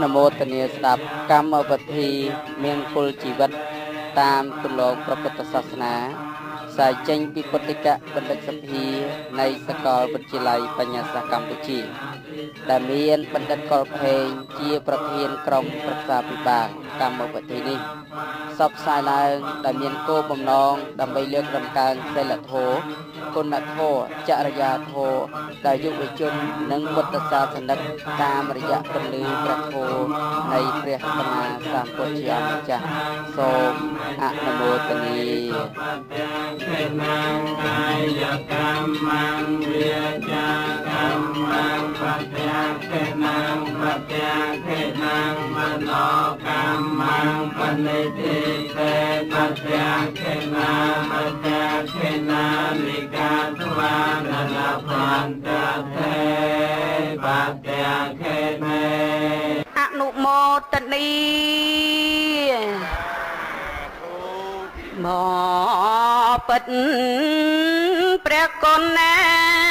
นโมตเนียสดับกรรมปฏิเมียนคุลชีวิตตามตุลงพระพุทธศาสนาสายเจงปิปติกะบันทึกสัพพีในสกอลบัญชีไลปัญญาสกัมพูชีแต่เมียนบันทึกกอลเพลงเจียประเทียนกรมปรักษาปิบากกรรมปฏินี้สอบสายลายแต่เมียนโกบมน้องดำไปเลือกดำการเซลโทคุณโทจารยาโทได้ยุวิจุนนังบุตรศาสนตามระยะปลือประโทในเปรียสมาสามปุจิอามิจัโสมอะนโมตนีเป็นนางกายกรรมังเวียจากรรมังปัจจเป็นนางปัจจเป็นนางมโนกรรมังปณิทิเตปัจจเป็นนางปัจจเป็นนาลิกาทวานาลพันตเทปัจจเป็นเมอนุโมทนีหมอปัดเปรียกนแน่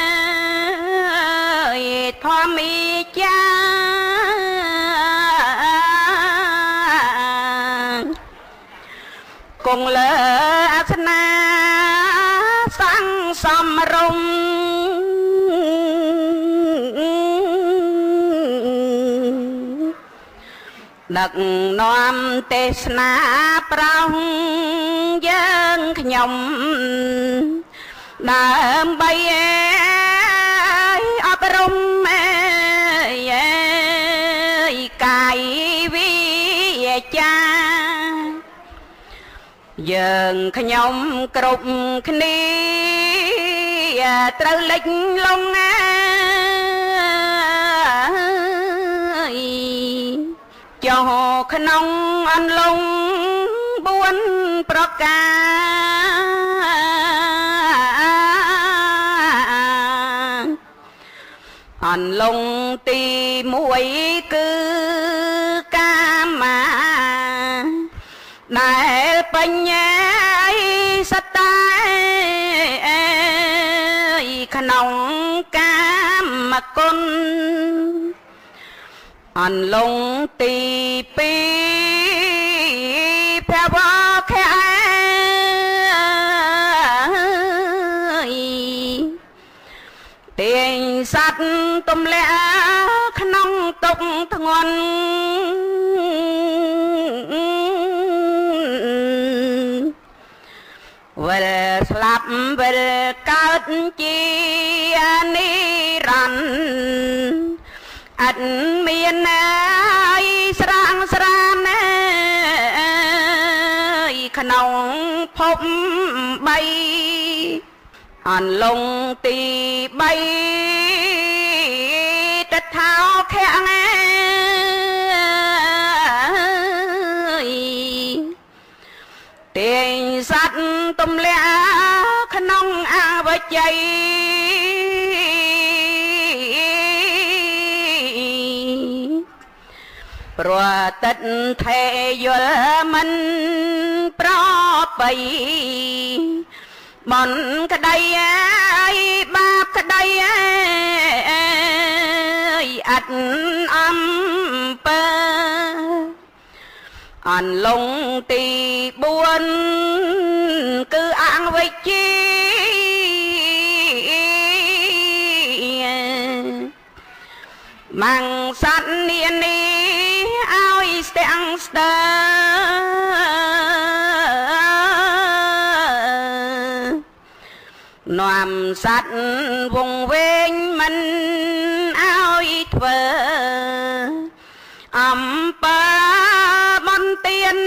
ทอมีจ้ากงเลอสนาสังสมรมดักน้อมเตสนาปรองยังขยมดามใบอบรมกายวิจายังขยมกรุบคณีตรเล็กลงจอขนมอันลงบวนประกาอันลงตีมวยคือกามาได้ปัญญาสตายขนมกามกุลอันลงตีปีแผ่วแค่เตียงสัตว์ตุ่มเละขนมตกทงอนเวลสลับเวลเกิดจีนิรันดร์อันเมียนสรางสรานขนมพบใบอันลงตีใบตะเท้าแข็งเตียงสัตว์ตุ่มเละขนมอาบใจปรตัดเทยลมันปรอไปบอนกระไดบาปกระไดอัดอัมเปอันลงตีบวนคืออ่างไว้จีมังสันเนียนีเอาอีสเตงสเตอนวมสัตว์วงเวงมันเอาอีเถออัมปะมันเตียน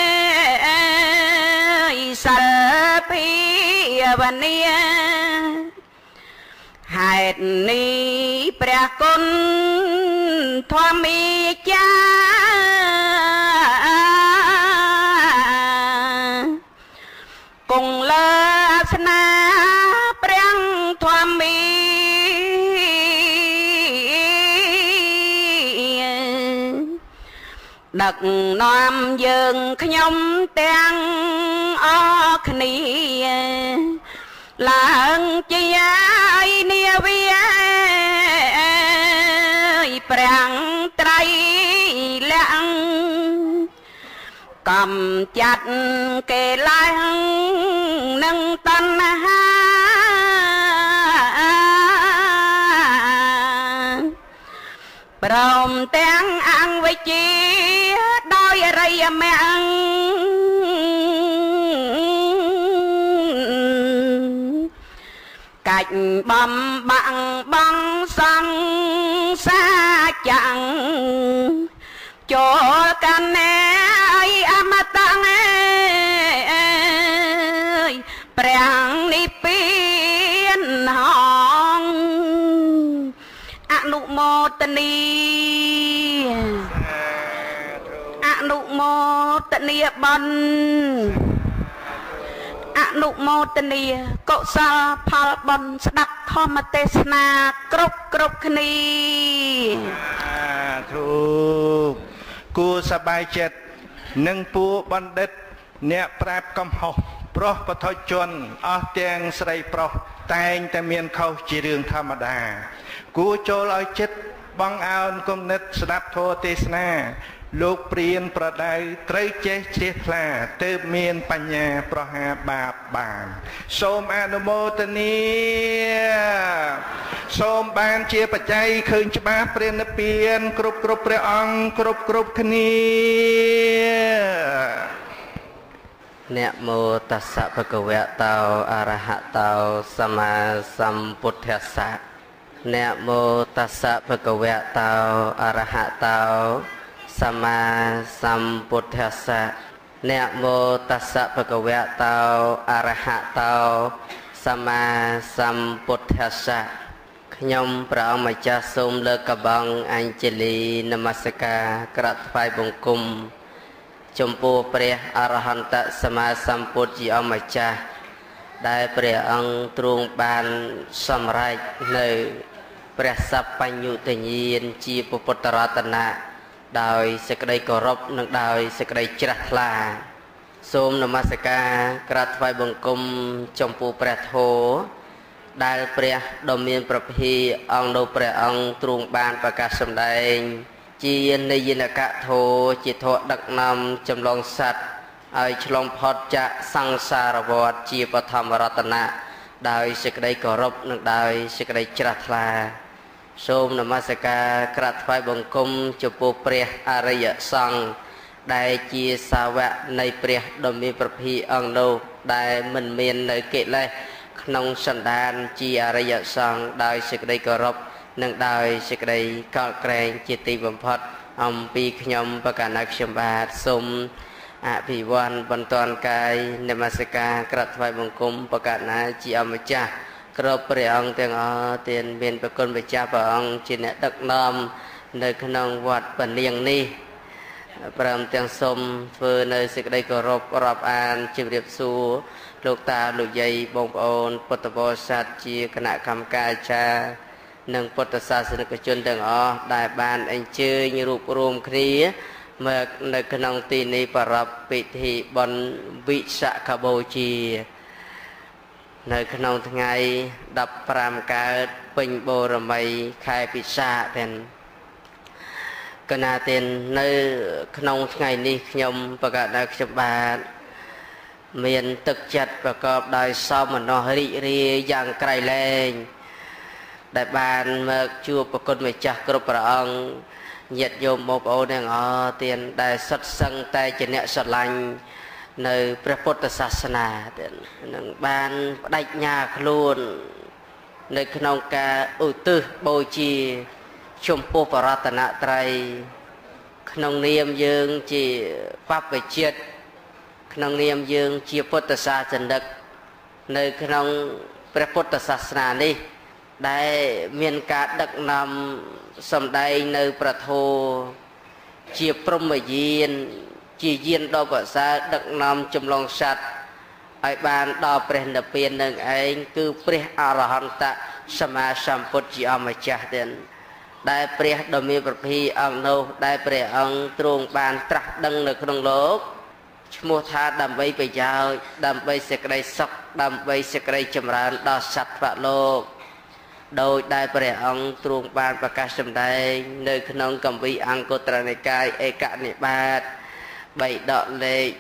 สัลพีวันเนียเหตุนี้เปรียกนทอมีจ้ากงเลสนาเปรียงทอมีดักน้อมยังขยมเตียงออกนีหลังจียเนียเวียប្រាំងត្រីលាក់កំចាត់គេឡើងនឹងតណ្ហាព្រមទាំងអង្គវិជាដោយរិយមគ្គកាច់បំបាំងបងសង្សារចាំងចូលកាន់ណែអមតៈអើយព្រះនិព្វានហងអនុមោទនីអនុមោទនីបុណ្យអនុមោទនីកុសលផលបុណ្យស្ដាប់ធម្មទេសនាគ្រប់គ្នាធូបគួរសប្បាយចិត្តនឹងពួកបណ្ឌិតអ្នកប្រាប់កំហុសប្រុសបឋមជនអស់ទាំងស្រីប្រុសតែងតែមានខុសជារឿងធម្មតាគួរចូលឲ្យចិត្តបងអោនគំនិតស្ដាប់ធម៌ទេសនាលោកព្រានប្រដៅត្រូវចេះជ្រះថ្លាទើបមានបញ្ញាប្រហារបាបបានសូមអនុមោទនាសូមបានជាបច្ច័យឃើញច្បាស់ព្រះនិព្វានគ្រប់ព្រះអង្គគ្រប់គ្នាนะโมตัสสะภะคะวะโตอะระหะโตสัมมาสัมพุทธัสสะนะโมตัสสะภะคะวะโตอะระหะโตสัมมาสัมพุทธัสสะนะโมตัสสะภะคะวะโตอะระหะโตสัมมาสัมพุทธัสสะខ្ញុំព្រះអង្គម្ចាស់សូមលើកកបងអញ្ជលីនមស្ការក្រាបថ្វាយបង្គំចំពោះព្រះអរហន្តសម្មាសម្ពុទ្ធជាអម្ចាស់ដែលព្រះអង្គទ្រង់បានសម្រេចនៅព្រះសព្វបញ្ញុតញ្ញាណជាពុទ្ធរតនៈដោយសេចក្តីគោរពនិងដោយសេចក្តីជ្រះថ្លាសូមនមស្ការក្រាបថ្វាយបង្គំចំពោះព្រះធម៌ដែលព្រះដ៏មានព្រះភិអង្គនៅព្រះអង្គទ្រង់បានប្រកាសសម្ដែងជានិយនកធោជាធម៌ដឹកនាំចម្លងសត្វឲ្យឆ្លងផុតចាកសង្សារវដ្តជាបឋមរតនៈដោយសេចក្តីគោរពនិងដោយសេចក្តីជ្រះថ្លាសូមនមស្ការក្រាបថ្វាយបង្គំចំពោះព្រះអរិយសង្ឃដែលជាសាវកនៃព្រះដ៏មានព្រះភិអង្គនោះដែលមិនមាននៅកិលេសក្នុងសន្តានជាអរិយសង្ឃដោយសេចក្តីគោរពនិងដោយសេចក្តីកោតក្រែងជាទីបំផុតអំពីខ្ញុំប្រកាសណាខ្ញុំបាទសូមអភិវឌ្ឍបន្តកាយនមស្ការក្រាបថ្វាយបង្គំប្រកាសណាជាអម្ចាស់គ្រប់ព្រះអង្គទាំងអស់ទានមានព្រះគុណម្ចាស់ព្រះអង្គជាអ្នកដឹកនាំនៅក្នុងវត្តពលាងនេះព្រមទាំងសូមធ្វើនៅសេចក្តីគោរពរាប់អានជម្រាបសួរលោកតាលោកយាយបងប្អូនពុទ្ធបរិស័ទជាគណៈកម្មការអាចារ្យនិងពុទ្ធសាសនិកជនទាំងអស់ដែលបានអញ្ជើញរួបរวมគ្នាមកនៅក្នុងទីនេះប្រារព្ធពិធីបុណ្យវិសាខបូជានៅក្នុងថ្ងៃ15កើតពេញបូរមីខែពិសាខទាំងកណាទាននៅក្នុងថ្ងៃនេះខ្ញុំប្រកាសដល់ខ្ញុំបាទមានទឹកចិត្តប្រកបដោយសោមនស្សរីករាយយ៉ាងក្រៃលែងដែលបានមកជួបប្រគុណម្ចាស់គ្រប់ព្រះអង្គញាតិញោមបងប្អូនទាំងអស់ទានដែលសុទ្ធសឹងតែជាអ្នកស្រឡាញ់នៅព្រះពុទ្ធសាសនានឹងបានបដិញ្ញាខ្លួននៅក្នុងការឧទ្ទិសបូជាចំពោះបរតនត្រ័យក្នុងនាមយើងជាបព្វជិតក្នុងនាមយើងជាពុទ្ធសាសនិកនៅក្នុងព្រះពុទ្ធសាសនានេះដែលមានការដឹកនាំសម្ដែងនៅប្រធោជាព្រហ្មយានជាយានដ៏ប្រសើរដឹកនាំចម្លងសត្វឲ្យបានដល់ព្រះនិព្វាននឹងឯងគឺព្រះអរហន្តសម្មាសម្ពុទ្ធជាអម្ចាស់ទៀតដែលព្រះដ៏មានព្រះភិអង្គនោះដែលព្រះអង្គទ្រង់បានត្រាស់ដឹងនៅក្នុងលោកឈ្មោះថាដើម្បីប្រយោជន៍ដើម្បីសេចក្តីសុខដើម្បីសេចក្តីចម្រើនដល់សត្វលោកโดยได้ព្រះអង្គទ្រង់បានប្រកាសសម្ដែងនៅក្នុងគម្ពីរអង្គត្រនិកាយឯកនិបាតបៃដកលេខ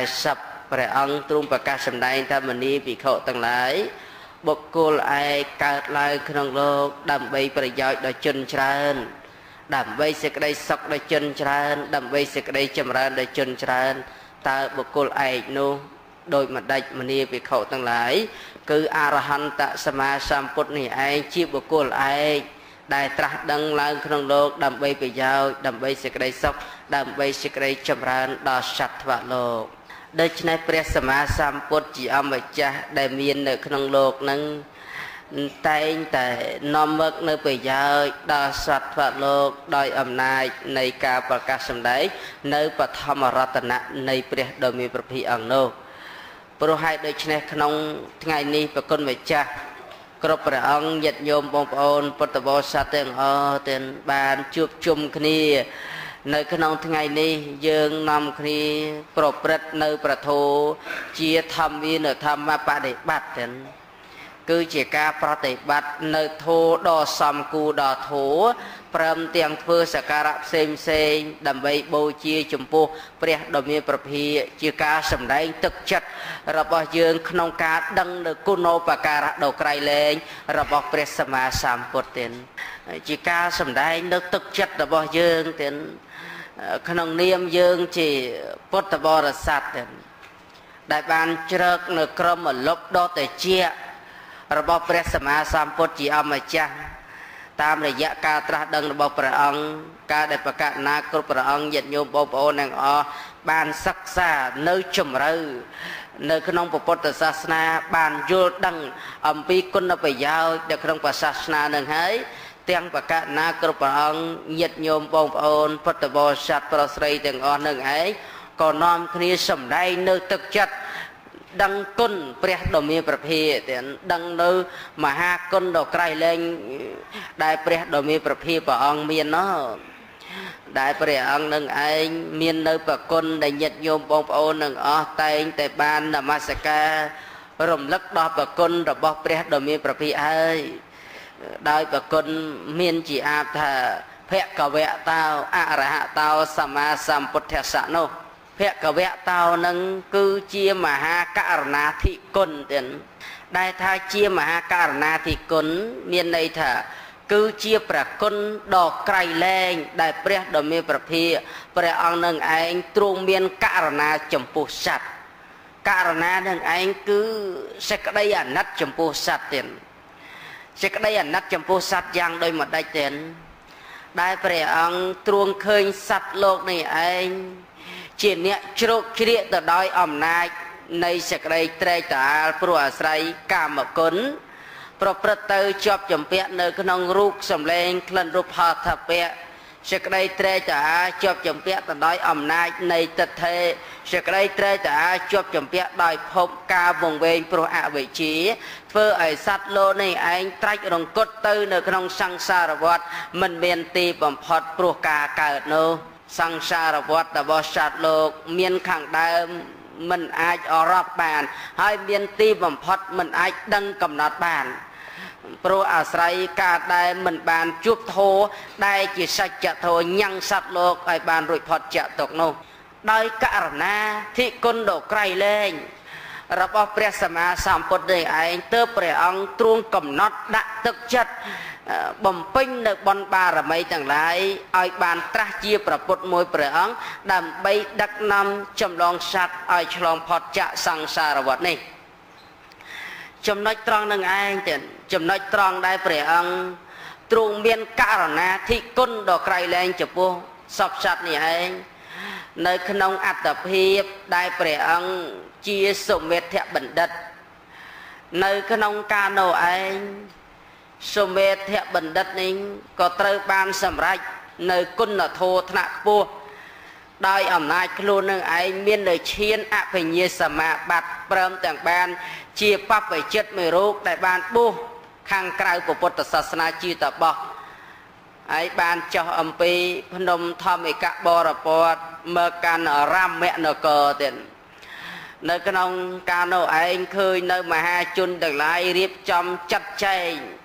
40ព្រះអង្គទ្រង់ប្រកាសសម្ដែងថាមនីភិក្ខុទាំងឡាយបុគ្គលឯកកើតឡើងក្នុងលោកដើម្បីប្រយោជន៍ដល់ជនច្រើនដើម្បីសេចក្តីសុខដល់ជនច្រើនដើម្បីសេចក្តីចម្រើនដល់ជនច្រើនតើបុគ្គលឯកនោះដោយម្ដេចមនីភិក្ខុទាំងឡាយគឺអរហន្តសម្មាសម្ពុទ្ធនេះឯងជាបុគ្គលឯកដែលត្រាស់ដឹងឡើងក្នុងលោកដើម្បីប្រយោជន៍ដើម្បីសេចក្តីសុខដើម្បីសេចក្តីចម្រើនដល់សត្វលោកដូច្នេះព្រះសម្មាសម្ពុទ្ធជាអម្ចាស់ដែលមាននៅក្នុងលោកនឹងតែងតែនាំមកនៅប្រយោជន៍ដល់សត្វលោកដោយអំណាចនៃការប្រកាសសម្ដែងនៅបឋមរតនៈនៃព្រះដ៏មានព្រះភិក្ខអង្គនោះព្រោះហេតុដូច្នេះក្នុងថ្ងៃនេះប្រគុណម្ចាស់គ្រប់ព្រះអង្គញាតិញោមបងប្អូនពុទ្ធបរិស័ទទាំងអស់ទាំងបានជួបជុំគ្នានៅក្នុងថ្ងៃនេះយើងនាំគ្នាប្រព្រឹត្តនៅប្រធោជាធម្មានុធម្មបដិបត្តិទាំងគឺជាការប្រតិបត្តិនៅធោដ៏សំគួរដល់ធោព្រមទាំងធ្វើសក្ការៈផ្សេងដើម្បីបូជាចំពោះព្រះដ៏មានព្រះភិក្ខជាការសម្ដែងទឹកចិត្តរបស់យើងក្នុងការដឹងនៅគុណូបការៈដ៏ក្រៃលែងរបស់ព្រះសម្មាសម្ពុទ្ធទៀតជាការសម្ដែងនៅទឹកចិត្តរបស់យើងទៀតក្នុងនាមយើងជាពុទ្ធបរិស័ទទៀតដែលបានជ្រើកនៅក្រមលុបដ៏តិចរបស់ព្រះសម្មាសម្ពុទ្ធជាអម្ចាស់តាមរយៈការត្រាស់ដឹងរបស់ព្រះអង្គការដែលប្រកាសណាគ្រប់ព្រះអង្គញាតិញោមបងប្អូនទាំងអស់បានសិក្សានៅជំរឿនៅក្នុងពុទ្ធសាសនាបានយល់ដឹងអំពីគុណប្រយោជន៍នៅក្នុងសាសនានឹងហើយទាំងប្រកាសណាគ្រប់ព្រះអង្គញាតិញោមបងប្អូនពុទ្ធបរិស័ទប្រុសស្រីទាំងអស់នឹងឯងក៏នាំគ្នាសម្ដែងនៅទឹកចិត្តដឹងគុណព្រះដ៏មានព្រះភិក្ខទាំងដឹងនៅមហាគុណដ៏ក្រៃលែងដែលព្រះដ៏មានព្រះភិក្ខព្រះអង្គមានណោះដែលព្រះអង្គនឹងឯងមាននៅប្រគុណដែលញាតិញោមបងប្អូននឹងអស់តែងតែបាននមស្ការរំលឹកដល់ប្រគុណរបស់ព្រះដ៏មានព្រះភិក្ខហើយដោយប្រគុណមានជាអាបថាភគវៈតោអរហតោសម្មាសម្ពុទ្ធស្សៈនោះភគវៈតោនឹងគឺជាមហាករណាធិគុណទៀតដែលថាជាមហាករណាធិគុណមានន័យថាគឺជាប្រគុណដ៏ក្រៃលែងដែលព្រះដ៏មានព្រះភិក្ខព្រះអង្គនឹងឯងទ្រង់មានករណាចំពោះសត្វករណានឹងឯងគឺសេចក្តីអាណិតចំពោះសត្វទៀតសេចក្តីអាណិតចំពោះសត្វយ៉ាងដូចម្ដេចទៀតដែលព្រះអង្គទ្រង់ឃើញសត្វលោកនេះឯងជាអ្នកជ្រោកជ្រាកទៅដោយអំណាចនៃសេចក្តីត្រេកត្រអាលព្រោះអាស្រ័យកាមគុណប្រព្រឹត្តទៅជាប់ចម្ពាក់នៅក្នុងរូបសម្លេងក្លិនរូបហត្ថពៈសេចក្តីត្រេកត្រអាលជាប់ចម្ពាក់ទៅដោយអំណាចនៃទិដ្ឋិសេចក្តីត្រេកត្រអាលជាប់ចម្ពាក់ដោយភពការវង្វេងព្រោះអវិជ្ជាធ្វើឲ្យសត្វលោកនេះឯងត្រាច់រង្គត់ទៅនៅក្នុងសង្សារវដ្តមិនមានទីបំផុតព្រោះការកើតនោះសង្សារវដ្តរបស់សត្វលោកមានខាងដើមមិនអាចអរាប់បានហើយមានទីបំផុតមិនអាចដឹងកំណត់បានព្រោះអាស្រ័យការដែលមិនបានជួបធម៌ដែលជាសច្ចធម៌ញ៉ាំងសត្វលោកឲ្យបានរួចផុតចាកទុក្ខនោះដោយករណាធិគុណដ៏ក្រៃលែងរបស់ព្រះសម្មាសម្ពុទ្ធនេះឯងទើបព្រះអង្គទ្រង់កំណត់ដាក់ទឹកចិត្តបំពេញនៅបុណ្យបារមីទាំងឡាយឲ្យបានត្រាស់ជាព្រះពុទ្ធមួយព្រះអង្គដើម្បីដឹកនាំចម្លងសត្វឲ្យឆ្លងផុតចាកសង្សារវដ្តនេះចំណុចត្រង់នឹងឯងទៀតចំណុចត្រង់ដែលព្រះអង្គទ្រង់មានករណាធិគុណដ៏ក្រៃលែងចំពោះសពសត្វនេះឯងនៅក្នុងអត្តភាពដែលព្រះអង្គជាសុមេធបណ្ឌិតនៅក្នុងការនោះឯងសុមេធបណ្ឌិតនេះក៏ត្រូវបានសម្រេចនៅគុណធម៌ថ្នាក់ខ្ពស់ដោយអំណាចខ្លួននឹងឯងមាននៅឈានអភិញ្ញាសមាបត្តិព្រមទាំងបានជាបព្វជិតមួយរូបដែលបានបួសខាងក្រៅពុទ្ធសាសនាជាតបោះហើយបានចោះអំពីភ្នំធម្មិកបរពតមកកាន់រាមនគរទៀតនៅក្នុងការនោះឯងឃើញនៅមហាជនទាំងឡាយរៀបចំចាត់ចែង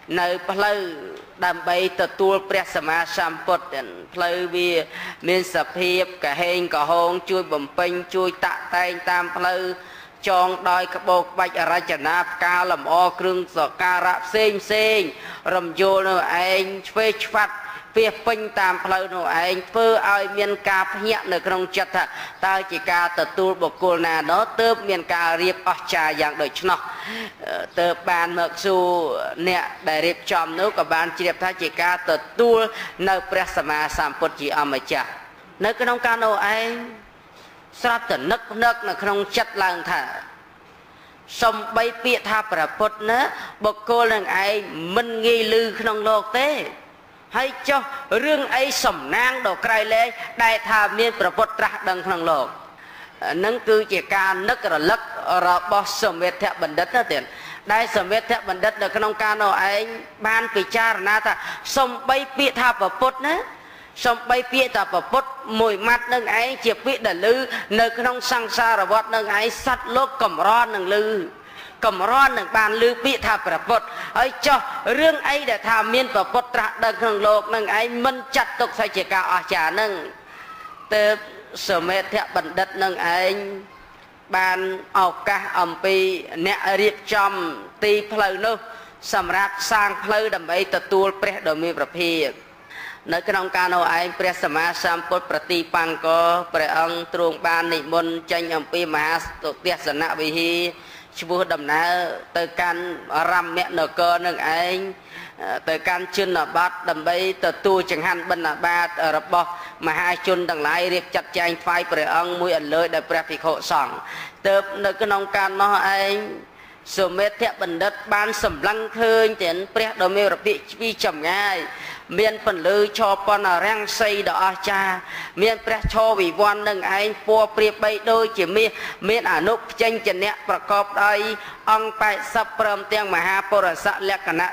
នៅផ្លូវដើម្បីទទួលព្រះសម្មាសម្ពុទ្ធផ្លូវវាមានសភាពកហេងកហងជួយបំពេញជួយតាក់តែងតាមផ្លូវចងដោយក្បោកក្បាច់រចនាផ្កាលម្អគ្រឿងសក្ការៈផ្សេងរំយល់នៅឯងឆ្វេងឆ្វាត់វាពេញតាមផ្លូវនោះឯងធ្វើឲ្យមានការភ្ញាក់នៅក្នុងចិត្តថាតើជាការទទួលបុគ្គលណានោះទើបមានការរៀបអស្ចារ្យយ៉ាងដូច្នោះទើបបានមកសួរអ្នកដែលរៀបចំនោះក៏បានជ្រាបថាជាការទទួលនៅព្រះសម្មាសម្ពុទ្ធជាអម្ចាស់នៅក្នុងការនោះឯងស្រាប់តែនឹកភ្នឹកនៅក្នុងចិត្តឡើងថាសំបីពាក្យថាព្រះពុទ្ធណាបុគ្គលនឹងឯងមិនងាយឮក្នុងលោកទេហើយចុះរឿងអីសំណាងដល់ក្រៃលែងដែលថាមានព្រះពុទ្ធត្រាស់ដឹងក្នុងលោកនឹងគឺជាការនឹករលឹករបស់សមិទ្ធបណ្ឌិតទៅទៀតដែលសមិទ្ធបណ្ឌិតនៅក្នុងការនោះឯងបានពិចារណាថាសំបីពាក្យថាព្រះពុទ្ធណាសំបីពាក្យថាព្រះពុទ្ធមួយម៉ាត់នឹងឯងជាពាក្យដែលឮនៅក្នុងសង្សារវដ្តនឹងឯងសត្វលោកកម្រនឹងឮកម្រនឹងបានឮពាក្យថាព្រះពុទ្ធហើយចុះរឿងអីដែលថាមានព្រះពុទ្ធត្រាស់ដឹងក្នុងលោកនឹងឯងមិនចាត់ទុកថាជាការអស្ចារ្យនឹងទៅសមិទ្ធបណ្ឌិតនឹងឯងបានឱកាសអំពីអ្នករៀបចំទីផ្លូវនោះសម្រាប់សាងផ្លូវដើម្បីទទួលព្រះដ៏មានព្រះភិក្ខនៅក្នុងការនោះឯងព្រះសម្មាសម្ពុទ្ធប្រតិបង្កព្រះអង្គទ្រង់បាននិមន្តចេញអំពីមហាស្ទុទេសនវិហារឈ្មោះដំណើរទៅកាន់រមណនគរនឹងឯងទៅកាន់ជនបទដើម្បីទទួលចង្ហាន់បិណ្ឌបាតរបស់មហាជនទាំងឡាយរៀបចាត់ចែងថ្វាយព្រះអង្គមួយអន្លើយដោយព្រះភិក្ខុសង្ឃទៅនៅក្នុងការនោះឯងសមិទ្ធបណ្ឌិតបានសម្លឹងឃើញទាំងព្រះដ៏មានរបៀបពីចម្ងាយមានពន្លឺឆពណ៌រាំងសីដ៏អស្ចារ្យមានព្រះឈរវិវ័ននឹងឯងពណ៌ព្រាបបីដូចជាមាសមានអនុផ្ចេញជាអ្នកប្រកបដោយអង្គ80ព្រមទាំងមហាពុរស័ក្តិលក្ខណៈ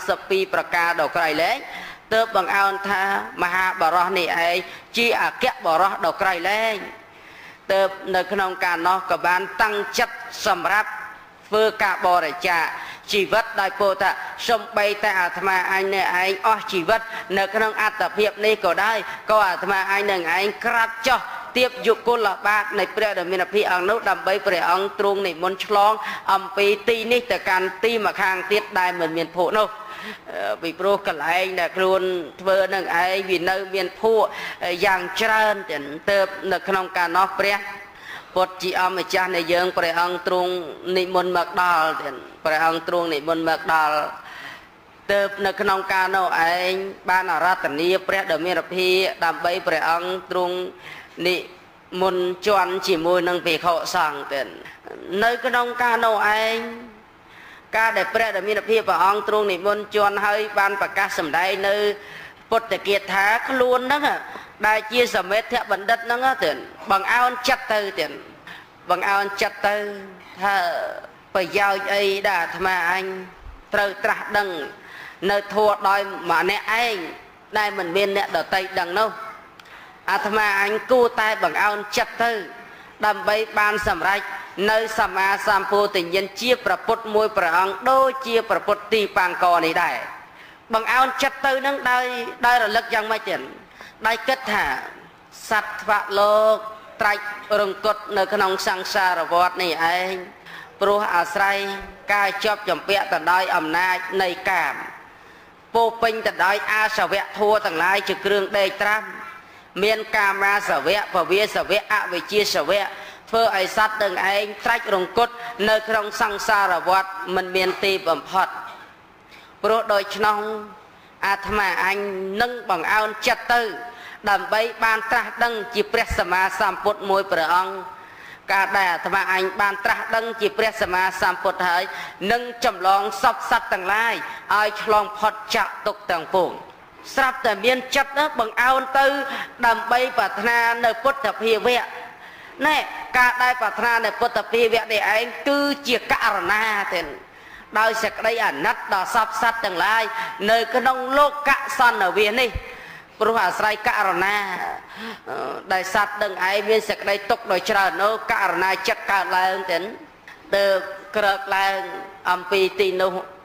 32ប្រការដ៏ក្រៃលែងទើបបង្អោនថាមហាបរោះនេះឯងជាអគ្គបរោះដ៏ក្រៃលែងទើបនៅក្នុងការនោះក៏បានតាំងចិត្តសម្រាប់ធ្វើការបរិច្ចាគជីវិតដោយពោលថាសំបីតែអាត្មាអញនៅឯងអស់ជីវិតនៅក្នុងអត្តភាពនេះក៏ដោយក៏អាត្មាអញនឹងឯងក្រាត់ចោះទៀបយុគលបាតនៃព្រះដ៏មានភិក្ខុអង្គនោះដើម្បីព្រះអង្គទ្រង់និមន្តឆ្លងអំពីទីនេះទៅកាន់ទីម្ខាងទៀតដែលមិនមានភក់នោះពីព្រោះកន្លែងដែលខ្លួនធ្វើនឹងឯងវានៅមានភក់យ៉ាងច្រើនទៅនៅក្នុងការនោះព្រះពុទ្ធជាអម្ចាស់នៃយើងព្រះអង្គទ្រង់និមន្តមកដល់ព្រះអង្គទ្រង់និមន្តមកដល់ទើបនៅក្នុងការនោះឯងបានអារាធនាព្រះដ៏មានភិក្ខុដើម្បីព្រះអង្គទ្រង់និមន្តជន់ជាមួយនឹងភិក្ខុសង្ឃទៀតនៅក្នុងការនោះឯងការដែលព្រះដ៏មានភិក្ខុព្រះអង្គទ្រង់និមន្តជន់ហើយបានប្រកាសសម្ដែងនៅពុទ្ធគាថាខ្លួនហ្នឹងដែលជាសមិទ្ធបណ្ឌិតហ្នឹងទៀតបង្អោនចិត្តទៅទៀតបង្អោនចិត្តទៅថាប្រយោជន៍អីដែលអាត្មាអញត្រូវត្រាស់ដឹងនៅធัวដោយម្នាក់ឯងដែលមិនមានអ្នកដទៃដឹងនោះអាត្មាអញគួរតែបង្អោនចិត្តទៅដើម្បីបានសម្រេចនៅសម្មាសម្ពោធិញ្ញាណជាព្រះពុទ្ធមួយព្រះអង្គដូចជាព្រះពុទ្ធទីបង្កនេះដែរបង្អោនចិត្តទៅនឹងដោយរលឹកយ៉ាងម៉េចទៀតដោយគិតថាសត្វថ្វាក់លោកត្រាច់រង្គត់នៅក្នុងសង្សារវដ្តនេះឯងព្រោះអាស្រ័យការជាប់ចម្ពាក់ទៅដោយអំណាចនៃកាមពោពេញទៅដោយអាសវៈធัวទាំងឡាយជាគ្រឿងដេកត្រាំមានកាមាសវៈភវាសវៈអវិជ្ជាសវៈធ្វើឲ្យសត្វនឹងឯងត្រាច់រង្គត់នៅក្នុងសង្សារវដ្តមិនមានទីបំផុតព្រោះដូច្នោះអាត្មាអញនឹងបង្អោនចិត្តទៅដើម្បីបានត្រាស់ដឹងជាព្រះសម្មាសម្ពុទ្ធមួយព្រះអង្គការដែលអាត្មាអញបានត្រាស់ដឹងជាព្រះសម្មាសម្ពុទ្ធហើយនឹងចម្លងសពសត្វទាំងឡាយឲ្យឆ្លងផុតចាក់ទុក្ខទាំងពួងស្រាប់តែមានចិត្តបង្អោនទៅដើម្បីប្រាថ្នានៅពុទ្ធភាវៈណែការដែលប្រាថ្នានៅពុទ្ធភាវៈនេះឯងគឺជាករណាទេដោយសេចក្តីអាណិតដល់សពសត្វទាំងឡាយនៅក្នុងលោកសន្និវាសនេះព្រោះអាស្រ័យករណាដែលសត្វនឹងឯងមានសេចក្តីទុក្ខដោយច្រើននោះករណាចិត្តកើតឡើងទៅទៅក្រើកឡើងអំពីទីនោះ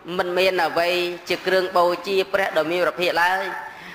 mình miền ở vậy chỉ kêu bầu chi pre đồ mi rập hiện lại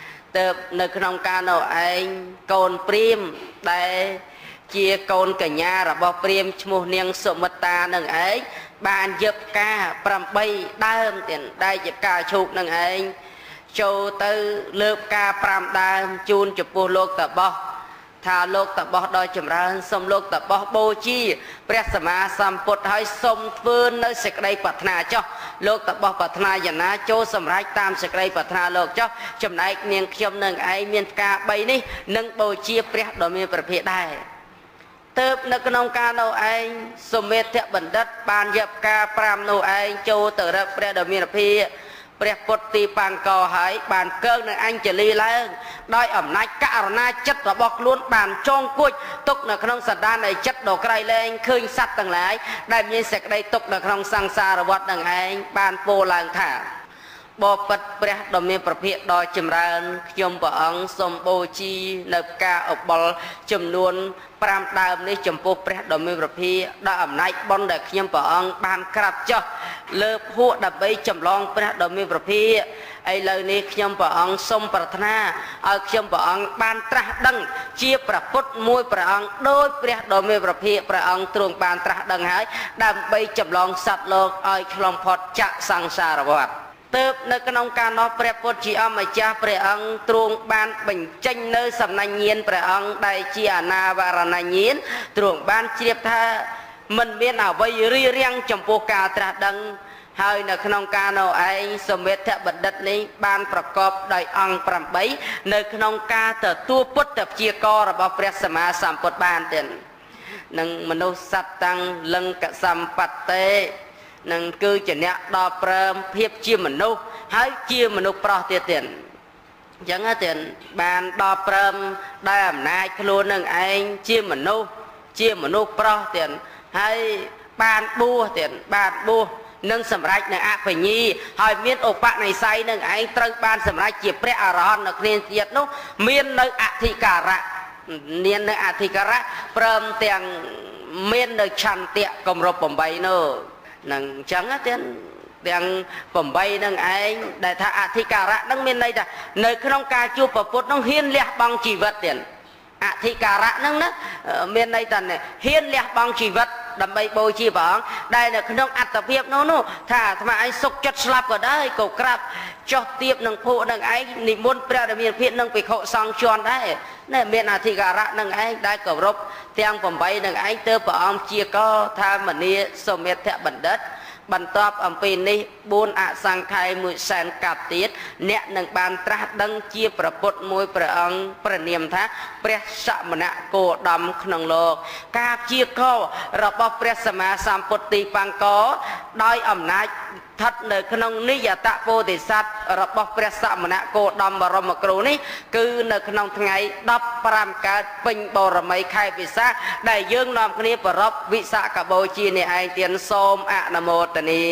từ nơi trong ca nọ anh cồn prim đây chia cồn cả nhà là bao prim mua niang sổ mật ta nâng ấy bàn dập ca pram bay đam tiền đây dập ca chụp nâng anh châu tư lượp ca pram đam chun chụp bù lô tập bao thà lô tập bao đôi chấm ra xôm lô tập bao bồ chi pre sama samput hai xôm vươn nơi sạch đây bát na cho lô tập bao bát na dần na châu sầm rải tam sạch đây bát na lô cho chấm này niềng khiêm nâng ai miền ca bay ní nâng bồ chi pre đôi miềnประเภทได้เติบในขนมการเราเองสมเด็จเทพบัณฑิตปานยับกาปรามเราเองโจเตอร์ประเดมีรพีประปฏิปังก่อหายบานเกิงในอัญเจลีแล้วได้อำนาจกะอำนาจจัดระบอกล้วนบานจงกุยตกในขนมสัตว์ด้านในจัดดอกไกรแรงคืนสัตว์ต่างหลายได้มีเสกได้ตกในขนมสังสารวัฏดังเองบานโปลังถาบอปัดประดมีประเภทดอยจำรันยมปะอังสมโบจีในกาอบบอลจำนวนปรามดาวนี้จมพูประดมีประเภทได้อำนาจบอลเด็กยมปะอังบานกระจ่อเลิกหัวดับใบจำลองประดมีประเภทไอเลยนี้ยมปะอังสมปรารถนาเอายมปะอังบานตรัสดังเชียประพุทธมวยประอังโดยประดมีประเภทประอังตรงบานตรัสดังหายดับใบจำลองสัตว์โลกเอาคลองพอดจะสังสารวัฏเติบในขนมการนอประพุทธจีอมาจ้าประอังตรงบานเป็นจังเนอสำนักเงียนประอังได้จีอานาวารณเงียนตรงบานเชียบท่ามันเมียนเอาไว้เรียงจำพวกกาตราดังให้ในขนมการเอาไอ้สมเด็จเทพบัณฑิตนี้บานประกอบได้อังปรำใบในขนมกาแต่ตัวพุทธเจียกอระบพระสมมาสัมปทบานเด่นนังมนุษย์สัตตังลังกสัมปัตเตนั่นคือจะเนี่ยดอเปรมเพียบเชี่ยมนุษย์ให้เชี่ยมนุษย์ปลอดเตียนยังไงเตียนบานดอเปรมได้อำนาจครูนั่งเองเชี่ยมนุษย์ปลอดเตียนให้บานบัวเตียนบานบัวนั่งสำรักในอาภญีให้เมียนอกปะในไซนั่งเองตรึกบานสำรักเจียพระอรหันต์นักเรียนเจียดนู้เมียนในอธิการะเนียนในอธิการะเปรมเตียงเมียนในชันเตียกรมรบปมใบโนนังจังอ่ะเตียนเตียงผมใบนังเองได้ถ้าอธิการะนังเมียนในแต่ในขนมกาจูปปุตนังเฮียนเลี้ยบังชีวิตเตียนอธิการะนังนะเมียนในแต่เนี่ยเฮียนเลี้ยบังชีวิตดำใบโบชีบังได้ในขนมอัตเพียบโน่ถ้าทำไมไอ้สุกจัดสลับก็ได้ก็กลับจอดเทียบนังผู้นังไอ้นิมนต์พระดำเนินเพียรนังไปเขาสังชวนได้เนี่ยเมียนอธิการะนังไอ้ได้กับรบเตียงผมใบนังไอ้เตอร์ปอมเชียก็ทำมันนี้สมเด็จเทพบัณฑิตบรรทบอัมพีนี้บุญอสังไขมุแสนกัดติดเนี่ยหนึ่งบานตรัสดังเชียประพุทธมวยประอังประเนียมท่าเปรียสมณะโกดำขนงโลกกาเชียก็ระบบเปรียสมาสัมปติปังกอได้อำนาจทัดในขนมนิยตะโพธิสัตว์ระบบเปรียสมณะโกดำบรมครูนี้คือในขนมทั้งไงดับปรามการเป็นบรมัยไข่วิสาได้ยื่นนำคณีประรบวิสากับโบจีในไอเตียนโสมอะนโมตนี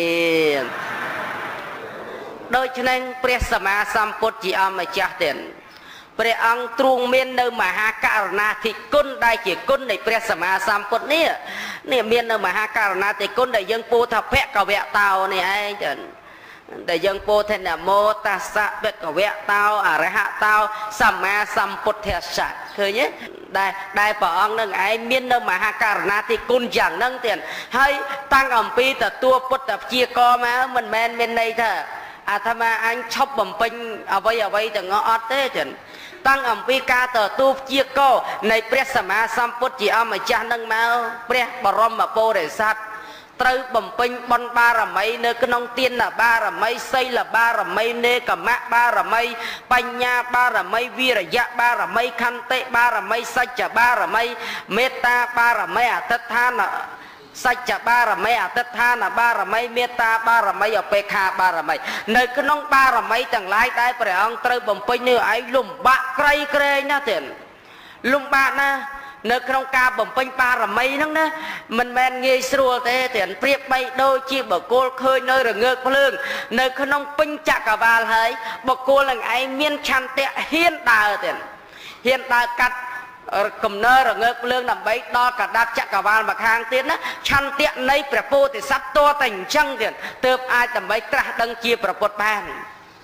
โดยฉะนั้นเปรียสมาสัมพุทธิอมจักเด่นพระองค์ตรงเมียนในมหาการณาธิคุณได้เกี่ยกุนในเปรียสมาสัมพุทธเนี่ยเมียนในมหาการณาธิคุณได้ยังปูทัพแพะกะแวะเตาเนี่ยไอ้เด่นแต่ยังปูเทนโมตัสสะเบกะแวะเตาอรหะเตาสัมมาสัมพุทธัสสะเคยเนี่ยได้พระองค์นั่งไอ้เมียนในมหาการณาธิคุณอย่างนั่งเตียนให้ตั้งอัมพีแต่ตัวพุทธเจียกอมามันแมนในเธออาตมาอันชอบบ่มปิงเอาไว้แต่งออดเต้จนตั้งอัมพีกาต่อตูเจียกอในเปรียสมาสัมพุทธิอมจักนั่งมาเปรียบรมโพธิสัตว์ตรึบ่มปิงบนบารมีเนกนองเตียนละบารมีไซละบารมีเนกมะบารมีปัญญาบารมีวิริยะบารมีขันติบารมีสัจจะบารมีเมตตาบารมีอัตถานะสัจจะบารมีอัตถานะบารมีเมตตาบารมีอุเบกขาบารมีในขนมบารมีต่างหลายได้พระองค์ตรึบ่มปิงเนื้อไอ้ลุ่มบะไกรเกรนะเตียนลุ่มบะนะในขนมกาบ่มปิงบารมีนั่นนะมันแมนเงยสรัวเตะเตียนเปรียบใบโดยชีบโกลเคยเนยหรือเงือกเพลิงในขนมปิงจักรบาลเฮ้ยบโกลหลังไอ้เมียนชันเตะเฮียนดาเตียนเฮียนดากัด cầm nơ rồi ngược lương nằm bấy đo cả đáp chắc cả van bạc hàng tiền á chăn tiện này bè po thì sắp to thành chân tiền tớp ai tầm bấy tra đăng chia bè bột bàn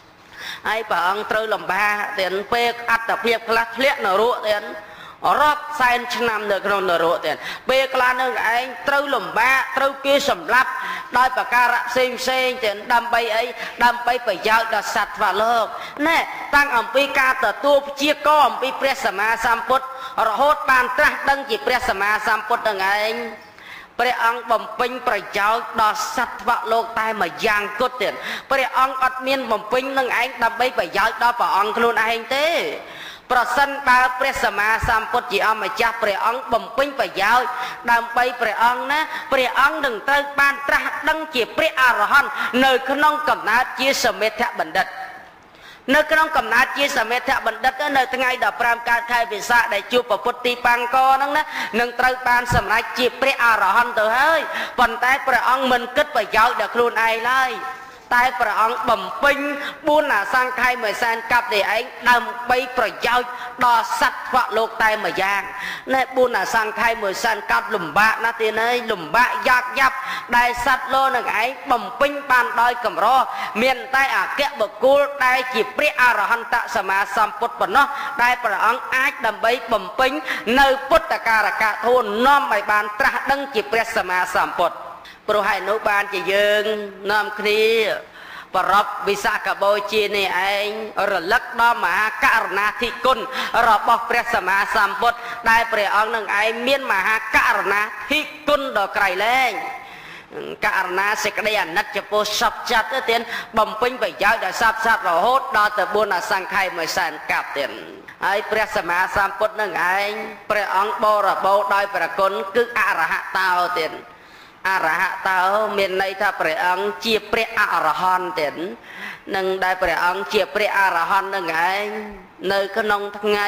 ai bà ông trôi làm ba tiền pe ắt tập hiệp lát liệt nở ruộng tiền rót sai năm được rồi nở ruộng tiền pe clan nữa anh trôi làm ba trôi kia sầm lấp đôi bà ca rạ xem tiền đâm bay ấy đâm bay phải giao đã sạch và lơ nè tăng ông pi ca tờ tua chia co ông pi pre sama samput rồi hốt bàn tra đăng chỉ pre sama samput được anhព្រះអង្គបំពេញប្រយោជន៍ដល់សត្វវលោកតែមួយយ៉ាងគត់ទៀតព្រះអង្គអត់មានបំពេញនឹងឯងដើម្បីប្រយោជន៍ដល់ព្រះអង្គខ្លួនឯងទេប្រសិនបើព្រះសម្មាសម្ពុទ្ធជាអម្ចាស់ព្រះអង្គបំពេញប្រយោជន៍ដើម្បីព្រះអង្គណាព្រះអង្គនឹងត្រូវបានត្រាស់ដឹងជាព្រះអរហន្តនៅក្នុងកំណើតជាសមេធបណ្ឌិតនៅក្នុងកំណើតជាសមេធបណ្ឌិតនៅថ្ងៃ15កើតខែវិសាខដែលជួបព្រះពុទ្ធទីបង្កហ្នឹងណានឹងត្រូវបានសម្រេចជាព្រះអរហន្តទៅហើយប៉ុន្តែព្រះអង្គមិនគិតប្រយោជន៍ដល់ខ្លួនឯងឡើយតែព្រះអង្គបំពេញ4អសង្ខ័យមួយសែនកាប់នេះឯងដើម្បីប្រយោជន៍ដល់សត្វលោកតែមួយយ៉ាងណែ4អសង្ខ័យមួយសែនកាប់លំបាកណាស់ទៀតហើយលំបាកយ៉ាប់យ៉ាប់ដែលសត្វលោកនឹងឯងបំពេញបានដោយកម្រមានតែអគ្គបុគ្គលដែលជាព្រះអរហន្តសម្មាសម្ពុទ្ធប៉ុណ្ណោះដែលព្រះអង្គអាចដើម្បីបំពេញនៅពុទ្ធការកធម៌នាំឲ្យបានត្រាស់ដឹងជាព្រះសម្មាសម្ពុទ្ធព្រោះហើយនោះបានជាយើងនាំគ្នាប្រពវិសាខបូជានេះឯងរលឹកដល់មហាករុណាធិគុណរបស់ព្រះសម្មាសម្ពុទ្ធដែលព្រះអង្គនឹងឯងមានមហាករុណាធិគុណដ៏ក្រៃលែងករណាសេចក្តីអាណិតចំពោះសពចិត្តទៅទៀតបំពេញប្រយោជន៍ដល់សពសត្វរហូតដល់ទៅ4អសង្ខ័យមួយសែនកាប់ទៀតហើយព្រះសម្មាសម្ពុទ្ធនឹងឯងព្រះអង្គបរិបូរណ៍ដោយព្រះគុណគឺអរហតោទៀតអរហតោមានន័យថាព្រះអង្គជាព្រះអរហន្តទៀតនឹងដែលព្រះអង្គជាព្រះអរហន្តនឹងឯងនៅក្នុងថ្ងៃ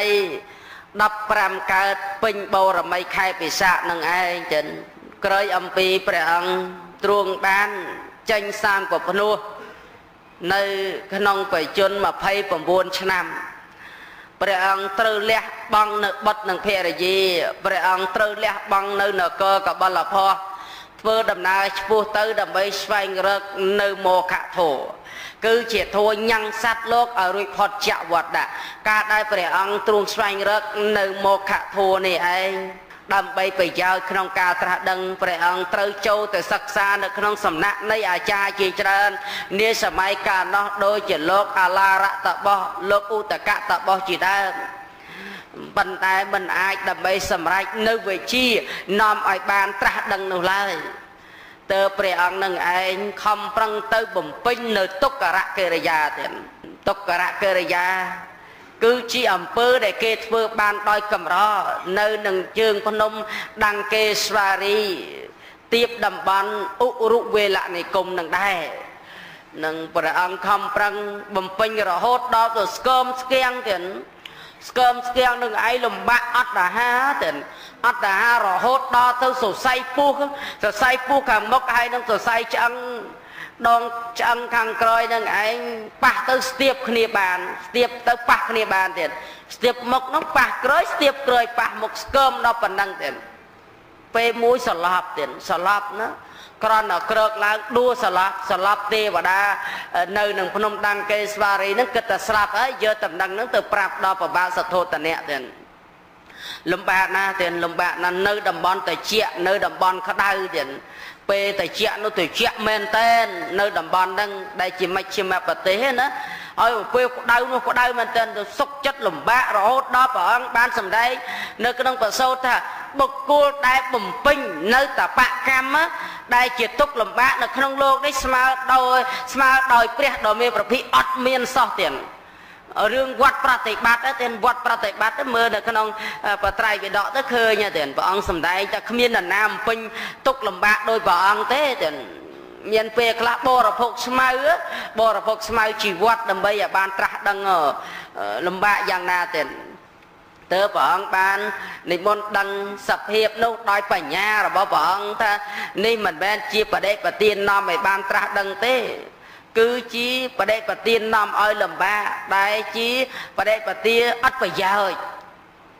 15កើតពេញបូរមីខែពិសាខនឹងឯងទៀតក្រោយអំពីព្រះអង្គទ្រង់បានចេញសាងប្រភ្នោះនៅក្នុងបច្ចុប្បន្ន29ឆ្នាំព្រះអង្គត្រូវលះបង់នៅបុត្រនិងភរិយាព្រះអង្គត្រូវលះបង់នៅនគរកបលភ័ក្រធ្វើដំណើរឆ្ពោះទៅដើម្បីស្វែងរកនៅមោខធម៌គឺជាធម៌ញ៉ាំងសត្វលោកឲ្យរួចផុតចវត្តៈការដែលព្រះអង្គទ្រង់ស្វែងរកនៅមោខធម៌នេះឯងដើម្បីប្រយោជន៍ក្នុងការត្រាស់ដឹងព្រះអង្គត្រូវចូលទៅសិក្សានៅក្នុងសំណាក់នៃអាចារ្យជាច្រើននាសម័យកាលនោះដូចជាលោកអាឡារតបោះលោកឧតកតបោះជាដើមប៉ុន្តែមិនអាចដើម្បីសម្រេចនៅវិជ្ជានាំឲ្យបានត្រាស់ដឹងនោះឡើយតើព្រះអង្គនឹងឯងខំប្រឹងទៅបំពេញនៅទុក្ករកិរិយាទៀតទុក្ករកិរិយាគឺជាអំពើដែលគេធ្វើបានដោយកម្រនៅនឹងជើងភ្នំដង្កេស្វារីទៀបតំបន់ឧរុវេលនិគមនឹងដែរនឹងព្រះអង្គខំប្រឹងបំពេញរហូតដល់ទៅស្គមស្គៀងទៀតស្គមស្គៀងនឹងឯងលំបាកអត់អាហារទៀតអត់អាហាររហូតដល់ទៅសរសៃពោះខាងមុខហើយនឹងសរសៃឆ្អឹងដងឆ្អឹងខាងក្រោយនឹងឯងប៉ះទៅស្ទាបគ្នាបានស្ទាបទៅប៉ះគ្នាបានទៀតស្ទាបមុខនោះប៉ះក្រោយស្ទាបក្រោយប៉ះមុខស្គមដល់ប៉ុណ្ណឹងទៀតពេលមួយសឡប់ទៀតសឡប់ណាក្រណក្រកឡើងដួសឡប់ទេវតានៅនឹងភ្នំដង្កេស្វារីនឹងគិតតែស្លាប់ហើយយកតំណែងនឹងទៅប្រាប់ដល់ប្របាទសទ្ធោតនៈទៀតលំបាកណាស់ទៀតលំបាកណាស់នៅតំបន់ត្រជាក់នៅតំបន់ក្តៅទៀតពេលត្រជាក់នោះត្រជាក់មែនតែននៅតំបន់ហ្នឹងដែលជាមជ្ឈិមប្រទេសណាឲ្យពេលក្តៅនោះក្តៅមែនតែនទៅសុខចិត្តលំបាករហូតដល់ព្រះអង្គបានសម្ដែងនៅក្នុងប្រសូតថាបុគ្គលដែលបំពេញនៅតបកម្មដែលជាទុក្ខលំបាកនៅក្នុងโลกនេះស្មើដោយព្រះដ៏មានប្រភិអត់មានសោះទៀតរឿងវត្តប្រតិបត្តិទៅវត្តប្រតិបត្តិទៅមើលនៅក្នុងបត្រៃវិដកទៅឃើញទៅព្រះអង្គសម្ដែងតែគ្មាននរណាបំពេញទុក្ខលំបាកដោយព្រះអង្គទេទៅមានពេលខ្លះបរិភោគស្មៅជីវិតដើម្បីឲ្យបានត្រាស់ដឹងលំបាកយ៉ាងណាទៅព្រះអង្គបាននិមន្តដឹងសភាពនោះដោយបញ្ញារបស់ព្រះអង្គថានេះមិនមែនជាបដិបទាននាំឲ្យបានត្រាស់ដឹងទេគឺជាបដិបទាននាំឲ្យលំបាកដែលជាបដិបទាអត់ប្រយោជន៍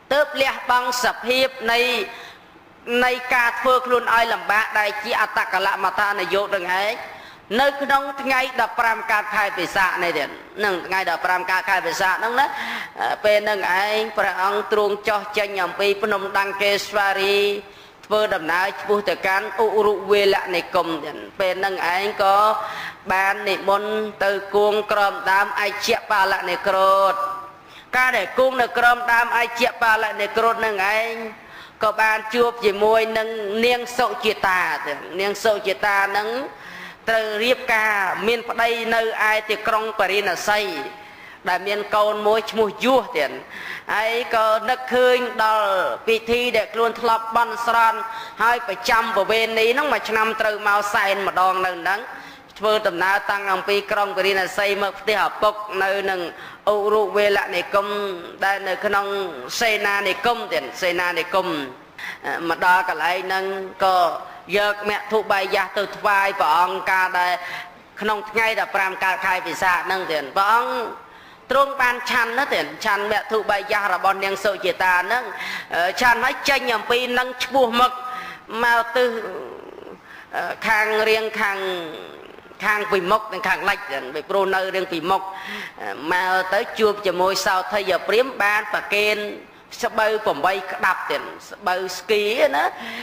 ទើបលះបង់សភាពនៃការធ្វើខ្លួនឲ្យលំបាកដែលជាអត្តកលមតានយោនឹងឯងនៅក្នុងថ្ងៃ15កើតខែពិសាខនេះទៀតនឹងថ្ងៃ15កើតខែពិសាខហ្នឹងណាពេលហ្នឹងឯងព្រះអង្គទ្រង់ចោះចេញអំពីភ្នំដង្កេស្វារីធ្វើដំណើរឆ្ពោះទៅកាន់ឧរុវេលនិគមទៀតពេលហ្នឹងឯងក៏បាននិមន្តទៅគង់ក្រោមដើមអៃជ្ជបាលនិក្រូធការដែលគង់នៅក្រោមដើមអៃជ្ជបាលនិក្រូធហ្នឹងឯងក៏បានជួបជាមួយនឹងនាងសុជាតាទៀតនាងសុជាតាហ្នឹងត្រូវរៀបការមានប្តីនៅឯទីក្រុងបរិណសីដែលមានកូនមួយឈ្មោះយោះទៀតហើយក៏នឹកឃើញដល់ពិធីដែលខ្លួនធ្លាប់បន់ស្រន់ហើយប្រចាំប្រវេណីហ្នឹងមួយឆ្នាំត្រូវមកសែនម្ដងនៅហ្នឹងធ្វើដំណើរតាំងអំពីក្រុងបរិណសីមកផ្ទះឪពុកនៅនឹងឧរុវេលនិគមដែលនៅក្នុងសេនានិគមទៀតសេនានិគមមកដល់កន្លែងហ្នឹងក៏យកមគ្គធុបាយៈទៅថ្វាយព្រះអង្គការដែលក្នុងថ្ងៃ15កើតខែពិសាខហ្នឹងទៀតព្រះអង្គទ្រង់បានឆាន់ណាទៀតឆាន់មគ្គធុបាយៈរបស់នាងសុជាតាហ្នឹងឆាន់ហើយចេញអំពីនឹងឈ្មោះមកទិសខាងរៀងខាងពីមុខនិងខាងលិចពីព្រោះនៅរៀងពីមុខមកទៅជួបជាមួយសោធិយព្រាហ្មណ៍បានប្រគេនស្បូវ8ក្តាប់ទៀតស្បូវស្គីណា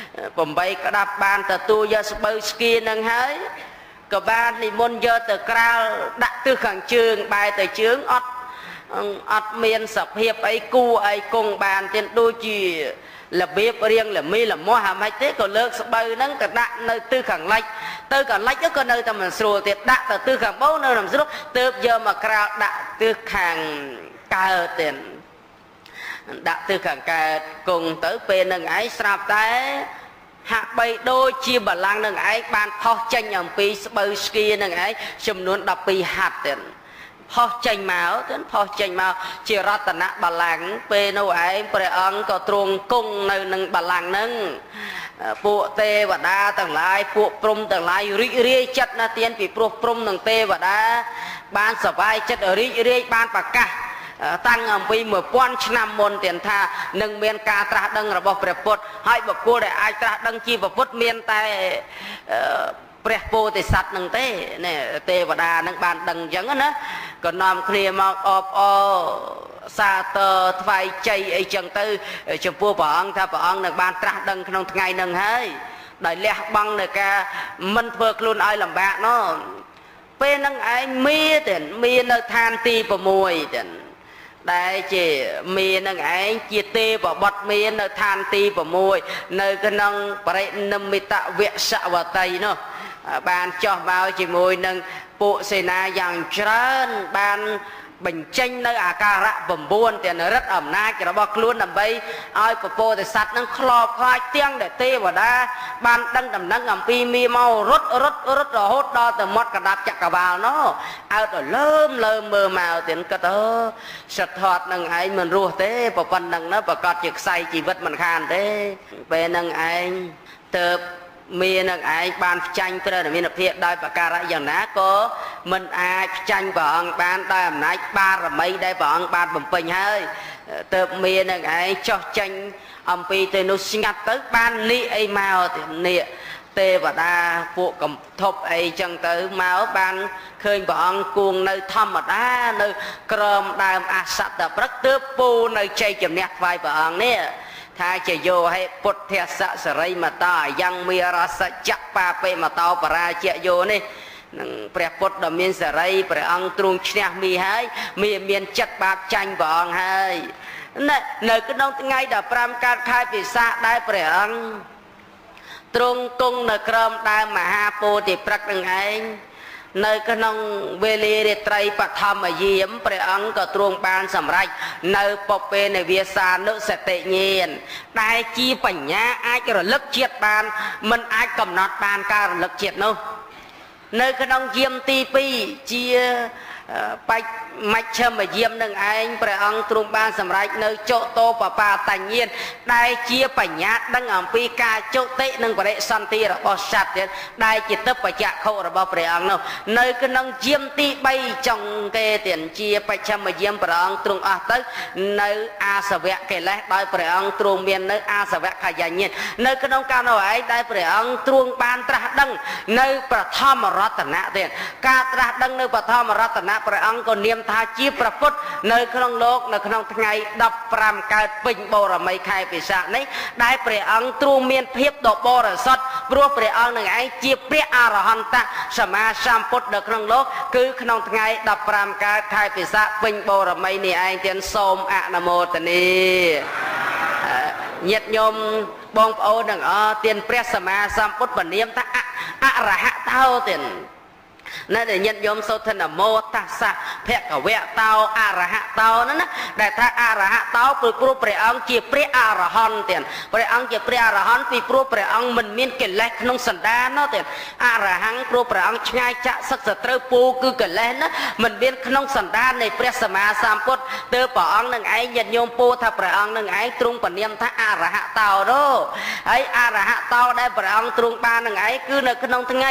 8ក្តាប់បានទទួលយកស្បូវស្គីនឹងហើយក៏បាននិមន្តយកទៅក្រាលដាក់ទិសខាងជើងបែរទៅជើងអត់មានសភាពអីគូអីគង់បានទៀតដូចជារបៀបរៀងល្មីល្មាស់ហ្មងទេក៏លើកស្បូវហ្នឹងទៅដាក់នៅទិសខាងលិចទៅខាងលិចក៏នៅតែមិនស្រួលទៀតដាក់ទៅទិសខាងបូរនៅមិនស្រួលទើបយកមកក្រាលដាក់ទិសខាងកើតទៀតដាក់ទិសខាងកើតគង់ទៅពេលនឹងឯងស្រាប់តែហាក់បីដូចជាបលាំងនឹងឯងបានផុសចេញអំពីស្បូវស្គីនឹងឯងចំនួន12ហាត់ទៀតផុសចេញមកទៅផុសចេញមកជារតនៈបលាំងពេលនោះឯងព្រះអង្គក៏ទ្រង់គង់នៅនឹងបលាំងហ្នឹងពួកទេវតាទាំងឡាយពួកព្រំទាំងឡាយរីករាយចិត្តណាស់ទៀតពីព្រោះព្រំនិងទេវតាបានសប្បាយចិត្តរីករាយបានប្រកាសតាំងអំពី1000ឆ្នាំមុនទៀតថានឹងមានការត្រាស់ដឹងរបស់ព្រះពុទ្ធហើយបុគ្គលដែលអាចត្រាស់ដឹងជាព្រះពុទ្ធមានតែព្រះពោធិសត្វនឹងទេនេះទេវតានឹងបានដឹងអញ្ចឹងណាក៏នាំគ្នាមកអបអរសាទរថ្វាយជ័យអីចឹងទៅចំពោះព្រះអង្គថាព្រះអង្គនឹងបានត្រាស់ដឹងក្នុងថ្ងៃនឹងហើយដោយលះបង់នៅការមិនធ្វើខ្លួនឲ្យលំបាកណោះពេលហ្នឹងឯងមាននៅឋានទី6ទៀតដែលជាមាននឹងឯងជាទេវបុត្រមាននៅឋានទី6នៅក្នុងបរិនិម្មិតវសវតីនោះបានចោះមកជាមួយនឹងពួកសេនាយ៉ាងច្រើនបានបញ្ចេញនៅអាការៈ9ទាំងរិទ្ធអំណាចរបស់ខ្លួនដើម្បីឲ្យពពោធិសត្វនឹងខ្លោបខ្លាចទាំងដែលទេវតាបានដឹងដំណឹងអំពីមីមករត់រហូតដល់ទៅមាត់កណ្ដាប់ចក្រវាលនោះឲ្យទៅលើមមើលមកទៀតគិតសិទ្ធត្ថនឹងឯងមិនរស់ទេប៉ុណ្្នឹងណាប្រកាសជាខ្សែជីវិតមិនខានទេពេលនឹងឯងទៅមាននឹងឯងបានផ្ចាញ់ព្រះរាមាភិបដោយប្រការៈយ៉ាងណាក៏មិនអាចផ្ចាញ់ព្រះអង្គបានដោយអំណាចបារមីដែលព្រះអង្គបានបំពេញហើយទើបមាននឹងឯងចោះចេញអំពីទៅនោះស្ងាត់ទៅបាននីអីមកទៀតនីទេវតាពួកកំធប់អីចឹងទៅមកបានឃើញព្រះអង្គគួងនៅធម្មតានៅក្រោមដើមអសតព្រឹកទើបពូនៅជ័យជំនះថ្វាយព្រះអង្គនេះថាជាយោហេពុទ្ធសសរិមតោយ៉ាងមីរសច្ចបាបេមតោបរាជយោនេះនឹងព្រះពុទ្ធដ៏មានសេរីព្រះអង្គទ្រង់ឈ្នះមីហើយមានចិត្តបាបចាញ់ព្រះអង្គហើយនៅក្នុងថ្ងៃ15កើតខែពិសាខដែលព្រះអង្គទ្រង់គង់នៅក្រោមដើមមហាពោធិព្រឹក្សនឹងឯងនៅក្នុងវេលារាត្រីបឋមយាមព្រះអង្គក៏ទ្រង់បានសម្រេចនៅពុពេនិវាសានុសតិញាណដែលជាបញ្ញាអាចរលឹកជាតិបានមិនអាចកំណត់បានការរលឹកជាតិនោះនៅក្នុងយាមទី2ជាបច្ចមជ្ឈមយាមនឹងឯងព្រះអង្គទ្រង់បានសម្រេចនៅចុតោបបាតញ្ញាណដែលជាបញ្ញាដឹងអំពីការចុតិនិងបរិសន្តិរបស់សត្វទៀតដែលជាទិបច្ចខុរបស់ព្រះអង្គនោះនៅក្នុងយាមទី3ចុងគេទៀតជាបច្ចមយាមព្រះអង្គទ្រង់អស់ទៅនៅអាសវៈកិលេសដោយព្រះអង្គទ្រង់មាននៅអាសវៈខយញ្ញាណនៅក្នុងកាលនោះឯងដែលព្រះអង្គទ្រង់បានត្រាស់ដឹងនៅប្រធមរតនៈទៀតការត្រាស់ដឹងនៅប្រធមរតនៈព្រះអង្គក៏នាមថាជាព្រះពុទ្ធនៅក្នុងលោកនៅក្នុងថ្ងៃ15កើតពេញបូរមីខែពិសាខនេះដែលព្រះអង្គទ្រង់មានភាពដ៏បរិសុទ្ធព្រោះព្រះអង្គនឹងឯងជាព្រះអរហន្តសម្មាសម្ពុទ្ធនៅក្នុងលោកគឺក្នុងថ្ងៃ15កើតខែពិសាខពេញបូរមីនេះឯងទាំងសូមអនុមោទនាញាតិញោមបងប្អូនទាំងអស់ទានព្រះសម្មាសម្ពុទ្ធនាមថាអរហតោទៀតនៅដែលញាតិញោមសូត្រនមោតស្សៈភគវៈតោអរហតោហ្នឹងណាដែលថាអរហតោព្រោះព្រះអង្គជាព្រះអរហន្តទៀតព្រះអង្គជាព្រះអរហន្តពីព្រោះព្រះអង្គមិនមានកិលេសក្នុងសន្តាននោះទៀតអរហង្គព្រោះព្រះអង្គឆ្ងាយចាក់សឹកសត្រូវពូគឺកិលេសណាមិនមានក្នុងសន្តាននៃព្រះសម្មាសម្ពុទ្ធទើបព្រះអង្គនឹងឯងញាតិញោមពូថាព្រះអង្គនឹងឯងទ្រង់ពនាមថាអរហតោនោះហើយអរហតោដែលព្រះអង្គទ្រង់បាននឹងឯងគឺនៅក្នុងថ្ងៃ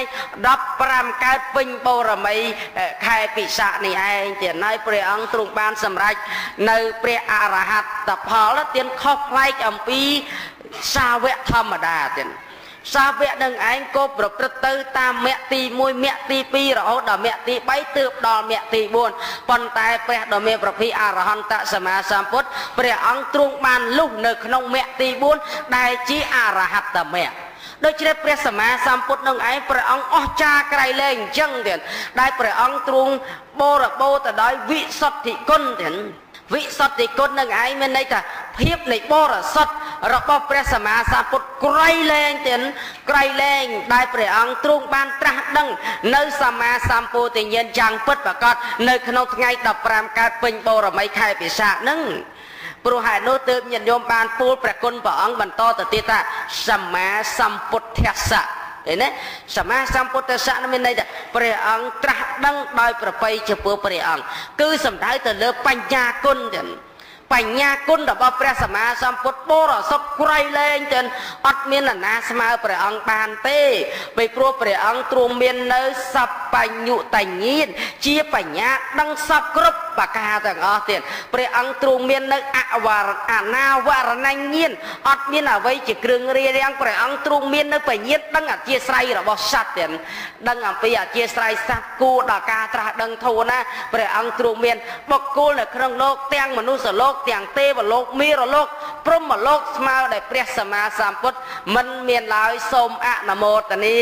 15កើតពេញបូរមីខែពិសាខនេះឯងទៀតហើយព្រះអង្គទ្រង់បានសម្រេចនៅព្រះអរហត្តផលទៀតខុសប្លែកអំពីសាវកធម្មតាទៀតសាវកនឹងឯងក៏ប្រព្រឹត្តទៅតាមមគ្គទី1មគ្គទី2រហូតដល់មគ្គទី3ទើបដល់មគ្គទី4ប៉ុន្តែព្រះដ៏មានព្រះភិក្ខអរហន្តសម្មាសម្ពុទ្ធព្រះអង្គទ្រង់បានលុះនៅក្នុងមគ្គទី4ដែលជាអរហត្តមគ្គដូច្នេះព្រះសម្មាសម្ពុទ្ធនឹងឯងព្រះអង្គអស្ចារ្យក្រៃលែងអញ្ចឹងទៀតដែលព្រះអង្គទ្រង់បរិបូរទៅដោយវិសុទ្ធិគុណទៀតវិសុទ្ធិគុណនឹងឯងមានន័យថាភាពនៃបរិសុទ្ធរបស់ព្រះសម្មាសម្ពុទ្ធក្រៃលែងទៀតក្រៃលែងដែលព្រះអង្គទ្រង់បានត្រាស់ដឹងនៅសម្មាសម្ពោធិញ្ញាណយ៉ាងពិតប្រាកដនៅក្នុងថ្ងៃ15កើតពេញបូរមីខែពិសាខហ្នឹងព្រោះហេតុនោះទើបញាតិញោមបានពោលព្រះគុណព្រះអង្គបន្តទៅទៀតថាសម្មាសម្ពុទ្ធស្សៈឃើញទេសម្មាសម្ពុទ្ធស្សៈមានន័យថាព្រះអង្គត្រាស់ដឹងដោយប្រពៃចំពោះព្រះអង្គគឺសំដៅទៅលើបញ្ញាគុណទៀតបញ្ញាគុណរបស់ព្រះសម្មាសម្ពុទ្ធបរិសុទ្ធក្រៃលែងទាំងអត់មាននរណាស្មើព្រះអង្គបានទេពីព្រោះព្រះអង្គទ្រង់មាននៅសព្វបញ្ញុតញ្ញាណជាបញ្ញាដឹងសពគ្រប់ប្រការទាំងអស់ទៀតព្រះអង្គទ្រង់មាននៅអនាវរណញ្ញាណអត់មានអ្វីជាគ្រឿងរារាំងព្រះអង្គទ្រង់មាននៅបញ្ញាដឹងអធិស្ស្រ័យរបស់សត្វទៀតដឹងអំពីអធិស្ស្រ័យសត្វគួរដល់ការត្រាស់ដឹងធម៌ណាព្រះអង្គទ្រង់មានបុគ្គលនៅក្នុងលោកទាំងមនុស្សលោកទាំងទេវលោកមេរលោកព្រហ្មលោកស្មើដែលព្រះសម្មាសម្ពុទ្ធមិនមានឡើយសូមអនុមោទនា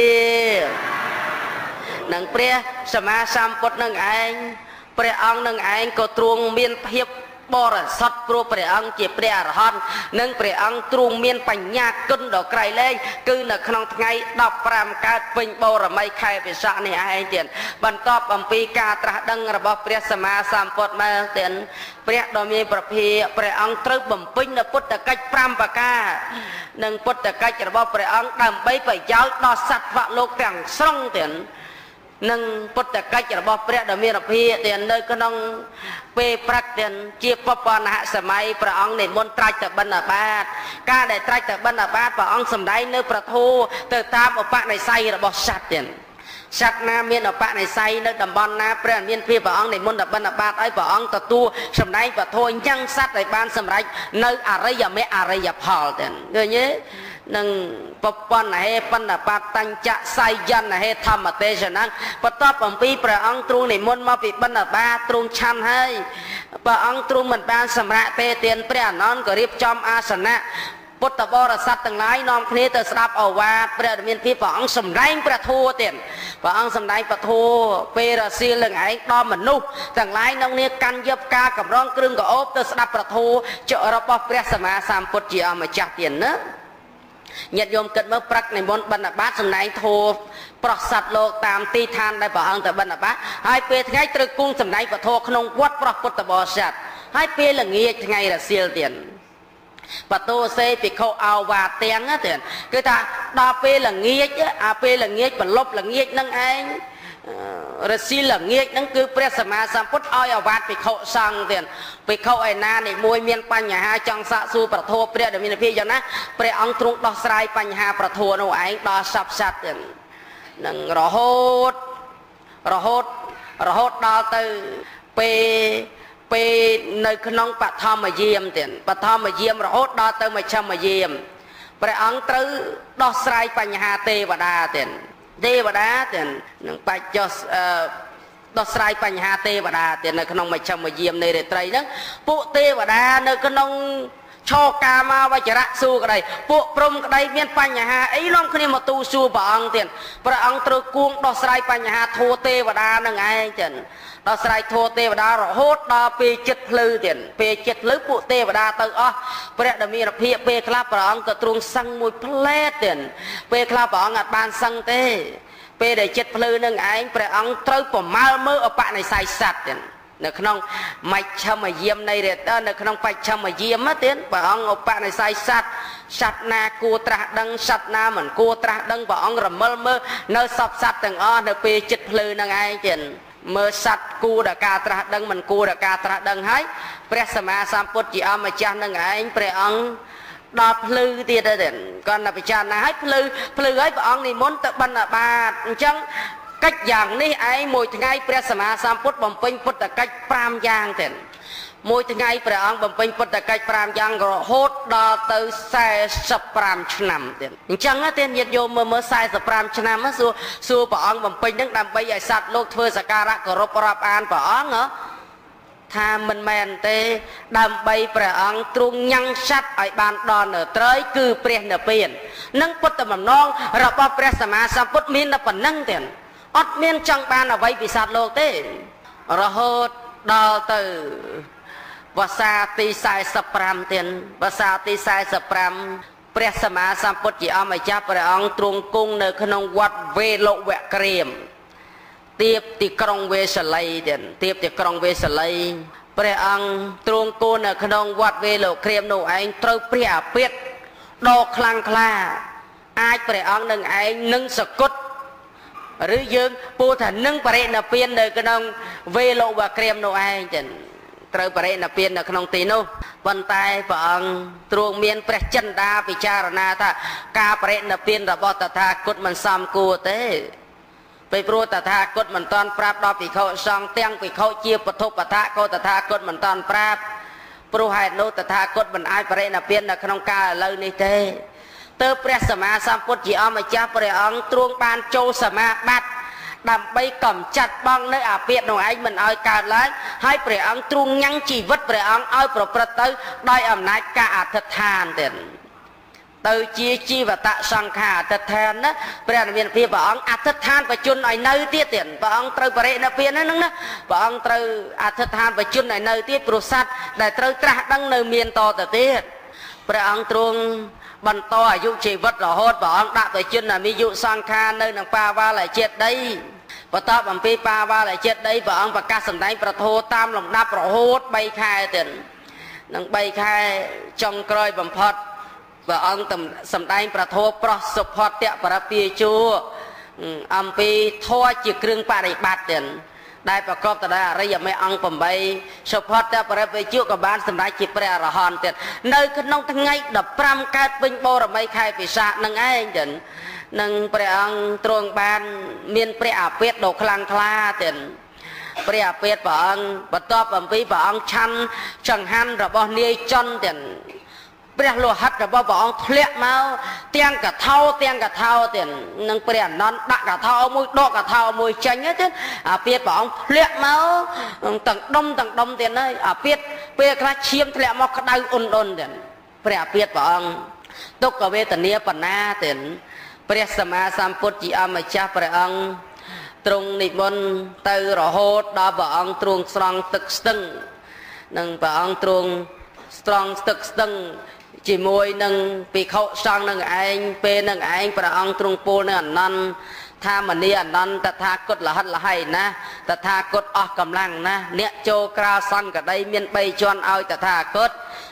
នឹងព្រះសម្មាសម្ពុទ្ធនឹងឯងព្រះអង្គនឹងឯងក៏ទ្រង់មានភាពបរិសុទ្ធព្រោះព្រះអង្គជាព្រះអរហន្តនិងព្រះអង្គទ្រង់មានបញ្ញាគុណដ៏ក្រៃលែងគឺនៅក្នុងថ្ងៃ15កើតពេញបូរមីខែពិសាខនេះឯងទៀតបន្ទាប់អំពីការត្រាស់ដឹងរបស់ព្រះសម្មាសម្ពុទ្ធមកទៀតព្រះដ៏មានព្រះភិក្ខព្រះអង្គត្រូវបំពេញនៅពុទ្ធកិច្ច5ប្រការនិងពុទ្ធកិច្ចរបស់ព្រះអង្គដើម្បីប្រយោជន៍ដល់សត្វលោកទាំងស្រុងទៀតនឹងពុទ្ធកិច្ចរបស់ព្រះដ៏មានភិក្ខទៀតនៅក្នុងពេលព្រឹកទៀតជាបបនហសម័យព្រះអង្គនិមន្តត្រាច់ទៅបិណ្ឌបាតការដែលត្រាច់ទៅបិណ្ឌបាតព្រះអង្គសម្ដែងនៅប្រធូរទៅតាមឧបនិស្ស័យរបស់សត្វទៀតសត្វណាមានឧបនិស្ស័យនៅតំបន់ណាព្រះមានព្រះអង្គនិមន្តទៅបិណ្ឌបាតឲ្យព្រះអង្គទទួលសម្ដែងប្រធូរអញ្ចឹងសត្វឲ្យបានសម្រេចនៅអរិយមគ្គអរិយផលទៀតឃើញទេនឹងបបនហេបណ្ឌបាតញ្ចសៃយនហេធម្មទេសនាបន្ទាប់អំពីព្រះអង្គទ្រង់និមន្តមកពីបណ្ឌបាតទ្រង់ឆាន់ហើយព្រះអង្គទ្រង់មិនបានសម្រាកទេទានព្រះអនន្តក៏រៀបចំអាសនៈពុទ្ធបរិស័ទទាំងឡាយនាំគ្នាទៅស្ដាប់ឱវាទព្រះរាមាភិព្រះអង្គសម្ដែងព្រះធម៌ទៀតព្រះអង្គសម្ដែងព្រះធម៌ពេលរសៀលនឹងឯងដល់មនុស្សទាំងឡាយក្នុងគ្នាកាន់យកផ្កាកម្រងគ្រឿងកោបទៅស្ដាប់ព្រះធម៌របស់ព្រះសម្មាសម្ពុទ្ធជាអម្ចាស់ទៀតណាញាតិញោមគិតមើលព្រឹកនិមន្តបិណ្ឌបាតសម្ដែងធម៌ប្រស័តលោកតាមទីឋានដែលព្រះអង្គទៅបិណ្ឌបាតហើយពេលថ្ងៃត្រូវគង់សម្ដែងពធក្នុងវត្តព្រះពុទ្ធបរិស័ទហើយពេលល្ងាចថ្ងៃរសៀលទៀតបតោសេភិក្ខុអោវាទាំងទៀតគឺថាដល់ពេលល្ងាចពេលល្ងាចប្រលប់ល្ងាចនឹងឯងរសីលងាកហ្នឹងគឺព្រះសម្មាសម្ពុទ្ធឲ្យអាវាតភិក្ខុសង្ឃទៀតភិក្ខុឯណានេះមួយមានបញ្ហាចង់សាកសួរប្រធមព្រះដែលមានភាពយ៉ាងណាព្រះអង្គទ្រង់ដោះស្រាយបញ្ហាប្រធមនោះឯងដល់សពសត្វទៀតនឹងរហូតដល់ទៅពេលនៅក្នុងបឋមយាមទៀតបឋមយាមរហូតដល់ទៅមជ្ឈមយាមព្រះអង្គត្រូវដោះស្រាយបញ្ហាទេវតាទៀតនឹងបច្ចុប្បន្នដោះស្រាយបញ្ហាទេវតាទៀតនៅក្នុងមជ្ឈមយាមនៃរាត្រីហ្នឹងពួកទេវតានៅក្នុងឆោកាមាវចរៈសួរក្តីពួកព្រំក្តីមានបញ្ហាអីនាំគ្នាមកទូសួរព្រះអង្គទៀតព្រះអង្គត្រូវគួងដោះស្រាយបញ្ហាធัวទេវតានឹងឯងចឹងដោះស្រាយធัวទេវតារហូតដល់ពេលចិត្តភ្លឺទៀតពេលចិត្តភ្លឺពួកទេវតាទៅអស់ព្រះដ៏មានភាពពេលខ្លះព្រះអង្គក៏ទ្រង់សឹងមួយផ្លែតទៀតពេលខ្លះព្រះអង្គអត់បានសឹងទេពេលដែលចិត្តភ្លឺនឹងឯងព្រះអង្គត្រូវប្រមាលមើលឧបនិស្ស័យសត្វទៀតនៅក្នុងមជ្ឈមយាមនៃរតនៅក្នុងបច្ឆមយាមទៀតព្រះអង្គឧបនិស្ស័យសត្វណាគួរត្រាស់ដឹងសត្វណាមិនគួរត្រាស់ដឹងព្រះអង្គរមិលមើលនៅសពសត្វទាំងអស់នៅពេលចិត្តភ្លឺនឹងឯងទៀតមើលសត្វគួរដល់ការត្រាស់ដឹងមិនគួរដល់ការត្រាស់ដឹងហើយព្រះសម្មាសម្ពុទ្ធជាអម្ចាស់នឹងឯងព្រះអង្គដល់ភ្លឺទៀតទៅគាត់តែពិចារណាឲ្យភ្លឺឲ្យព្រះអង្គនិមន្តទៅបិណ្ឌបាតអញ្ចឹងកិច្ចយ៉ាងនេះឯងមួយថ្ងៃព្រះសម្មាសម្ពុទ្ធបំពេញពុទ្ធកិច្ច5យ៉ាងទៀតមួយថ្ងៃព្រះអង្គបំពេញពុទ្ធកិច្ច5យ៉ាងរហូតដល់ទៅ45ឆ្នាំទៀតអញ្ចឹងទេញាតិញោមមើល45ឆ្នាំសួរព្រះអង្គបំពេញនឹងដើម្បីឲ្យសត្វលោកធ្វើសក្ការៈគោរពរាប់អានព្រះអង្គថាមិនមែនទេដើម្បីព្រះអង្គទ្រង់ញ៉ាំងសត្វឲ្យបានដល់នៅត្រើយគឺព្រះនិព្វាននឹងពុទ្ធបំណងរបស់ព្រះសម្មាសម្ពុទ្ធមានតែប៉ុណ្្នឹងទៀតអត់មានចង់បានអ្វីពីសត្វលោកទេរហូតដល់ទៅវស្សាទី45ទៀតវស្សាទី45ព្រះសម្មាសម្ពុទ្ធជាអម្ចាស់ព្រះអង្គទ្រង់គង់នៅក្នុងវត្តវេលវក្រាមទៀបទីក្រុងវេសាលីទៀតទៀបទីក្រុងវេសាលីព្រះអង្គទ្រង់គង់នៅក្នុងវត្តវេលវក្រាមនោះឯងត្រូវព្រះអាពាត្យដ៏ខ្លាំងក្លាអាចព្រះអង្គនឹងឯងនឹងសគត់ឬយើងពោលថានឹងបរិណិព្វាននៅក្នុងវេលវក្រាមនោះឯងចឹងត្រូវបរិណិព្វាននៅក្នុងទីនោះប៉ុន្តែព្រះអង្គទ្រង់មានព្រះចិន្តាពិចារណាថាការបរិណិព្វានរបស់តថាគតមិនសមគួរទេពេលព្រោះតថាគតមិនតាន់ប្រាប់ដល់ភិក្ខុសង្ឃទាំងភិក្ខុជាពធុបតៈក៏តថាគតមិនតាន់ប្រាប់ព្រោះហេតុនោះតថាគតមិនអាចបរិណិព្វាននៅក្នុងកាលឥឡូវនេះទេទើបព្រះសម្មាសម្ពុទ្ធជាអម្ចាស់ព្រះអង្គទ្រង់បានចូលសមាបត្តិដើម្បីកំចាត់បងនៅអាពាត្យនោះឯងមិនឲ្យកើតឡើងហើយព្រះអង្គទ្រង់ញ៉ាំងជីវិតព្រះអង្គឲ្យប្រព្រឹត្តទៅដោយអំណាចការអធិដ្ឋានទៀតទៅជាជីវតសង្ខារអធិដ្ឋានណាព្រះមានភាពព្រះអង្គអធិដ្ឋានបជនឲ្យនៅទៀតព្រះអង្គត្រូវបរិណិព្វានហ្នឹងណាព្រះអង្គត្រូវអធិដ្ឋានបជនឲ្យនៅទៀតព្រោះសត្វដែលត្រូវត្រាស់ដឹងនៅមានតទៅទៀតព្រះអង្គទ្រង់បន្តអាយុជីវិតរហូតព្រះអង្គដាក់ទៅជនអាយុសង្ខារនៅនឹងបាវាលចេតិយបន្ទាប់អំពីបាវាលចេតិយព្រះអង្គប្រកាសសម្ដែងប្រធោតាមលំដាប់រហូត3ខែទៀតនឹង3ខែចុងក្រោយបំផុតព្រះអង្គសម្ដែងប្រធោប្រោះសុផតៈបរពាជួអំពីធម៌ជាគ្រឿងបរិបត្តិទៀតដែលប្រកបទៅដោយអរិយមេអង្គ8សុផតៈបរិបេជក៏បានសម្រេចជាព្រះអរហន្តទៀតនៅក្នុងថ្ងៃ15កើតពេញបូរមីខែពិសាខនឹងឯងទៀតនឹងព្រះអង្គទ្រង់បានមានព្រះអាពាត្យដ៏ខ្លាំងក្លាទៀតព្រះអាពាត្យព្រះអង្គបន្ទាប់អំពីព្រះអង្គឆាន់ចង្ហាន់របស់នាយចន្ទទៀតព្រះលោហិតរបស់ព្រះអង្គធ្លាក់មកទាំងកថោទៀតនឹងព្រះអនន្តដាក់កថោមួយដកកថោមួយចេញទៀតអាពាត្យព្រះអង្គធ្លាក់មកទាំងដុំទៀតហើយអាពាត្យពេលខ្លះឈាមធ្លាក់មកក្តៅអ៊ុនទៀតព្រះអាពាត្យព្រះអង្គទុក្ខវេទនាបណ្ណាទៀតព្រះសម្មាសម្ពុទ្ធជាអម្ចាស់ព្រះអង្គទ្រង់និមន្តទៅរហូតដល់ព្រះអង្គទ្រង់ស្រង់ទឹកស្ទឹងនឹងព្រះអង្គទ្រង់ស្រង់ទឹកស្ទឹងជាមួយនឹងភិក្ខុសង្ឃនឹងឯងពេលនឹងឯងព្រះអង្គទ្រង់ពោលនៅអនន្តថាមនីអនន្តតថាគតលហិតលហៃណាតថាគតអស់កម្លាំងណាអ្នកចូលក្រៅសង្ឃក្តីមាន3ជាន់ឲ្យតថាគត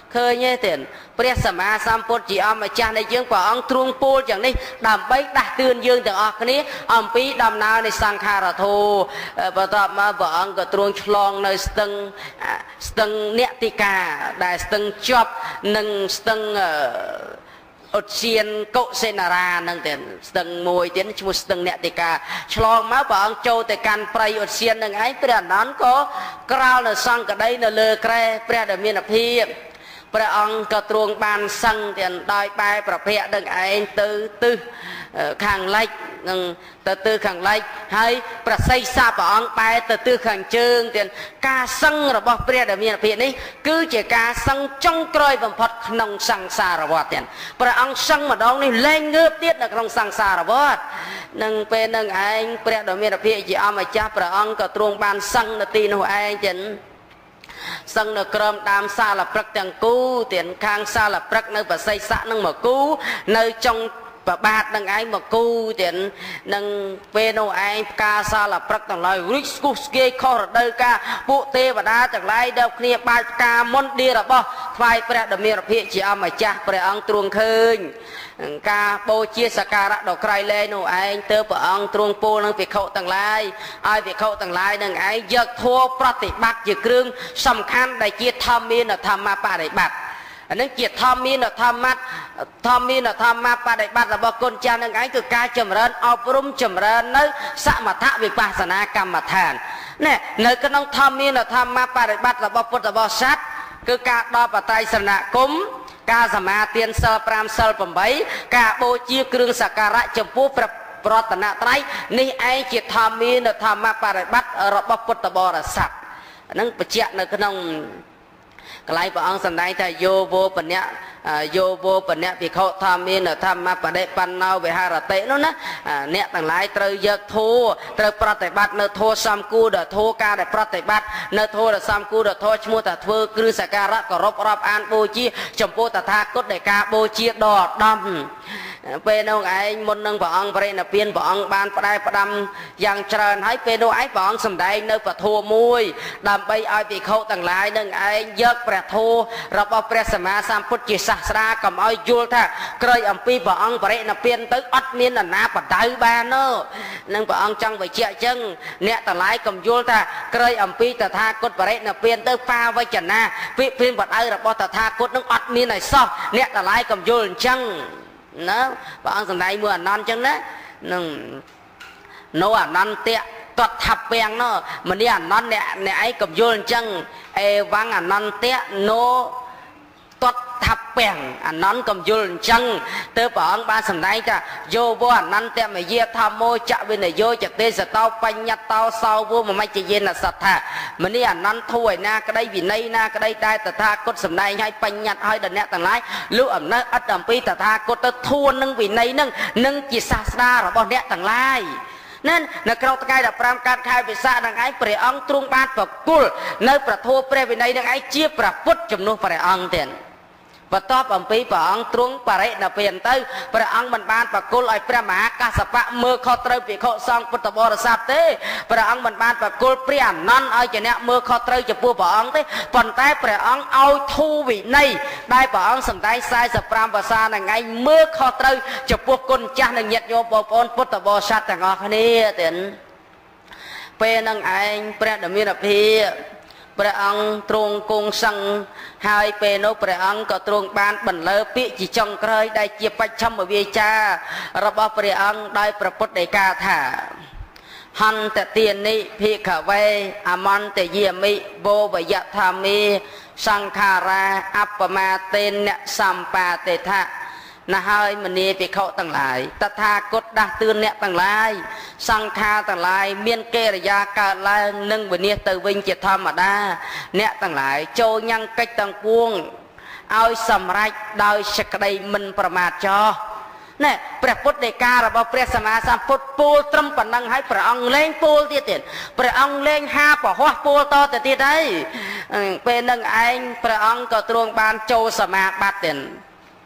ឃើញទេទៀតព្រះសម្មាសម្ពុទ្ធជាអម្ចាស់នៃយើងព្រះអង្គទ្រង់ពោលយ៉ាងនេះដើម្បីដាស់តឿនយើងទាំងអស់គ្នាអំពីដំណើរនៃសង្ខារធម៌បន្ទាប់មកព្រះអង្គក៏ទ្រង់ឆ្លងនៅស្ទឹងនេតិកាដែលស្ទឹងជាប់នឹងស្ទឹងឧទ្យានកុសេនារានឹងទៀតស្ទឹងមួយទៀតឈ្មោះស្ទឹងនេតិកាឆ្លងមកព្រះអង្គចូលទៅកាន់ព្រៃឧទ្យាននឹងឯងព្រះអនន្តក៏ក្រោលនៅសង្កដីនៅលើក្រែព្រះដែលមានភាពព្រះអង្គក៏ទ្រង់បានសឹងទាំងដោយបែរប្រភពនឹងឯងទៅទិសខាងលិចនឹងទៅទិសខាងលិចហើយប្រសិទ្ធសាព្រះអង្គបែរទៅទិសខាងជើងទាំងការសឹងរបស់ព្រះដែលមានភាពនេះគឺជាការសឹងចុងក្រោយបំផុតក្នុងសង្សារវដ្តទាំងព្រះអង្គសឹងម្ដងនេះលែងងើបទៀតនៅក្នុងសង្សារវដ្តនឹងពេលនឹងឯងព្រះដែលមានភាពជាអម្ចាស់ព្រះអង្គក៏ទ្រង់បានសឹងនៅទីនោះឯងទាំងសឹងនៅក្រោមដើមសាលព្រឹកទាំងគូទៀតខាងសាលព្រឹកនៅបសិទ្ធៈនឹងមកគូនៅចុងប្របាទនឹងឯងមកគូទៀតនឹងពេលនោះឯងផ្កាសាលព្រឹកទាំងឡាយរីកស្គុះស្គាយខុសរដូវកាលពួកទេវតាទាំងឡាយដើរគ្នាបាចផ្កាមុនឌីរបស់ថ្វាយព្រះដ៏មានភាពជាអម្ចាស់ព្រះអង្គទ្រង់ឃើញការបូជាសក្ការៈដ៏ក្រៃលែងនោះឯងទើបព្រះអង្គទ្រង់ពោលនឹងភិក្ខុទាំងឡាយឲ្យភិក្ខុទាំងឡាយនឹងឯងយកធម៌ប្រតិបត្តិជាគ្រឿងសំខាន់ដែលជាធម្មានធម្មបរិបត្តិអានេះជាធម្មានធម្មបដិបត្តិរបស់គុណចាស់នឹងឯងគឺការចម្រើនអប់រំចម្រើននៅសមថវិបស្សនាកម្មដ្ឋានណែនៅក្នុងធម្មានធម្មបដិបត្តិរបស់ពុទ្ធបរិស័ទគឺការដល់បត្រៃសនគមការសមាទានសិល5សិល8ការបូជាគ្រឿងសក្ការៈចំពោះព្រះប្រតនត្រ័យនេះឯងជាធម្មានធម្មបរិបត្តិរបស់ពុទ្ធបរិស័ទហ្នឹងបញ្ជាក់នៅក្នុងកន្លែងព្រះអង្គសម្ដែងថាយោវោបញ្ញាយោវោបញ្ញាភិក្ខុធម្មានធម្មបដិបណ្ណោវិហារតិនោះណាអ្នកទាំងឡាយត្រូវយកធម៌ត្រូវប្រតិបត្តិនៅធម៌សំគូដល់ធម៌ការដែលប្រតិបត្តិនៅធម៌ដែលសំគូដល់ធម៌ឈ្មោះថាធ្វើគ្រឿងសក្ការៈគោរពរាប់អានបូជាចំពោះតថាគតដែលការបូជាដ៏ឧត្តមពេលនោះឯងមុននឹងព្រះអង្គបរិនិព្វានព្រះអង្គបានផ្ដែផ្ដាំយ៉ាងច្រើនហើយពេលនោះឯងព្រះអង្គសម្ដែងនៅពធមួយដើម្បីឲ្យភិក្ខុទាំងឡាយនឹងឯងយកព្រះធម៌របស់ព្រះសម្មាសម្ពុទ្ធជាសាស្ត្រាកុំឲ្យយល់ថាក្រោយអំពីព្រះអង្គបរិនិព្វានទៅអត់មាននរណាបដៅបាននឹងព្រះអង្គចង់បញ្ជាក់អញ្ចឹងអ្នកទាំងឡាយកុំយល់ថាក្រោយអំពីតថាគតបរិនិព្វានទៅបាវចនាវិព្វានបដៅរបស់តថាគតនឹងអត់មានឲ្យសោះអ្នកទាំងឡាយកុំយល់អញ្ចឹងណាព្រះអង្គសម្ដែងមួយអនន្តអញ្ចឹងណានឹងណូអនន្តៈតតថាពាំងនោះមនីអនន្តអ្នកឯងកុំយល់អញ្ចឹងអេវ៉ាំងអនន្តៈណូតតថាពាំងអនន្តកុំយល់អញ្ចឹងទើបព្រះអង្គបានសម្ដែងថាយោវអនន្តមយាធម្មោចវិនយោចទេសតោបញ្ញតោសោវមមជ្ជយេនសត្ថាមនីអនន្តធួយណាក្តីវិន័យណាក្តីតែតថាគតសម្ដែងឲ្យបញ្ញត្តិឲ្យដល់អ្នកទាំងឡាយលោកអំណើឥតអំពីតថាគតទៅធួននឹងវិន័យនឹងជាសាស្ត្រារបស់អ្នកទាំងឡាយនៅក្នុងថ្ងៃ15កើតខែវិសាខនឹងឯងព្រះអង្គទ្រង់បានប្រគល់នៅប្រធัวព្រះវិន័យនឹងឯងជាព្រះពុទ្ធជំនួសព្រះអង្គទៀតបន្ទាប់អំពីព្រះអង្គទ្រង់បរិនិព្វានទៅព្រះអង្គមិនបានប្រគល់ឲ្យព្រះមហាកាសបៈមើលខុសត្រូវភិក្ខុសង្ឃពុទ្ធបរិស័ទទេព្រះអង្គមិនបានប្រគល់ព្រះអនន្តឲ្យជាអ្នកមើលខុសត្រូវចំពោះព្រះអង្គទេប៉ុន្តែព្រះអង្គឲ្យធូរវិន័យដែលព្រះអង្គសម្ដែង45ភាសានឹងឯងមើលខុសត្រូវចំពោះគុណចាស់និងញាតិញោមបងប្អូនពុទ្ធបរិស័ទទាំងអស់គ្នាទៀតពេលនឹងឯងព្រះដ៏មានភាពព្រះអង្គទ្រង់គង់សឹងហើយពេលនោះព្រះអង្គក៏ទ្រង់បានបន្លឺពាក្យជាចុងក្រោយដែលជាបច្ឆមវាចារបស់ព្រះអង្គដោយប្រពុតដីកាថាហន្តទានិភិក្ខវេអមន្តយាមិវោវយថាមេសង្ខារាអបមាតេនសម្បាទេថាណាហើយមនីភិក្ខុទាំងឡាយតថាគតដាស់តឿនអ្នកទាំងឡាយសង្ខារទាំងឡាយមានកិរិយាកើតឡើងនិងវិនិច្ឆ័យទៅវិញជាធម្មតាអ្នកទាំងឡាយចូលញ៉ាំងកិច្ចទាំងពួងឲ្យសម្រេចដោយសេចក្តីមិនប្រមាទចោះណែព្រះពុទ្ធដីការបស់ព្រះសម្មាសម្ពុទ្ធពោលត្រឹមប៉ុណ្ណឹងហើយព្រះអង្គលែងពោលទៀតព្រះអង្គលែងហាប្រហោះពោលតទៅទៀតហើយពេលនឹងឯងព្រះអង្គក៏ទ្រង់បានចូលសមាបត្តិទៀត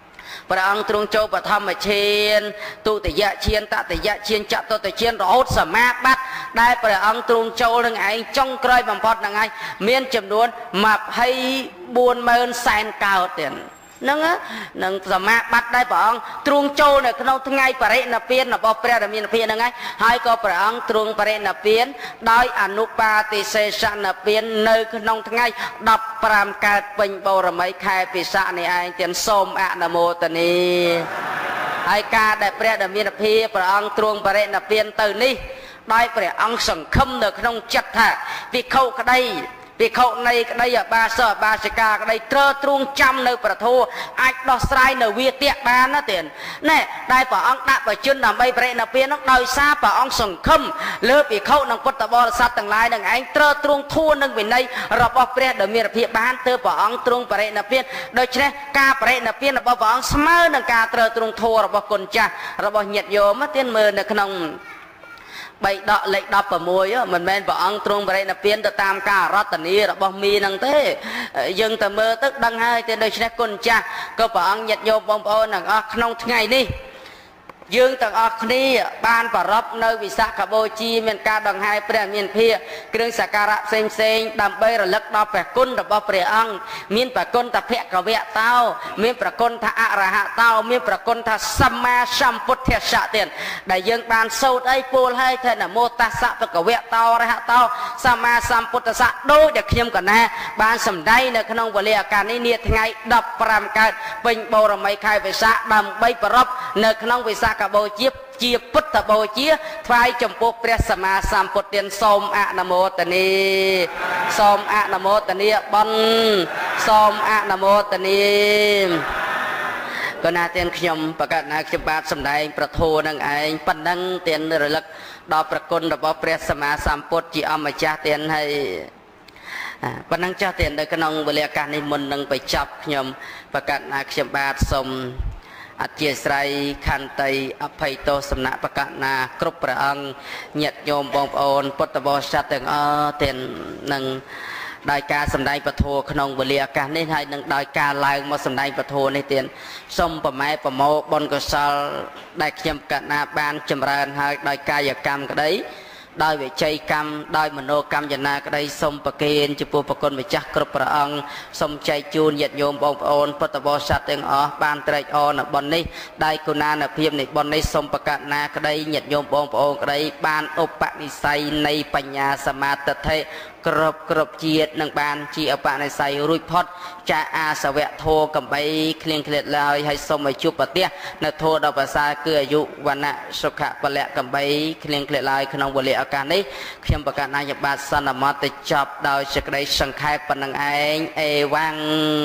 ព្រះអង្គទ្រង់ចូលបឋមឈានទុតិយឈានតតិយឈានចតុតឈានរហូតសមាបត្តិដែលព្រះអង្គទ្រង់ចូលនឹងឯងចុងក្រោយបំផុតនឹងឯងមានចំនួន240000សែនកោតទៀតនឹងសមាបត្តិដែលព្រះអង្គទ្រង់ចូលនៅក្នុងថ្ងៃបរិនិព្វានរបស់ព្រះរាមាភិហ្នឹងហើយហើយក៏ព្រះអង្គទ្រង់បរិនិព្វានដោយអនុបាទិសេសនិព្វាននៅក្នុងថ្ងៃ15កើតពេញបូរមីខែពិសាខនេះឯងទៀតសូមអនុមោទនាហើយការដែលព្រះរាមាភិព្រះអង្គទ្រង់បរិនិព្វានទៅនេះដោយព្រះអង្គសង្ឃឹមនៅក្នុងចិត្តថាភិក្ខុក្តីភិក្ខុនៃក្តីអបាសកអបាសិកាក្តីត្រូវទ្រង់ចាំនៅប្រធោអាចដោះស្រាយនៅវាទៈបានណាទៀតណែដែលព្រះអង្គដាក់បជនដើម្បីបរិនិព្វាននោះដោយសារព្រះអង្គសង្ឃឹមលើភិក្ខុនិងពុទ្ធបរិស័ទទាំងឡាយនឹងឯងត្រូវទ្រង់ធួនឹងវិន័យរបស់ព្រះដ៏មានភាពបានទើបព្រះអង្គទ្រង់បរិនិព្វានដូច្នេះការបរិនិព្វានរបស់ព្រះអង្គស្មើនឹងការត្រូវទ្រង់ធួរបស់គុណចាស់របស់ញាតិញោមទៀតមើលនៅក្នុង3ដកលេខ16មិនមែនព្រះអង្គទ្រង់បរិនិព្វានទៅតាមការរតនារបស់មីហ្នឹងទេយើងទៅមើលទៅដឹងហើយតែដូច្នេះគុណចាស់ក៏ព្រះអង្គញាតិញោមបងប្អូនទាំងអស់ក្នុងថ្ងៃនេះយើងទាំងអស់គ្នាបានប្រារព្ធនៅវិសាខបូជាមានការដង្ហែព្រះមានភាគ្រឿងសក្ការៈផ្សេងដើម្បីរលឹកដល់ព្រះគុណរបស់ព្រះអង្គមានព្រះគុណថាភគវៈតោមានព្រះគុណថាអរហតោមានព្រះគុណថាសម្មាសម្ពុទ្ធស្សៈទៀតដែលយើងបានសូត្រអីពោលហើយថានមោតស្សៈភគវៈតោអរហតោសម្មាសម្ពុទ្ធស្សៈដូចដែលខ្ញុំកណាបានសម្ដែងនៅក្នុងវេលាឱកាសនេះនាថ្ងៃ15កើតពេញបូរមីខែវិសាខដើម្បីប្រារព្ធនៅក្នុងវិសាខបូជាពុទ្ធបូជាថ្វាយចំពោះព្រះសម្មាសម្ពុទ្ធទានសូមអនុមោទនាសូមអនុមោទនាបន់សូមអនុមោទនាកណាទានខ្ញុំប្រកាសណាខ្ញុំបាទសម្ដែងប្រធោនឹងឯងប៉ុណ្ណឹងទានរលឹកដល់ប្រគុណរបស់ព្រះសម្មាសម្ពុទ្ធជាអម្ចាស់ទានហើយប៉ុណ្ណឹងចាស់ទាននៅក្នុងវេលាឱកាសនេះមុននឹងបញ្ចប់ខ្ញុំប្រកាសណាខ្ញុំបាទសូមអធិស្ឋានខន្តីអភ័យទោសសំណាក់បកណាគ្រប់ព្រះអង្គញាតិញោមបងប្អូនពុទ្ធបរិស័ទទាំងអស់ទាំងនឹងដោយការសម្ដែងពធក្នុងវេលាឱកាសនេះហើយនឹងដោយការឡើងមកសម្ដែងពធនេះទៀតសូមប្រម៉ែប្រមោបុណ្យកុសលដែលខ្ញុំកណាបានចម្រើនហើយដោយកាយកម្មក្តីដោយវិជ័យកម្មដោយមโนកម្មយនាក្តីសូមប្រគេនចំពោះប្រគុណម្ចាស់គ្រប់ព្រះអង្គសូមចែកជូនញាតិញោមបងប្អូនពុទ្ធបរិស័ទទាំងអស់បានត្រេកអរនៅបុណ្យនេះដោយគុណានុភាពនៃបុណ្យនេះសូមប្រកាសណាក្តីញាតិញោមបងប្អូនក្តីបានឧបនិស្ស័យនៃបញ្ញាសមាធិគ្រប់ជាតិនឹងបានជាឧបនិស្ស័យរួចផុតចាអាសវៈធោកំបីគ្លៀងគ្លាតឡើយហើយសូមឲ្យជួបប្រទះនៅធោដល់ប្រសើរគឺអាយុវណ្ណៈសុខៈពលៈកំបីគ្លៀងគ្លាតឡើយក្នុងវេលាឱកាសនេះខ្ញុំប្រកាសណាយបាទសន្មតទៅចប់ដោយសេចក្តីសង្ខេបប៉ុណ្ណឹងឯងអេវ៉ាំង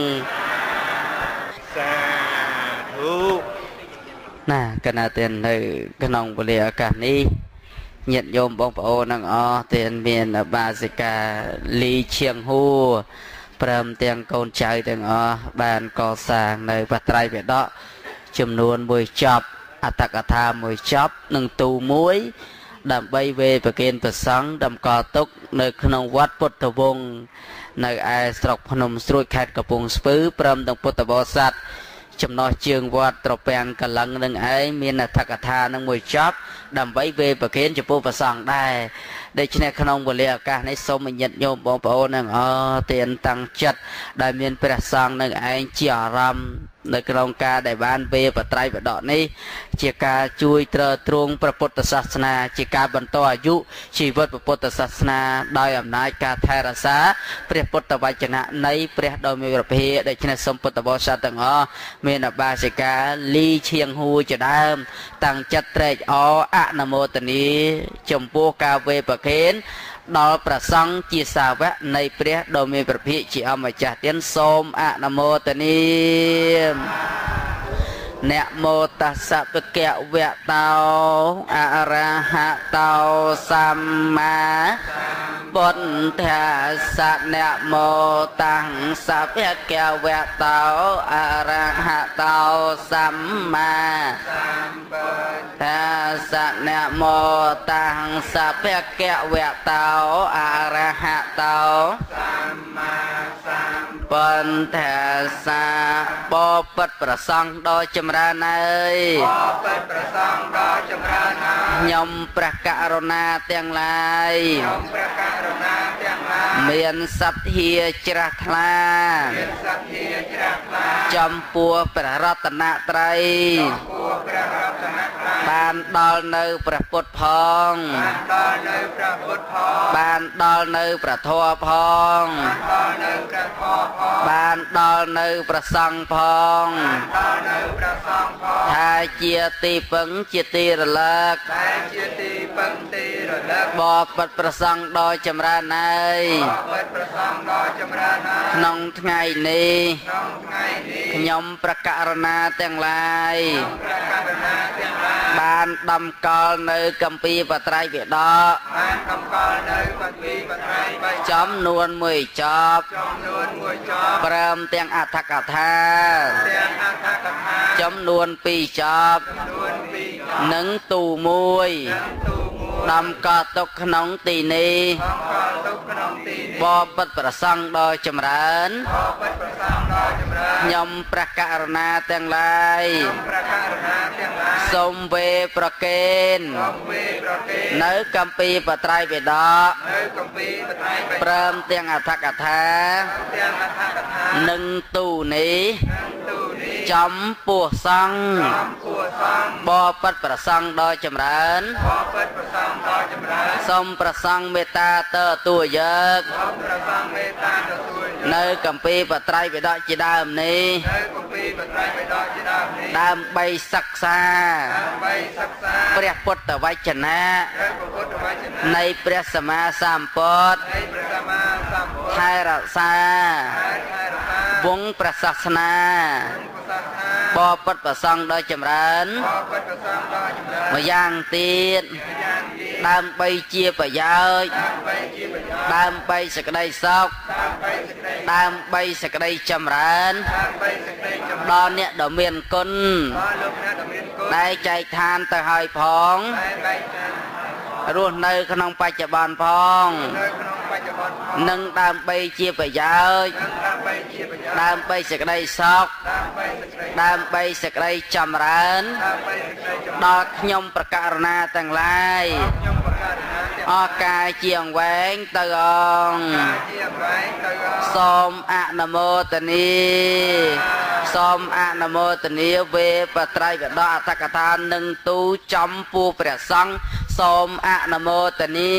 សាធុណាកណាទាននៅក្នុងវេលាឱកាសនេះញាតិញោមបងប្អូនទាំងអស់ទាំងមានបាសិកាលីឈៀងហួរព្រមទាំងកូនចៅទាំងអស់បានកសាងនៅបត្រៃបិដកចំនួន1ចប់អត្តកថា1ចប់និងទូ1ដើម្បីវេប្រគេនប្រសង់តម្កល់ទុកនៅក្នុងវត្តពុទ្ធវង្សនៅឯស្រុកភ្នំស្រួយខេត្តកំពង់ស្ពឺព្រមទាំងពុទ្ធបរិស័ទចំណោះជើងវត្តត្រពាំងកលឹងនឹងឯងមានអត្ថកថានឹង1ចប់ដើម្បីវេប្រគេនចំពោះព្រះសង្ឃដែរដូច្នេះក្នុងវេលាឱកាសនេះសូមញាតិញោមបងប្អូនទាំងអស់ទានតាំងចិត្តដែលមានព្រះសង្ឃនឹងឯងជាអារម្មណ៍នៅក្នុងការដែលបានវេបត្រៃបដកនេះជាការជួយទ្រទ្រង់ព្រះពុទ្ធសាសនាជាការបន្តអាយុជីវិតព្រះពុទ្ធសាសនាដោយអំណាចការថែរក្សាព្រះពុទ្ធវចនៈនៃព្រះដ៏មានព្រះភិក្ខដូច្នេះសូមពុទ្ធបរិស័ទទាំងអស់មានឧបាសិកាលីឈៀងហួរជាដើមតាំងចិត្តត្រេកអរអនុមោទនាចំពោះការវេប្រគេនដល់ព្រះសង្ឃជាសាវកនៃព្រះដ៏មានព្រះភិក្ខជាអម្ចាស់ទានសូមអនុមោទនាนะโมตัสสะภะคะวะโตอะระหะโตสัมมาพุทธัสสะนะโมตัสสะภะคะวะโตอะระหะโตสัมมาธัสสะนะโมตัสสะภะคะวะโตอะระหะโตสัมมาสัมพุ Quân thà xa bó bật bà song đo châm ra này Nhông bà cạ rô na tiếng lai Miền sắp hìa chra thla Châm pua bà rát nạ trai Ban đo nâu bà bột phong Ban đo nâu bà thua phong Ban đo nâu bà song phong Tha chia ti phấn chia ti rờ lạc Bò bật bà song đo châm ra này Nông ngày ni Nhông bà cạ rô na tiếng lai Ban đâm col nơi cầm pi và trai việt đó Chấm nuôn 10 chóp Prâm tiếng át thạc át tha Chấm nuôn 2 chóp Nâng tù mùi Đâm có tục nông tì ni Bò bật bà song đo châm rán Nhông bà cạ rô na tiếng lai Xông về bà kênh Nớ cầm pi bà trai về đó Prâm tiếng át thạc át tha Nâng tù ni Chấm bùa song Bò bật bà song đo châm rán Xông bà song mê ta tơ tùa giấc Nơi cầm pi bà trai về đó chỉ đàm ni Đàm bay sắc xaព្រះពុទ្ធវចនៈនៃព្រះសម្មាសម្ពុទ្ធថែរក្សាវង្សព្រះសាសនាបបិទ្ធប្រសង់ដោយចម្រើនម្យ៉ាងទៀតដើម្បីជាប្រយោជន៍ដើម្បីសេចក្តីសុខដើម្បីសេចក្តីចម្រើនដល់អ្នកដ៏មានគុណដែលចែកឋានទៅឲ្យផងរស់នៅក្នុងបច្ចុប្បន្នផងនឹងដើម្បីជាប្រយោជន៍ដើម្បីសេចក្តីសុខដើម្បីសេចក្តីចម្រើនដល់ខ្ញុំប្រកាសណាទាំងឡាយអកាយជាអង្វែងទៅអង្គសូមអនុមោទនាសូមអនុមោទនាវេបត្រៃវដអតកថានឹងទូចំពោះព្រះសង្ឃសូមអនុមោទនា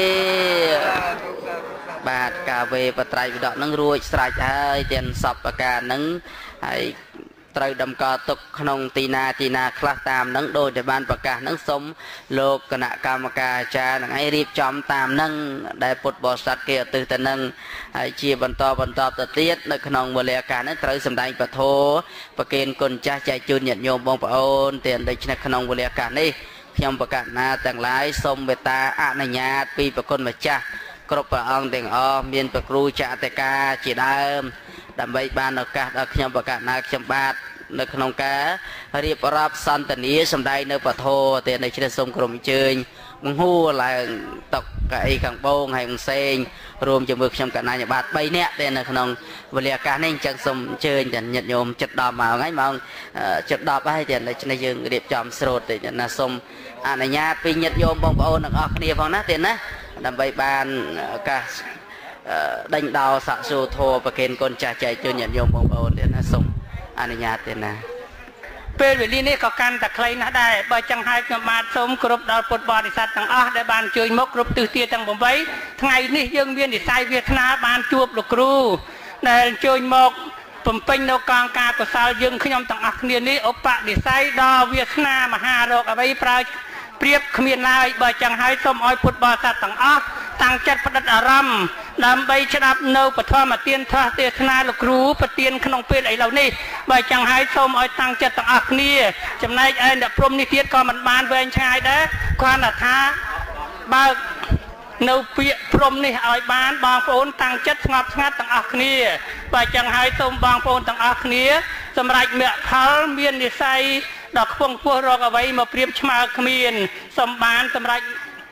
បាទការវេបត្រៃវដនឹងរួចស្រេចហើយទាំងសពប្រការនឹងហើយត្រូវដំកល់ទុកក្នុងទីណាខ្លះតាមនឹងដោយតែបានប្រកាសនឹងសូមលោកគណៈកម្មការអាចារ្យនឹងឲ្យរៀបចំតាមនឹងដែលពុទ្ធបរិស័ទគេឧទ្ទិសទៅនឹងហើយជាបន្តទៅទៀតនៅក្នុងវេលាកាលនេះត្រូវសម្ដែងពធប្រគេនគុណចាស់ចែកជូនញាតិញោមបងប្អូនទាំងដូច្នេះក្នុងវេលាកាលនេះខ្ញុំប្រកាសណាទាំងឡាយសូមមេត្តាអនុញ្ញាតពីព្រះគុណម្ចាស់គ្រប់ព្រះអង្គទាំងអស់មានព្រះគ្រូចអតិកាជាដើមដើម្បីបានឱកាសដល់ខ្ញុំប្រកាសណាខ្ញុំបាទនៅក្នុងការរៀបរាប់សន្ទនាសម្ដែងនៅពធតែនៅជ្រះសូមក្រុមអញ្ជើញបង្ហួរឡើងតុកកៅអីខាងបងហើយផ្សេងរួមជាមួយខ្ញុំកណ្ដាលបាទ3នាក់តែនៅក្នុងវេលាឱកាសនេះអញ្ចឹងសូមអញ្ជើញតែញាតិញោមចិត្ត10ម៉ោងហើយម៉ោងចិត្ត10ហើយតែនៅជ្រះយើងរៀបចំស្រូតតែណាសូមអនុញ្ញាតពីញាតិញោមបងប្អូនទាំងអស់គ្នាផងណាទេណាដើម្បីបានឱកាសដេញដោសាក់សួរធម៌ប្រគេនគុណចាស់ចែកជូនញាតិញោមបងប្អូនទេណាសូមអនុញ្ញាតទេណាពេលវេលានេះក៏កាន់តែខ្លីណាស់ដែរបើចឹងហើយខ្ញុំបាទសូមគោរពដល់ពុទ្ធបរិស័ទទាំងអស់ដែលបានជួយមកគ្រប់ទិសទាទាំង8ថ្ងៃនេះយើងមាននិស្ស័យវាសនាបានជួបលោកគ្រូដែលជួយមកបំពេញនៅកងការកុសលយើងខ្ញុំទាំងអស់គ្នានេះឧបនិស្ស័យដល់វាសនាមហារោគអ្វីប្រើព្រៀបគ្មានឡើយបើចឹងហើយសូមឲ្យពុទ្ធបរិស័ទទាំងអស់តាំងចិត្តផ្ដិតអារម្មណ៍ដើម្បីស្ដាប់នៅពធមទានធម៌ទេសនាលោកគ្រូប្រទានក្នុងពេលឥឡូវនេះបើចឹងហើយសូមឲ្យតាំងចិត្តទាំងអស់គ្នាចំណែកឯអ្នកព្រំនេះទៀតក៏មិនបានវែងឆ្ងាយដែរគ្រាន់តែថាបើកនៅពាក្យព្រំនេះឲ្យបានបងប្អូនតាំងចិត្តស្ងប់ស្ងាត់ទាំងអស់គ្នាបើចឹងហើយសូមបងប្អូនទាំងអស់គ្នាសម្រាប់មគ្គផលមាននិស្ស័យដល់ខ្ពង់ពោះរកអ្វីមកព្រៀបឆ្មើគ្មានសូមបានសម្រាប់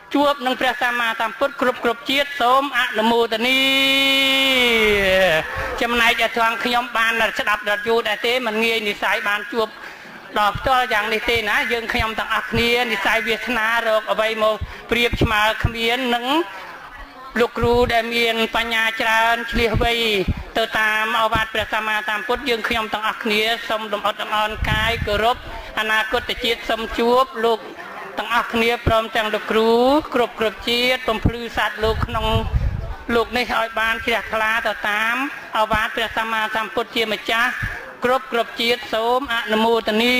ជួបនឹងព្រះសម្មាសម្ពុទ្ធគ្រប់ជាតិសូមអនុមោទនីចំណែកឲ្យត្រង់ខ្ញុំបានស្ដាប់ដល់យូរដែរទេមិនងាយនិស័យបានជួបដល់ផ្ទាល់យ៉ាងនេះទេណាយើងខ្ញុំទាំងអស់គ្នានិស័យវាសនារកអ្វីមកប្រៀបឆ្មើគ្មាននឹងលោកគ្រូដែលមានបញ្ញាច្រើនឆ្លៀសវៃទៅតាមអវាទព្រះសម្មាសម្ពុទ្ធយើងខ្ញុំទាំងអស់គ្នាសូមលំអត់លំអរកាយគោរពអនាគតជាតិសូមជួបលោកទាំងអស់គ្នាព្រមទាំងលោកគ្រូគ្រប់ជាតិបំភ្លឺសត្វលោកក្នុងលោកនេះឲ្យបានជ្រះថ្លាទៅតាមអវាទព្រះសម្មាសម្ពុទ្ធជាម្ចាស់គ្រប់ជាតិសូមអនុមោទនី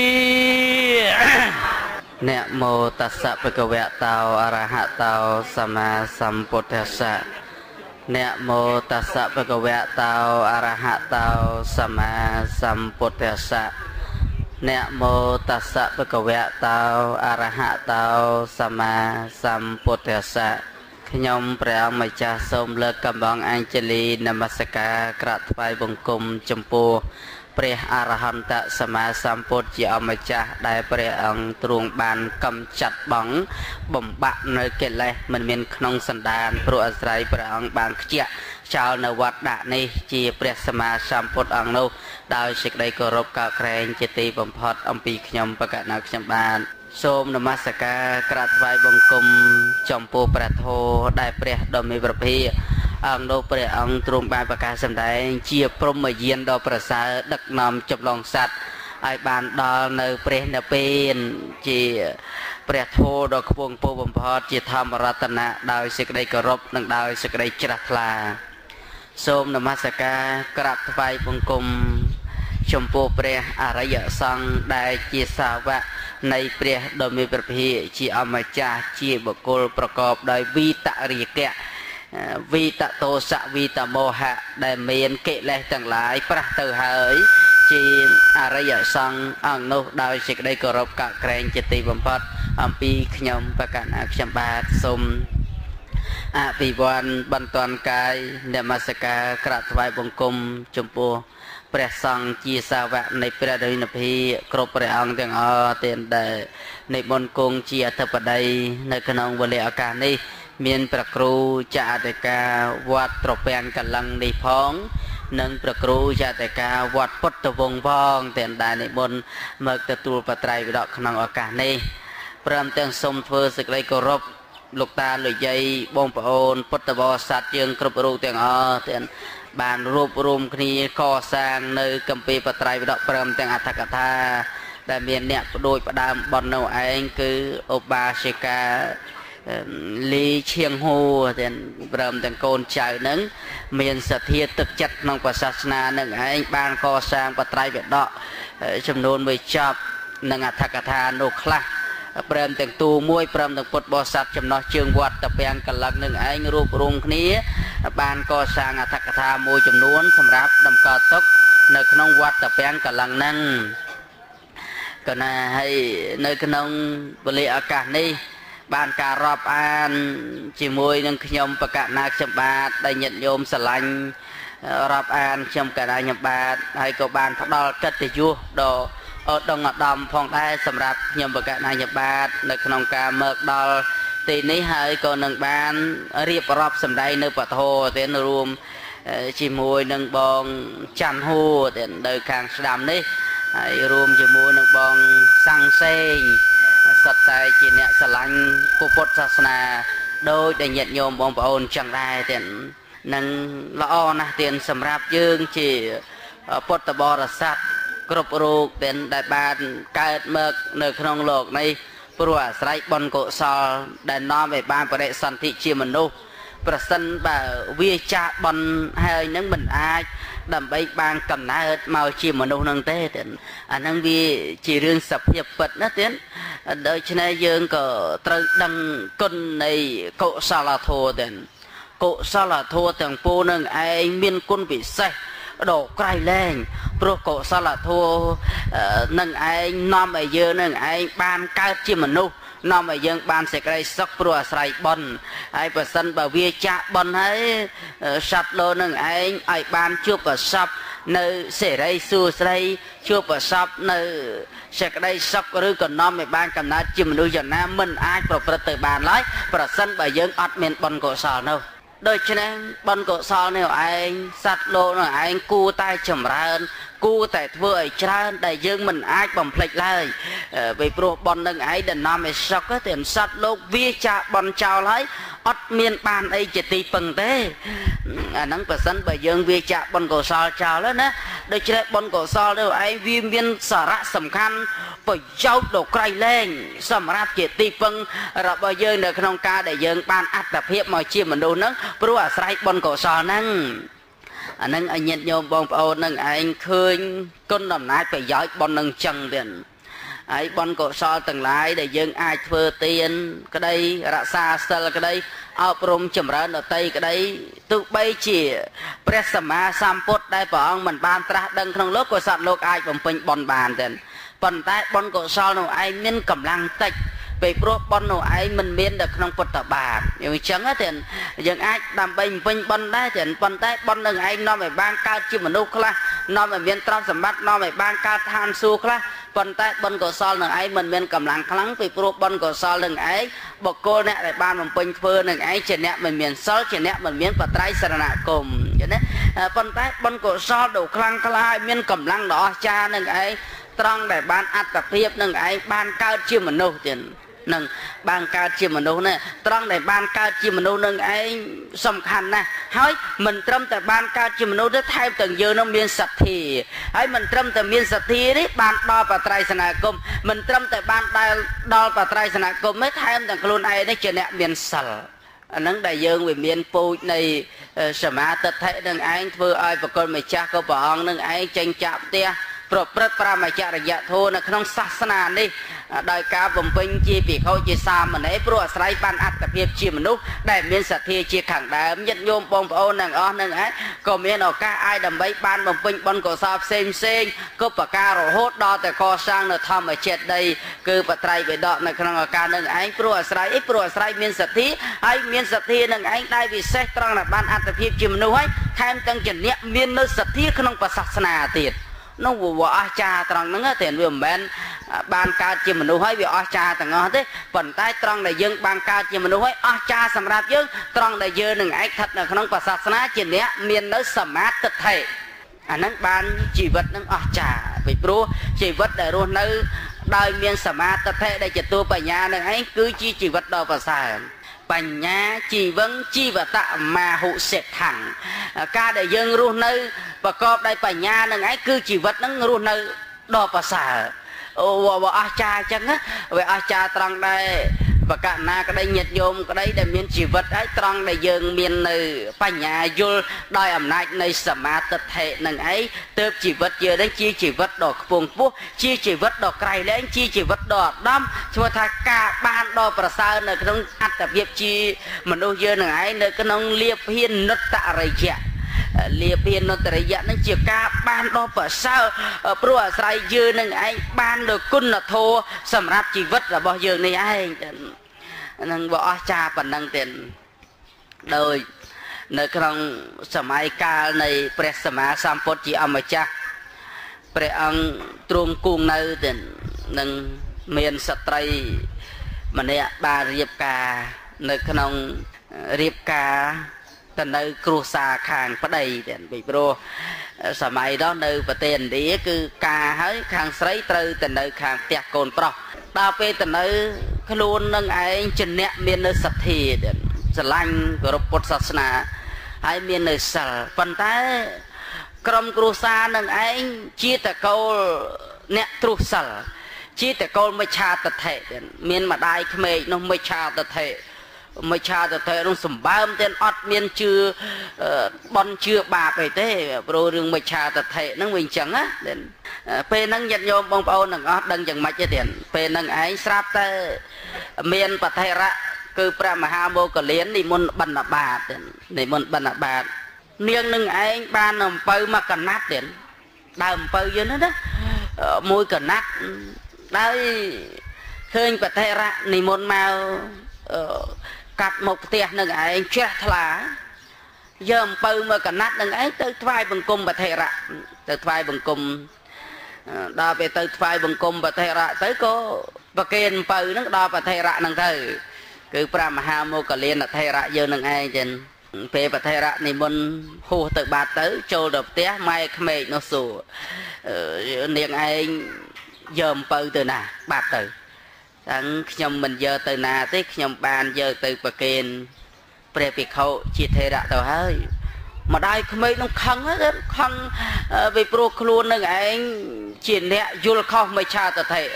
นะโมตัสสะภะคะวะโตอะระหะโตสัมมาสัมพุทธัสสะนะโมตัสสะภะคะวะโตอะระหะโตสัมมาสัมพุทธัสสะนะโมตัสสะภะคะวะโตอะระหะโตสัมมาสัมพุทธัสสะខ្ញុំព្រះអង្គម្ចាស់សូមលើកកំបងអញ្ជលីនមស្ការក្រាបថ្វាយបង្គំចំពោះព្រះអរហន្តសម្មាសម្ពុទ្ធជាអម្ចាស់ដែលព្រះអង្គទ្រង់បានកំចាត់បងបំបាក់នៅកិលេសមិនមានក្នុងសន្តានព្រោះអាស្រ័យព្រះអង្គបានខ្ជាក់ចោលនៅវត្តដាក់នេះជាព្រះសម្មាសម្ពុទ្ធអង្គនោះដោយសេចក្តីគោរពកោតក្រែងជាទីបំផុតអំពីខ្ញុំបកណៅខ្ញុំបានសូមនមស្ការក្រាបថ្វាយបង្គំចំពោះព្រះធម៌ដែលព្រះដ៏មានព្រះភិក្ខអង្គនោះព្រះអង្គទ្រង់បានប្រកាសសម្ដែងជាព្រហ្មយានដ៏ប្រសើរដឹកនាំចម្លងសត្វឲ្យបានដល់នៅព្រះនិព្វានជាព្រះធម៌ដ៏ខ្ពង់ខ្ពស់បំផុតជាធម្មរតនៈដោយសេចក្តីគោរពនិងដោយសេចក្តីជ្រះថ្លាសូមនមស្ការក្រាបថ្វាយបង្គំចំពោះព្រះអរិយសង្ឃដែលជាសាវកនៃព្រះដ៏មានព្រះភិក្ខជាអម្ចាស់ជាបុគ្គលប្រកបដោយវិតរិយកៈវិតតោសៈវិតមោហៈដែលមានកិលេសទាំងឡាយប្រះទៅហើយជាអរិយសង្ឃអង្គនោះដោយសេចក្តីគោរពកោតក្រែងជាទីបំផុតអំពីខ្ញុំបកណៅខ្ញុំបាទសូមអភិវឌ្ឍបន្តកាយនមស្ការក្រាបថ្វាយបង្គំចំពោះព្រះសង្ឃជាសាវកនៃព្រះរិណភិគ្រប់ព្រះអង្គទាំងអស់ទាំងដែលនិមន្តគង់ជាអធិបតីនៅក្នុងវេលាឱកាសនេះមានព្រះគ្រូចអធិការវត្តត្រពាំងកលឹងនេះផងនិងព្រះគ្រូចអធិការវត្តពុទ្ធវង្សផងទាំងដែលនិមន្តមកទទួលបត្រៃវិដកក្នុងឱកាសនេះព្រមទាំងសូមធ្វើសេចក្តីគោរពលោកតាលោកយាយបងប្អូនពុទ្ធបរិស័ទយើងគ្រប់រូបទាំងអស់ទាំងបានរួបរวมគ្នាកសាងនៅគម្ពីរបត្រៃវិដកព្រមទាំងអត្ថកថាដែលមានអ្នកបដូចផ្ដើមបននៅឯងគឺឧបាសិកាលីឈៀងហូទាំងព្រមទាំងកូនចៅនឹងមានសទ្ធាទឹកចិត្តក្នុងព្រះសាសនានឹងឯងបានកសាងបត្រៃវិដកចំនួនមួយចប់និងអត្ថកថានោះខ្លះព្រមទាំងទូមួយព្រមទាំងពុទ្ធបរិស័ទចំណោះជើងវត្តត្រពាំងកលឹកនឹងឯងរួបរวมគ្នាបានកសាងអត្ថកថាមួយចំនួនសម្រាប់តម្កល់ទុកនៅក្នុងវត្តត្រពាំងកលឹងនឹងកណាហើយនៅក្នុងវេលាឱកាសនេះបានការរាប់អានជាមួយនឹងខ្ញុំបកណាខ្ញុំបាទដែលញាតិញោមស្រឡាញ់រាប់អានខ្ញុំកណាខ្ញុំបាទហើយក៏បានផ្ដល់កិត្តិយសដល់ដងឧត្តមផងដែរសម្រាប់ខ្ញុំបកណាខ្ញុំបាទនៅក្នុងការមកដល់ទីនេះហើយក៏នឹងបានរៀបរាប់សម្ដែងនៅពធទាំងរួមជាមួយនឹងបងច័ន្ទហួរទាំងនៅខាងស្ដាំនេះហើយរួមជាមួយនឹងបងសាំងសេងសុទ្ធតែជាអ្នកស្រឡាញ់ពុទ្ធសាសនាដោយដែលញាតិញោមបងប្អូនចឹងដែរទាំងនឹងល្អណាស់ទាំងសម្រាប់យើងជាពុទ្ធបរិស័ទគ្រប់រូបទាំងដែលបានកើតមកនៅក្នុងโลกនេះព្រោះអាស្រ័យបុណ្យកុសលដែលនាំឲ្យបានបរិសន្ធិជាមនុស្សប្រសិនបើវាចាស់បុណ្យហើយនឹងមិនអាចដើម្បីបានកំណើតមកជាមនុស្សនឹងទេអានឹងវាជារឿងសភាពពិតណាទៀតដូច្នេះយើងក៏ត្រូវដឹងគុណនៃកុសលធម៌ទៀតកុសលធម៌ទាំងពួងនឹងឯងមានគុណពិសេសដ៏ក្រៃលែងព្រោះកុសលធម៌នឹងឯងនាំឲ្យយើងនឹងឯងបានកើតជាមនុស្សនាំឲ្យយើងបានសេចក្តីសុខព្រោះអាស្រ័យបុណ្យហើយបើសិនបើវាចាក់បុណ្យហើយសត្វលោកនឹងឯងឲ្យបានជួបប្រសព nơi sẽ đây xua đây chưa bỏ sắp nơi sẽ đây sắp rư còn non mày ban cầm nát chìm nuôi dần nam mình ai pro từ bàn lái pro sân bởi dân ọt miền bần cổ sò đâu đôi chân bần cổ sò này anh sát lô này anh cu tay chầm ra cu tại vừa tràn đại dương mình ai bằng plek lại vì pro bần nâng ấy đền nam mày sọc cái tiền sát lô vi cha bần chào lấy ọt miền bàn ấy chỉ tì phần thế nắng pro sân bởi dân vi cha bần cổ sò chào đó nè đôi chân bần cổ sò đâu anh viên viên sở ra sầm khăn bởi cháu đồ cây lên sầm rạp chỉ tì phân rồi bây giờ được không ca để dân ban áp tập hiệp mọi chi mình đồ nấng bữa à sai bon cổ sò nâng nâng anh nhận nhôm bông ô nâng anh khơi con nằm nát phải giỏi bon nâng chân tiền ấy bon cổ sò từng lái để dân ai phơ tiền cái đây rạ xa sờ cái đây ao prom chầm ra ở tây cái đấy tụ bay chỉ presama sampot đây bảo ông mình ban tra đằng trong lớp của sạt lục ai bằng pin bon bàn tiền bần tay bon cổ sò nào ai miên cầm lăng tách về pro bon nào ai mình miên được trong Phật bà nhiều chẳng á thì dân ai làm bình pin bon đấy thì bần tay bon đừng ai nó phải ban cao chim mà nô khla nó phải miên trao sầm bắt nó phải ban cao than su khla bần tay bon cổ sò nào ai mình miên cầm lăng khăng về pro bon cổ sò đừng ai bọc cô nè lại ban bằng pin phơ đừng ai chỉ nè mình miên sớ chỉ nè mình miên Phật trai sờ nạ cùng vậy đấy bần tay bon cổ sò đầu khăng khla miên cầm lăng đỏ cha đừng ai trong để ban áp tập hiệp nâng ấy ban cao chiêm mà nô tiền nâng ban cao chiêm mà nô nè trong để ban cao chiêm mà nô nâng ấy sầm khăn nè hỏi mình trong tại ban cao chiêm mà nô rất thay từng giờ nó miên sạch thì ấy mình trong tại miên sạch thì đấy ban đo và trai sanh công mình trong tại ban đo và trai sanh công mấy thay từng luôn ấy đấy chuyện nè miên sạch nâng đại dương về miền Phu này sầm á tật thấy nâng ấy vừa ai và con mày cha có bảo nâng ấy tranh chạm tia pro prat pra mà cha rạ thô nó không sát na đi đại ca bầm pin chi bị khâu chi xa mà nấy pro sài ban ắt tập hiệp chi mà nút đại miền sạch thi chi khẳng đại nhận nhôm bông ôn nâng nâng ấy còn miền nào ca ai đầm bấy ban bầm pin bon cổ sao xem có bạc ca rồi hốt đo tại kho sang nó thầm ở chết đây cứ bạc trai bị đọ này không ca nâng ấy pro sài miền sạch thi ai miền sạch thi nâng ấy đại vì xét trong là ban ắt tập hiệp chi mà nút ấy thêm tăng trình nhẹ miền nơi sạch thi không bạc sát na tiệt nó vừa cha trăng nó tiền vừa bên ban ca chi mình nuôi vì cha thằng ngon thế phần tay trăng đại dương ban ca chi mình nuôi cha sầm rạp dương trăng đại dương đừng ách thật là không có sát na chuyện đấy miền nó sầm mát thật thề nó ban chỉ vật nó cha vì pro chỉ vật để luôn nó đời miền sầm mát thật thề đây chỉ tôi bà nhà đừng ấy cứ chỉ vật đâu và xài bành nhá chỉ vâng chi và tạ mà hụ sệt thẳng ca đại dương luôn nơi và có đây bành nhá đừng ấy cứ chỉ vật nó luôn nơi đo và xả và cha chẳng á về cha trăng đây và cả na cái đây nhiệt nhôm cái đây để miền chỉ vật ấy trăng đại dương miền nơi bành nhá vô đòi ẩm nách nơi sầm mát tật hệ đừng ấy tớp chỉ vật giờ đấy chi chỉ vật đỏ phồng phúc chi chỉ vật đỏ cày lên chi chỉ vật đỏ đâm cho thay cả ban đỏ và sao nơi trong ăn tập việc chi mình đâu giờ đừng ấy nơi cái nông liệp hiên nứt tạ rầy chè liệp hiên nó tại dạng nó chỉ cả ban đo và sao pro sài dưa nâng ấy ban được cún là thô sầm rạp chỉ vất là bao giờ này ai nâng bỏ cha phần nâng tiền đời nơi trong sầm ai ca này presama sampot chỉ âm cha pre ăn truông cung nơi tiền nâng miền sạt tây mà nè ba riệp ca nơi trong riệp ca tận nơi cua xa khang phát đầy tiền bị pro sớm mai đó nơi và tiền đi cứ ca hết khang sấy từ tận nơi khang tiệt cồn pro đa pe tận nơi cái luôn nâng ai chân nẹt miền nơi sạch thì sạch lanh của Phật sát na ai miền nơi sạch phần tay cầm cua xa nâng ai chia từ câu nẹt tru sạch chia từ câu mới cha tật thể miền mà đai khmei nó mới cha tật thể mới cha từ thời nó sầm bám tên ọt miên chưa bon chưa bà về thế rồi rừng mới cha từ thời nó mình chẳng á pe nâng nhật nhôm bông bao nâng ọt đằng chẳng mạch cho tiền pe nâng ấy sáp tới miền bát thầy ra cứ pra maha mô cờ liến đi môn bần là bà tiền để môn bần là bà niên nâng ấy ba nằm pơ mà cần nát tiền đầm pơ dưới nó đó môi cần nát đấy khơi bát thầy ra đi môn mau cắt một tia nâng ấy chết là dơm bơ mà cả nát đừng ấy tới vai bằng cung và thầy rạ tới vai bằng cung đo về tới vai bằng cung và thầy rạ tới có và kênh bơ nó đo và thầy rạ nâng thầy cứ Brahma mô cả liên là thầy rạ dơ nâng ai trên về và thầy rạ này muốn hô tự bà tới trôi đập té mai khmê nó sủa niềng ai dơm bơ từ nà bạc từ thằng nhom mình giờ từ nà tới nhom bàn giờ từ bà kênh về việc hậu chỉ thầy rạ tao hơi mà đây khmê nó khăn hết khăn về pro luôn nâng anh chỉ nè du không mới cha tao thầy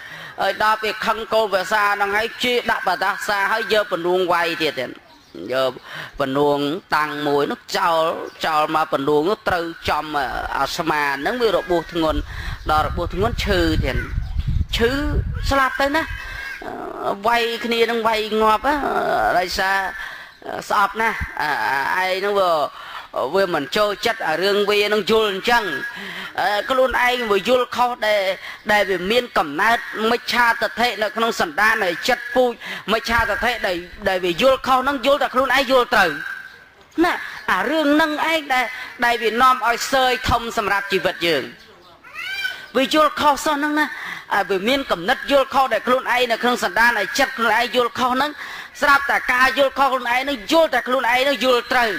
đa về khăn cô về xa nó hay chia đạp bà ta xa hay giờ phần nuông quay thì giờ phần nuông tăng mùi nó trào mà phần nuông nó trâu chom mà nó mới độ buộc nguồn đó là buộc nguồn trừ thì chứ sao tới nè vay cái này nó vay ngọt á đây xa sọp nè ai nó vừa mình trôi chất ở rương vi nó dùl chăng cái luôn anh vừa dùl khó để vì miên cầm nát mới cha thật thế là không sẵn đa này chất pui mới cha thật thế để vì dùl khó nó dùl là luôn anh dùl trời nè rương nâng anh đây vì nom oi sơi thông sầm rạp chỉ vật dường vì dùl khó sao nâng nè vì miên cầm nát dùl khó để luôn anh là không sẵn đa này chất luôn anh dùl khó nâng sạp ta ca dùl khó luôn anh nó dùl là luôn anh nó dùl trời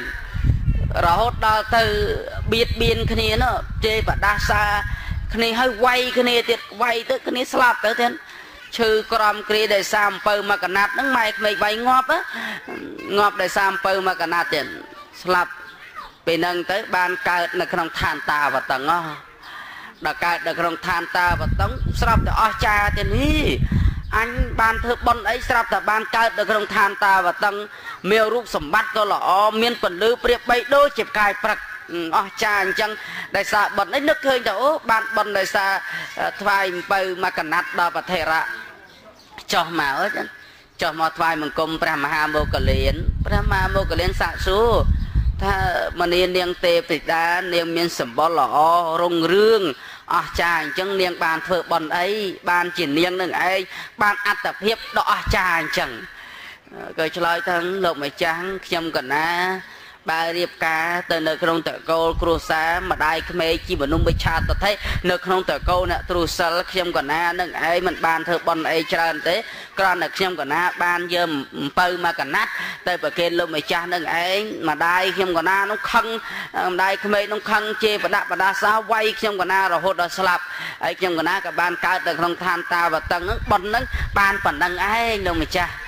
rồi đó từ biệt biên cái này nó chê và đa xa cái này hơi quay cái này tiệt quay tới cái này slap tới thế chư cầm kia để xàm pơ mà cả nát nó mày mày vay ngọp á ngọp để xàm pơ mà cả nát tiền slap bên nâng tới ban cài là trong than ta và tầng á đặc cài là trong than ta và tầng slap để o cha tiền đi anh ban thơ bon ấy slap là ban cài được trong than ta và tầng miêu rút sầm bắt có lọ miên phần lư priệp bay đôi chụp cài phật cha chăng đại sa bận ấy nước hơi chỗ ban bận đại sa thay bờ mà cần nát đo và thề ra cho mà ớt cho mà thay mình cùng Brahma mô cả liên xạ số tha mà niên niên tê tịch đá niên miên sầm bó lọ rong rương cha chăng niên ban thơ bận ấy ban chỉ niên nương ấy ban ăn tập hiệp đọ cha chẳng cái lời thằng lộc mày trắng nhâm cần na ba điệp cá từ nơi không tự câu cua xá mà đai cái mê chi mà nung bị chặt tôi thấy nơi không tự câu nè trù sa nhâm cần na nâng ấy mình ban thơ bon ấy trơn thế còn là nhâm cần na ban giờ pơ mà cần nát tới bờ kia lộc mày trắng nâng ấy mà đai nhâm cần na nó khăng đai cái mê nó khăng chê và đa sao quay nhâm cần na rồi hốt đó slap ấy nhâm cần na cả ban cá từ không than ta và tầng nó bon nó ban phần nâng ấy lộc mày trắng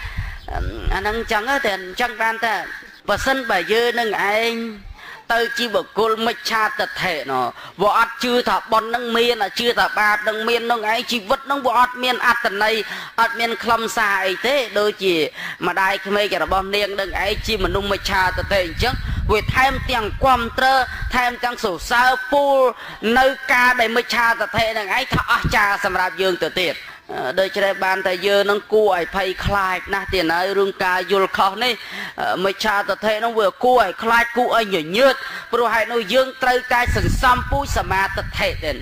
anh chẳng có tiền chẳng ban ta và sân bà dư nâng anh tới chi bậc cô mới cha tật thể nó võ chưa thọ bon nâng miên là chưa thọ ba nâng miên nâng ấy chỉ vật nâng võ miên ạt tần này ạt miên khâm xài thế đôi chỉ mà đai cái mấy cái là bon niên nâng ấy chi mà nung mới cha tật thể chứ vì thêm tiền quam trơ thêm tiền sổ sao pu nơi ca để mới cha tật thể nâng ấy thọ cha sầm rạp dương tự tiệt đời chơi bàn tay dơ nó cua phải khai na tiền ấy rung ca dul khó này mới cha ta thấy nó vừa cua khai cua nhở nhớt rồi hai nó dương trai cai sừng xăm pui sầm ma ta thấy tiền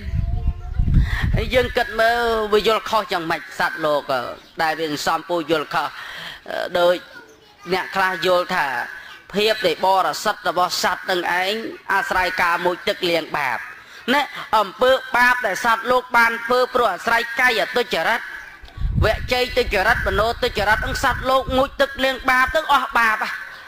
dương cật mơ vừa dul khó chẳng mạch sạt lô cả đại viện xăm pui dul khó đời nhạc khai dul thả hiệp để bo là sắt từng ấy asrai ca mũi tức liền bạc nè bơ bạp để sạt lô ban bơ pro srai cay ở tôi chờ rát vẽ chơi tôi chờ rát bano tôi chờ rát ông sạt lô mũi tức liền bạp tức bạp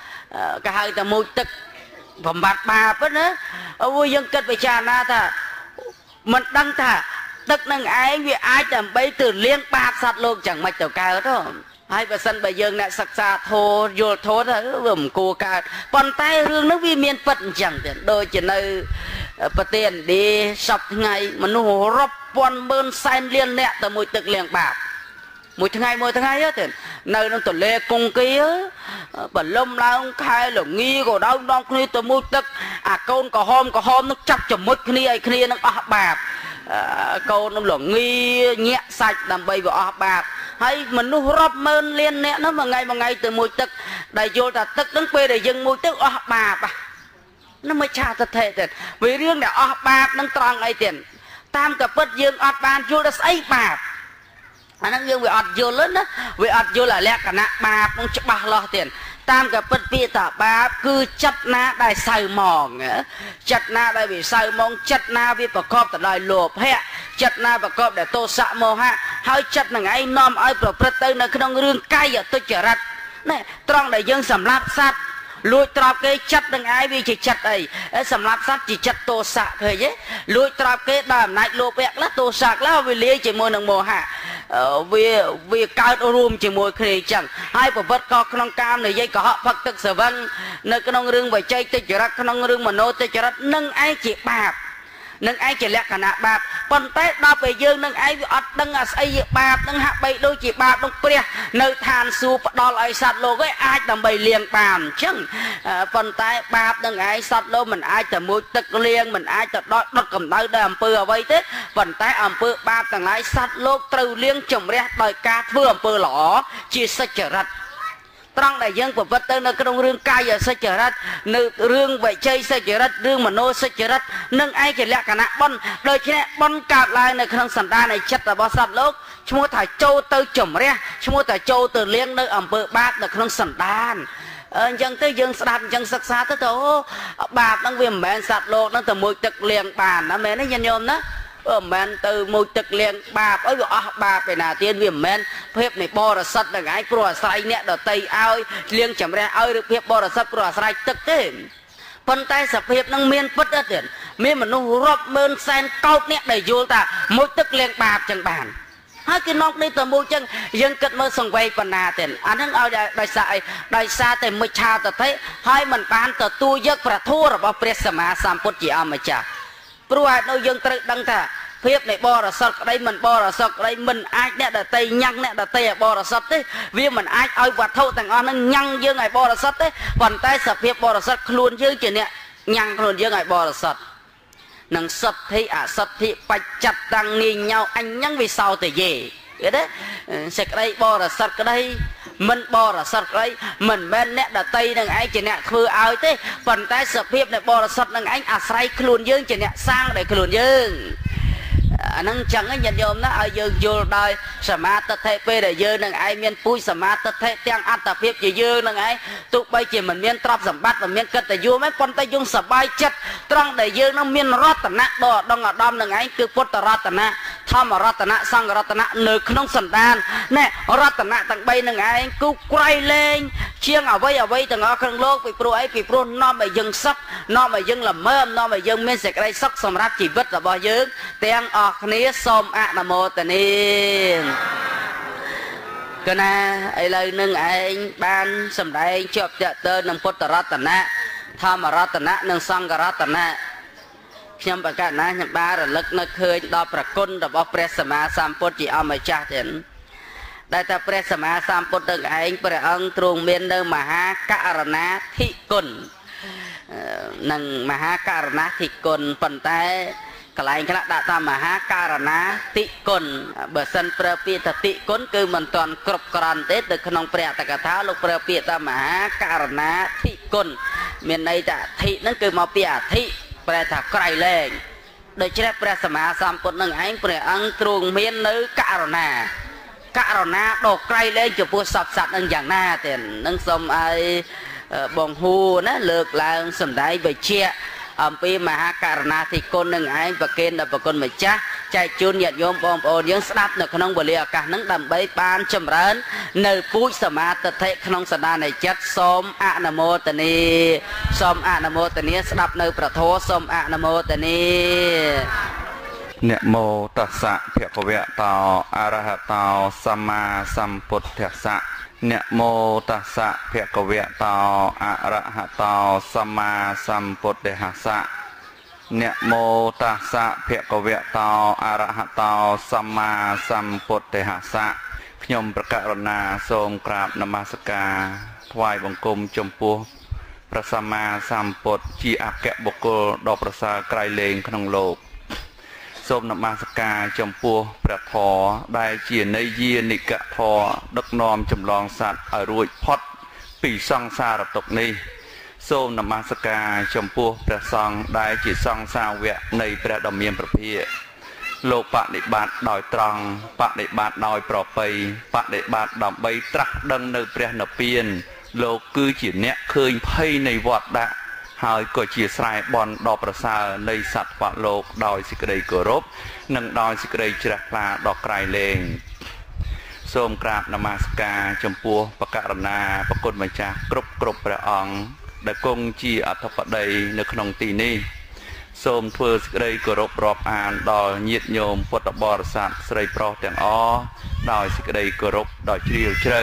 cả hai ta mũi tức phẩm bạc bạp nữa vui dân cất về cha na ta mình đăng thả tức nâng ai vì ai tầm bấy từ liên bạp sạt lô chẳng mạch tàu cao đó hai bà sân bà dương nè sạc xa thô vô thô đó vườm cô ca còn tay rương nó vì miền phật chẳng tiền đôi chỉ nơi bà tiền đi sọc ngày mà nó rộp bọn bơn xanh liên nẹ từ mùi tực liền bạc mùi tháng ngày á tiền nơi nó tổ lê cung kia bà lông la ông khai là nghi của đâu đông khi từ mùi tực con có hôm nó chọc chầm mứt khi nó bạc câu nó là nghi nhẹ sạch làm bây vào bạc hay mình nó rộp mơn liên nẹ nó mà ngày từ mùi tức đại vô ta tức đứng quê để dừng mùi tức bạc nó mới cha thật thể tiền vì riêng để bạc nó tròn ấy tiền tam cả bất dương ban vô đã xây bạc nó dương vì vô lớn đó vì vô là lẹ cả nạ bạc nó chắc bạc lo tiền តាមក៏ពិតពាក្យថាបាបគឺចិត្តណាដែលសៅហ្មងចិត្តណាដែលវាសៅហ្មងចិត្តណាវាប្រកបទៅដោយលោភៈចិត្តណាប្រកបដោយទោសៈមោហៈហើយចិត្តនឹងឯងនាំឲ្យប្រព្រឹត្តទៅនៅក្នុងរឿងកាយទុច្ចរិតណែត្រង់ដែលយើងសម្លាប់សត្វលួចទ្រព្យគេចិត្តនឹងឯងវាជាចិត្តអីសម្រាប់សត្វជាចិត្តទោសៈឃើញទេលួចទ្រព្យគេដោយអំណាចលោភៈខ្លះទោសៈខ្លះវាលាយជាមួយនឹងមោហៈវាកើតរួមជាមួយគ្នាអញ្ចឹងហើយប្រវត្តិក៏ក្នុងកាមនិយាយកុហកផឹកទឹកស្រវឹងនៅក្នុងរឿងវិជ័យទុច្ចរិតក្នុងរឿងមโนទុច្ចរិតនឹងឯងជាបាបនឹងឯងជាលក្ខណៈបាបប៉ុន្តែដល់ពេលយើងនឹងឯងវាអត់ដឹងអាស្អីជាបាបនឹងហាក់បីដូចជាបាបនោះព្រះនៅឋានសួគ៌ផ្ដល់ឲ្យសត្វលោកឯងអាចដើម្បីលាងបានអញ្ចឹងប៉ុន្តែបាបនឹងឯងសត្វលោកមិនអាចតែមួយទឹកលាងមិនអាចទៅដុតកម្ដៅដោយអំពើអ្វីទេប៉ុន្តែអំពើបាបទាំងឡាយសត្វលោកត្រូវលាងជំរះដោយការធ្វើអំពើល្អជាសច្ចរិតត្រង់ដែលយើងប្រព្រឹត្តទៅនៅក្នុងរឿងកាយសច្ចរិតនៅរឿងវិជ័យសច្ចរិតរឿងមโนសច្ចរិតនឹងឯងជាលក្ខណៈបុណ្យដូច្នេះបុណ្យកើតឡើងនៅក្នុងសន្តាននៃចិត្តរបស់សត្វលោកឈ្មោះថាចូលទៅជំរះឈ្មោះថាចូលទៅលាងនៅអំពើបាបនៅក្នុងសន្តានអញ្ចឹងទៅយើងស្ដាប់អញ្ចឹងសិក្សាទៅអូបាបហ្នឹងវាមិនមែនសត្វលោកហ្នឹងទៅមួយទឹកលាងបានណាមែនទេញាតិញោមណាមិនមែនទៅមួយទឹកលាងបាបអីវាអស់បាបឯណាទៀតវាមិនមែនភាពនៃបរិសុទ្ធនឹងឯងព្រោះអាស្រ័យអ្នកដតីឲ្យលាងចម្រះឲ្យឬភាពបរិសុទ្ធព្រោះអាស្រ័យទឹកទេប៉ុន្តែសភាពនឹងមានពិតទៀតមានមនុស្សរាប់ម៉ឺនសែនកោតអ្នកដែលយល់ថាមួយទឹកលាងបាបចឹងបានហើយគេនាំនេះទៅមួយចឹងយើងគិតមើលសង្វេយបណ្ណាទៀតអាហ្នឹងឲ្យដោយសារអីដោយសារតែមិច្ឆាទិដ្ឋិហើយមិនបានទទួលយកប្រធัวរបស់ព្រះសម្មាសម្ពុទ្ធជាអម្ចាស់ព្រោះហេតុនោះយើងត្រូវដឹងថាភាពនៃបរិសុទ្ធក្តីមិនបរិសុទ្ធក្តីមិនអាចអ្នកដតីញ៉ាំងអ្នកដតីឲ្យបរិសុទ្ធទេវាមិនអាចឲ្យវត្ថុទាំងអស់ហ្នឹងញ៉ាំងយើងឲ្យបរិសុទ្ធទេប៉ុន្តែសភាពបរិសុទ្ធខ្លួនយើងជាអ្នកញ៉ាំងខ្លួនយើងឲ្យបរិសុទ្ធនឹងសទ្ធិអសទ្ធិបច្ចត្តតាំងនាញោអញ្ញឹងវិសោតយេឃើញទេសេចក្តីបរិសុទ្ធក្តីមិនបរិសុទ្ធក្តីមិនមែនអ្នកដតីនឹងឯងជាអ្នកធ្វើឲ្យទេប៉ុន្តែសភាពនៃបរិសុទ្ធនឹងឯងអាស្រ័យខ្លួនយើងជាអ្នកសាងដោយខ្លួនយើងអាហ្នឹងចឹងញាតិញោមណាឲ្យយើងយល់ដោយសមាទិដ្ឋិពេលដែលយើងនឹងឯងមានពូជសមាទិដ្ឋិទាំងអត្តភាពជាយើងនឹងឯងទោះបីជាមិនមានទ្រព្យសម្បត្តិមិនមានកិត្តិយសទេប៉ុន្តែយើងសប្បាយចិត្តត្រង់ដែលយើងនឹងមានរតនៈដ៏ឧត្តមឧត្តមនឹងឯងគឺពុទ្ធរតនៈធម្មរតនៈសង្ឃរតនៈនៅក្នុងសន្តានណែរតនៈទាំង3នឹងឯងគូក្រៃលែងជាងអ្វីទាំងអស់ក្នុងលោកពីព្រោះអីពីព្រោះនាំឲ្យយើងសុខនាំឲ្យយើងល្មើមនាំឲ្យយើងមានសេចក្តីសុខសម្រាប់ជីវិតរបស់យើងទាំងអស់គ្នាសូមអនុមោទនាកណាឥឡូវនឹងឯងបានសម្ដែងជាប់តាក់ទងនឹងពុទ្ធរតនៈធម្មរតនៈនិងសង្ឃរតនៈខ្ញុំបកណាខ្ញុំបានរលឹកនឹកឃើញដល់ប្រគុណរបស់ព្រះសម្មាសម្ពុទ្ធជាអម្ចាស់ទៀតដែលថាព្រះសម្មាសម្ពុទ្ធនឹងឯងព្រះអង្គទ្រង់មាននៅមហាករណាធិគុណនិងមហាករណាធិគុណប៉ុន្តែកន្លែងខ្លះដាក់ថាមហាករណាតិគុណបើសិនប្រើពាក្យថាតិគុណគឺមិនទាន់គ្រប់គ្រាន់ទេទៅក្នុងព្រះអត្ថកថាលោកប្រើពាក្យថាមហាករណាធិគុណមានន័យថាអធិហ្នឹងគឺមកពីអធិប្រែថាក្រៃលែងដូច្នេះព្រះសម្មាសម្ពុទ្ធនឹងឯងព្រះអង្គទ្រង់មាននៅករណាដ៏ក្រៃលែងចំពោះសត្វសត្វនឹងយ៉ាងណាទេនឹងសូមឲ្យបងហ៊ូណាលើកឡើងសម្ដែងវិជ្ជាអំពីមហាករណាធិគុណនឹងឯងប្រគេនដល់ប្រគុណម្ចាស់ចែកជូនញាតិញោមបងប្អូនយើងស្ដាប់នៅក្នុងវេលាឱកាសហ្នឹងដើម្បីបានចម្រើននៅពូជសមាទិដ្ឋិក្នុងសន្តាននៃចិត្តសូមអនុមោទនាសូមអនុមោទនាស្ដាប់នៅប្រធមសូមអនុមោទនាนะโมตัสสะภะคะวะโตอะระหะโตสัมมาสัมพุทธัสสะนะโมตัสสะภะคะวะโตอะระหะโตสัมมาสัมพุทธัสสะนะโมตัสสะภะคะวะโตอะระหะโตสัมมาสัมพุทธัสสะខ្ញុំប្រកាសរណាសូមក្រាបនមស្ការថ្វាយបង្គំចំពោះព្រះសម្មាសម្ពុទ្ធជាអគ្គបុគ្គលដ៏ប្រសើរក្រៃលែងក្នុងលោកសូមនមស្ការចំពោះព្រះធម៌ដែលជានយានិកធម៌ដឹកនាំចម្លងសត្វឲ្យរួចផុតពីសង្សារទុក្ខនេះសូមនមស្ការចំពោះព្រះសង្ឃដែលជាសង្ឃសាវកនៃព្រះដ៏មានព្រះភិក្ខលោកបដិបត្តិដោយត្រង់បដិបត្តិដោយប្រពៃបដិបត្តិដើម្បីត្រាស់ដឹងនៅព្រះនិព្វានលោកគឺជាអ្នកឃើញភ័យនៃវត្តដាក់ហើយក៏ជាស្រែបន់ដ៏ប្រសើរនៃសត្វលោកដោយសេចក្តីគោរពនិងដោយសេចក្តីជ្រះថ្លាដ៏ក្រៃលែងសូមក្រាបនមស្ការចំពោះបកករណាប្រគុណម្ចាស់គ្រប់ព្រះអង្គដែលគង់ជាអធិបតីនៅក្នុងទីនេះសូមធ្វើសេចក្តីគោរពរាប់អានដល់ញាតិញោមពុទ្ធបរិស័ទស្រីប្រុសទាំងអស់ដោយសេចក្តីគោរពដ៏ជ្រាលជ្រៅ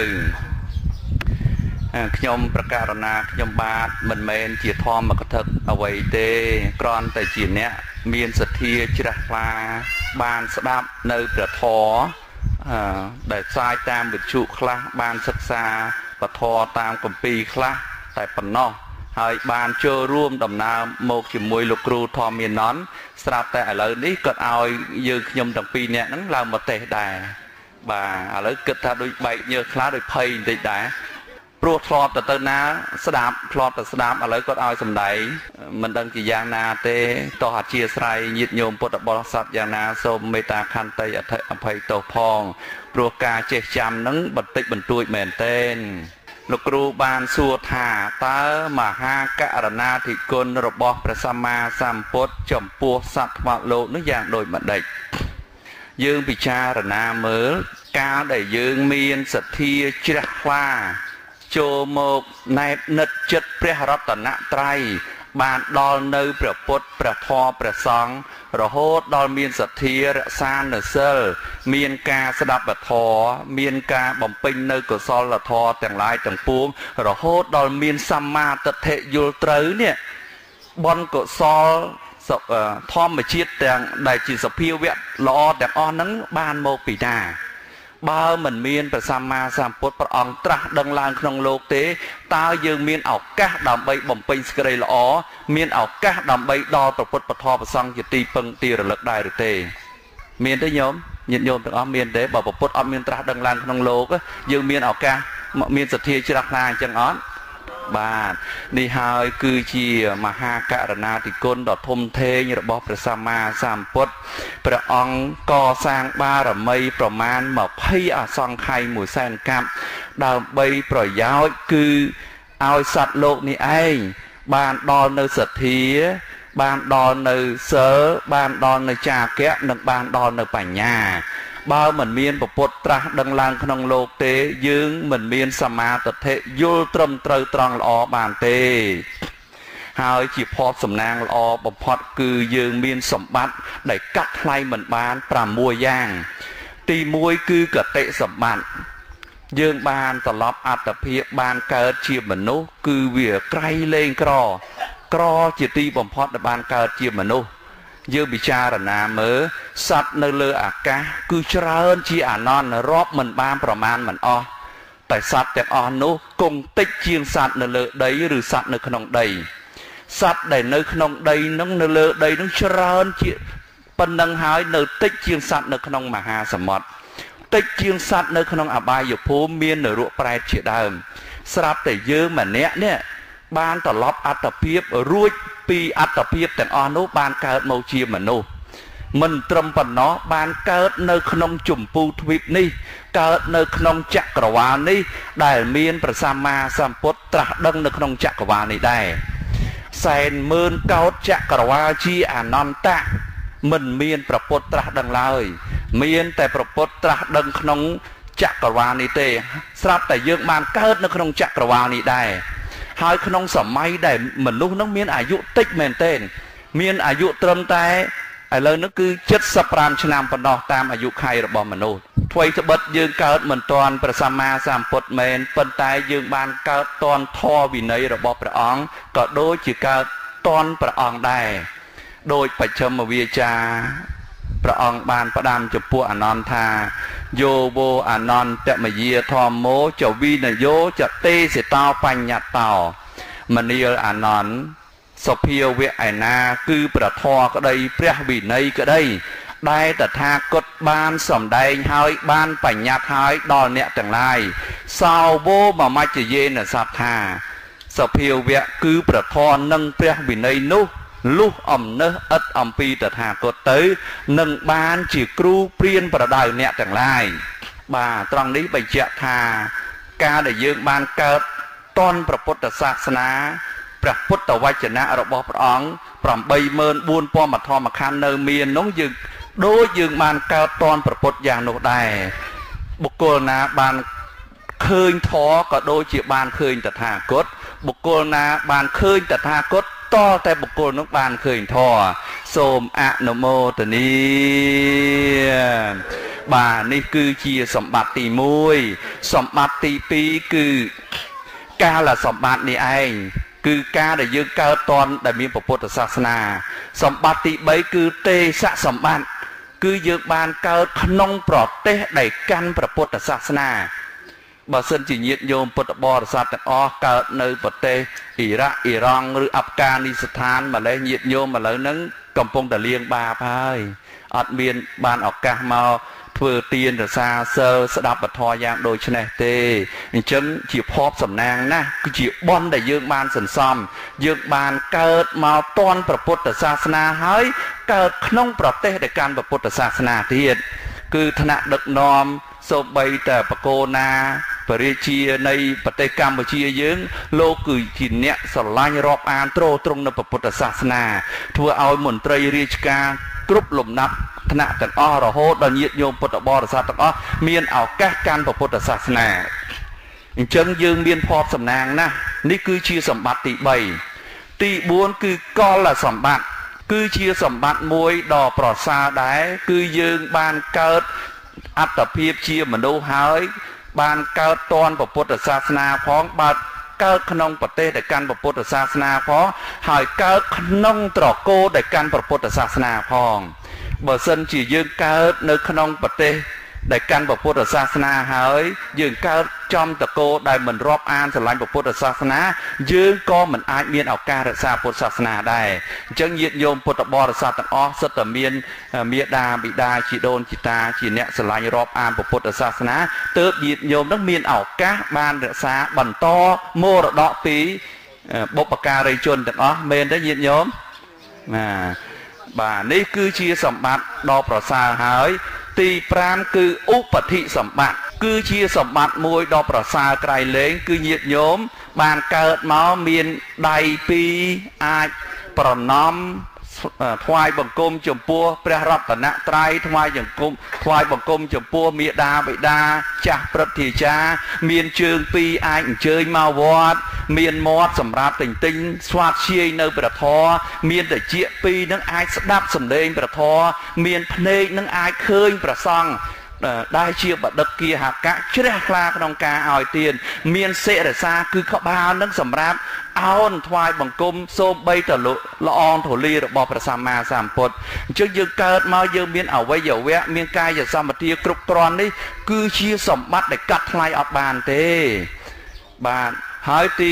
ខ្ញុំប្រកាសណាខ្ញុំបាទមិនមែនជាធម្មកថាអ្វីទេគ្រាន់តែជាអ្នកមានសទ្ធាជ្រះថ្លាបានស្ដាប់នៅព្រះធម៌ដែលផ្សាយតាមវិទ្យុខ្លះបានសិក្សាពធតាមគម្ពីរខ្លះតែប៉ុណ្ណោះហើយបានចូលរួមដំណើរមកជាមួយលោកគ្រូធម្មមាននន្ទស្រាប់តែឥឡូវនេះគាត់ឲ្យយើងខ្ញុំទាំងពីរនាក់ហ្នឹងឡើងមកទេសដែរបាទឥឡូវគិតថាដូចបែកញើសខ្លះដូចភ័យបន្តិចដែរព្រោះធ្លាប់ទៅណាស្ដាប់ធ្លាប់តែស្ដាប់ឥឡូវគាត់ឲ្យសម្ដែងមិនដឹងជាយ៉ាងណាទេតោះអធិស្ឋានញាតិញោមពុទ្ធបរិស័ទយ៉ាងណាសូមមេត្តាខន្តីអភ័យទោសផងព្រោះការចេះចាំហ្នឹងបន្តិចបន្តួចមែនទែនលោកគ្រូបានសួរថាតើមហាករណាធិគុណរបស់ព្រះសម្មាសម្ពុទ្ធចំពោះសត្វថ្មលោកនោះយ៉ាងដូចម្ដេចយើងពិចារណាមើលកាលដែលយើងមានសទ្ធាជ្រះថ្លាចូលមកណែបនិតចិត្តព្រះរតនត្រ័យបានដល់នៅព្រះពុទ្ធព្រះធម៌ព្រះសង្ឃរហូតដល់មានសទ្ធារក្សានៅសិលមានការស្ដាប់ពធមានការបំពេញនៅកុសលធម៌ទាំងឡាយទាំងពួងរហូតដល់មានសម្មាទិដ្ឋិយល់ត្រូវនេះបុណ្យកុសលធម្មជាតិទាំងដែលជាសភាវៈល្អទាំងអស់ហ្នឹងបានមកពីណាបើមិនមានព្រះសម្មាសម្ពុទ្ធព្រះអង្គត្រាស់ដឹងឡើងក្នុងលោកទេតើយើងមានឱកាសដើម្បីបំពេញសេចក្តីល្អមានឱកាសដើម្បីដល់ព្រះពុទ្ធពធព្រះសង្ឃជាទីពឹងទីរលឹកដែរឬទេមានទេញោមញាតិញោមទាំងអស់មានទេបើព្រះពុទ្ធអត់មានត្រាស់ដឹងឡើងក្នុងលោកយើងមានឱកាសមានសទ្ធាជ្រះថ្លាអញ្ចឹងអត់បាទនេះហើយគឺជាមហាករណាធិគុណដ៏ធំធេងរបស់ព្រះសម្មាសម្ពុទ្ធព្រះអង្គកសាងបារមីប្រមាណ20អសង្ខ័យ1សែនកាប់ដើម្បីប្រយោជន៍គឺឲ្យសត្វលោកនេះឯងបានដល់នៅសទ្ធាបានដល់នៅសិលបានដល់នៅចាគៈនិងបានដល់នៅបញ្ញាបើមិនមានពុទ្ធត្រាស់ដឹងឡើងក្នុងលោកទេយើងមិនមានសមាទិដ្ឋិយល់ត្រឹមត្រូវត្រង់ល្អបានទេហើយជាផតសំណាងល្អបំផុតគឺយើងមានសម្បត្តិដែលកាត់ថ្លៃមិនបាន6យ៉ាងទី1គឺកតិសម្បត្តិយើងបានត្រឡប់អត្តភាពបានកើតជាមនុស្សគឺវាក្រៃលែងក្រជាទីបំផុតដែលបានកើតជាមនុស្សយើងពិចារណាមើលសត្វនៅលើអាកាសគឺច្រើនជាអនន្តរាប់មិនបានប្រមាណមិនអស់តែសត្វទាំងអស់នោះគង់តិចជាងសត្វនៅលើដីឬសត្វនៅក្នុងដីសត្វដែលនៅក្នុងដីនឹងនៅលើដីនឹងច្រើនជាប៉ុណ្ណឹងហើយនៅតិចជាងសត្វនៅក្នុងមហាសមុទ្រតិចជាងសត្វនៅក្នុងអបាយភូមិមាននរកប្រែតជាដើមស្រាប់តែយើងម្នាក់នេះបានត្រឡប់អត្តភាពរួចពីអត្តភាពទាំងអស់នោះបានកើតមកជាមនុស្សមិនត្រឹមប៉ុណ្ណោះបានកើតនៅក្នុងជម្ពូទ្វីបនេះកើតនៅក្នុងចក្រវាលនេះដែលមានព្រះសម្មាសម្ពុទ្ធត្រាស់ដឹងនៅក្នុងចក្រវាលនេះដែរសែនម៉ឺនកោដចក្រវាលជាអនន្តៈមិនមានព្រះពុទ្ធត្រាស់ដឹងឡើយមានតែព្រះពុទ្ធត្រាស់ដឹងក្នុងចក្រវាលនេះទេស្រាប់តែយើងបានកើតនៅក្នុងចក្រវាលនេះដែរហើយក្នុងសម័យដែលមនុស្សនឹងមានអាយុតិចមែនទែនមានអាយុត្រឹមតែឥឡូវនេះគឺ75ឆ្នាំប៉ុណ្ណោះតាមអាយុខ័យរបស់មនុស្សថ្មីត្បិតយើងកើតមិនទាន់ព្រះសម្មាសម្ពុទ្ធមែនប៉ុន្តែយើងបានកើតទាន់ធម៌វិន័យរបស់ព្រះអង្គក៏ដូចជាកើតទាន់ព្រះអង្គដែរដោយបច្ឆិមវាចាព្រះអង្គបានផ្ដាំចំពោះអនន្តថាយោវោអនន្តមយាធម្មោចវិនយោចទេសិតោបញ្ញតោមនាលអនន្តសុភាវៈឯណាគឺព្រះធម៌ក្តីព្រះវិន័យក្តីដែលតថាគតបានសម្ដែងហើយបានបញ្ញត្តិហើយដល់អ្នកទាំងឡាយសោវោមមច្ចយេនសត្ថាសុភាវៈគឺព្រះធម៌និងព្រះវិន័យនោះលុះអំណើសឥតអំពីតថាគតទៅនឹងបានជាគ្រូព្រានប្រដៅអ្នកទាំងឡាយបាទត្រង់នេះបញ្ជាក់ថាការដែលយើងបានកើតតនព្រះពុទ្ធសាសនាព្រះពុទ្ធវចនៈរបស់ព្រះអង្គ84000ធម្មខណ្ឌនៅមាននោះយើងដូចយើងបានកើតតនព្រះពុទ្ធយ៉ាងនោះដែរបុគ្គលណាបានឃើញធម៌ក៏ដូចជាបានឃើញតថាគតបុគ្គលណាបានឃើញតថាគតតតែបុគ្គលនោះបានឃើញធម៌សូមអនុមោទនាបាទនេះគឺជាសម្បត្តិទី1សម្បត្តិទី2គឺកាលសម្បត្តិនេះឯងគឺការដែលយើងកើតតនដែលមានពុទ្ធសាសនាសម្បត្តិទី3គឺទេសសម្បត្តិគឺយើងបានកើតក្នុងប្រទេសដែលកាន់ព្រះពុទ្ធសាសនាបើសិនជាញាតិញោមពុទ្ធបរិស័ទទាំងអស់កើតនៅប្រទេសអ៊ីរ៉ាក់អ៊ីរ៉ង់ឬអាហ្វហ្គានីស្ថានម្លេះញាតិញោមឥឡូវហ្នឹងកំពុងតែលៀងបាបហើយអត់មានបានឱកាសមកធ្វើទានរសាសិលស្ដាប់ពធយ៉ាងដូចនេះទេអញ្ចឹងជាភ័ព្វសំណាងណាស់គឺជាបុណ្យដែលយើងបានសន្សំយើងបានកើតមកតន់ព្រះពុទ្ធសាសនាហើយកើតក្នុងប្រទេសដែលកាន់ព្រះពុទ្ធសាសនាទៀតគឺថ្នាក់ដឹកនាំសូម្បីតែបកូណាបរិជានៃប្រទេសកម្ពុជាយើងលោកគឺជាអ្នកស្រឡាញ់រាប់អានទ្រទ្រង់នៅព្រះពុទ្ធសាសនាធ្វើឲ្យមន្ត្រីរាជការគ្រប់លំដាប់ថ្នាក់ទាំងអស់រហូតដល់ញាតិញោមពុទ្ធបរិស័ទទាំងអស់មានឱកាសកាន់ព្រះពុទ្ធសាសនាអញ្ចឹងយើងមានភ័ព្វសំណាងណាស់នេះគឺជាសម្បត្តិទី3ទី4គឺកលសម្បត្តិគឺជាសម្បត្តិមួយដ៏ប្រសើរដែរគឺយើងបានកើតអត្តភាពជាមនុស្សហើយបានកើតតនព្រះពុទ្ធសាសនាផងបាទកើតក្នុងប្រទេសដែលកាន់ព្រះពុទ្ធសាសនាផងហើយកើតក្នុងត្រកូលដែលកាន់ព្រះពុទ្ធសាសនាផងបើសិនជាយើងកើតនៅក្នុងប្រទេសដែលកាន់ព្រះពុទ្ធសាសនាហើយយើងកើតចំតកោដែលមិនរាប់អានស្រឡាញ់ព្រះពុទ្ធសាសនាយើងក៏មិនអាចមានឱកាសរក្សាពុទ្ធសាសនាដែរអញ្ចឹងញាតិញោមពុទ្ធបរិស័ទទាំងអស់សិតតែមានមាតាបិតាជីដូនជីតាជាអ្នកស្រឡាញ់រាប់អានព្រះពុទ្ធសាសនាទើបញាតិញោមនឹងមានឱកាសបានរក្សាបន្តមរតកពីបុព្វការីជនទាំងអស់មែនទេញាតិញោមបាទនេះគឺជាសម្បត្តិដ៏ប្រសើរហើយទី5គឺឧបតិសម្បត្តិគឺជាសម្បត្តិមួយដ៏ប្រសើរក្រៃលែងគឺញាតិញោមបានកើតមកមានដៃ2អាចប្រណម្យថ្វាយបង្គំចំពោះព្រះរតនត្រ័យថ្វាយបង្គំចំពោះមាតាបិតាចាស់ព្រឹទ្ធាចារ្យមានជើង2អាចអញ្ជើញមកវត្តមានមាត់សម្រាប់ទិញស្វាតជាយនៅព្រះធម៌មានតិច2នឹងអាចស្ដាប់សំឡេងព្រះធម៌មានភ្នែកនឹងអាចឃើញព្រះសង្ឃដែលជាបដិគាហកៈជ្រះថ្លាក្នុងការឲ្យទានមានសិរសាគឺក្បាលនឹងសម្រាប់អោនថ្វាយបង្គំសូម្បីតែល្អងធូលីរបស់ព្រះសម្មាសម្ពុទ្ធអញ្ចឹងយើងកើតមកយើងមានអវយវៈមានកាយសម្បទាគ្រប់គ្រាន់នេះគឺជាសម្បត្តិដែលកាត់ថ្លៃអត់បានទេបាទហើយទី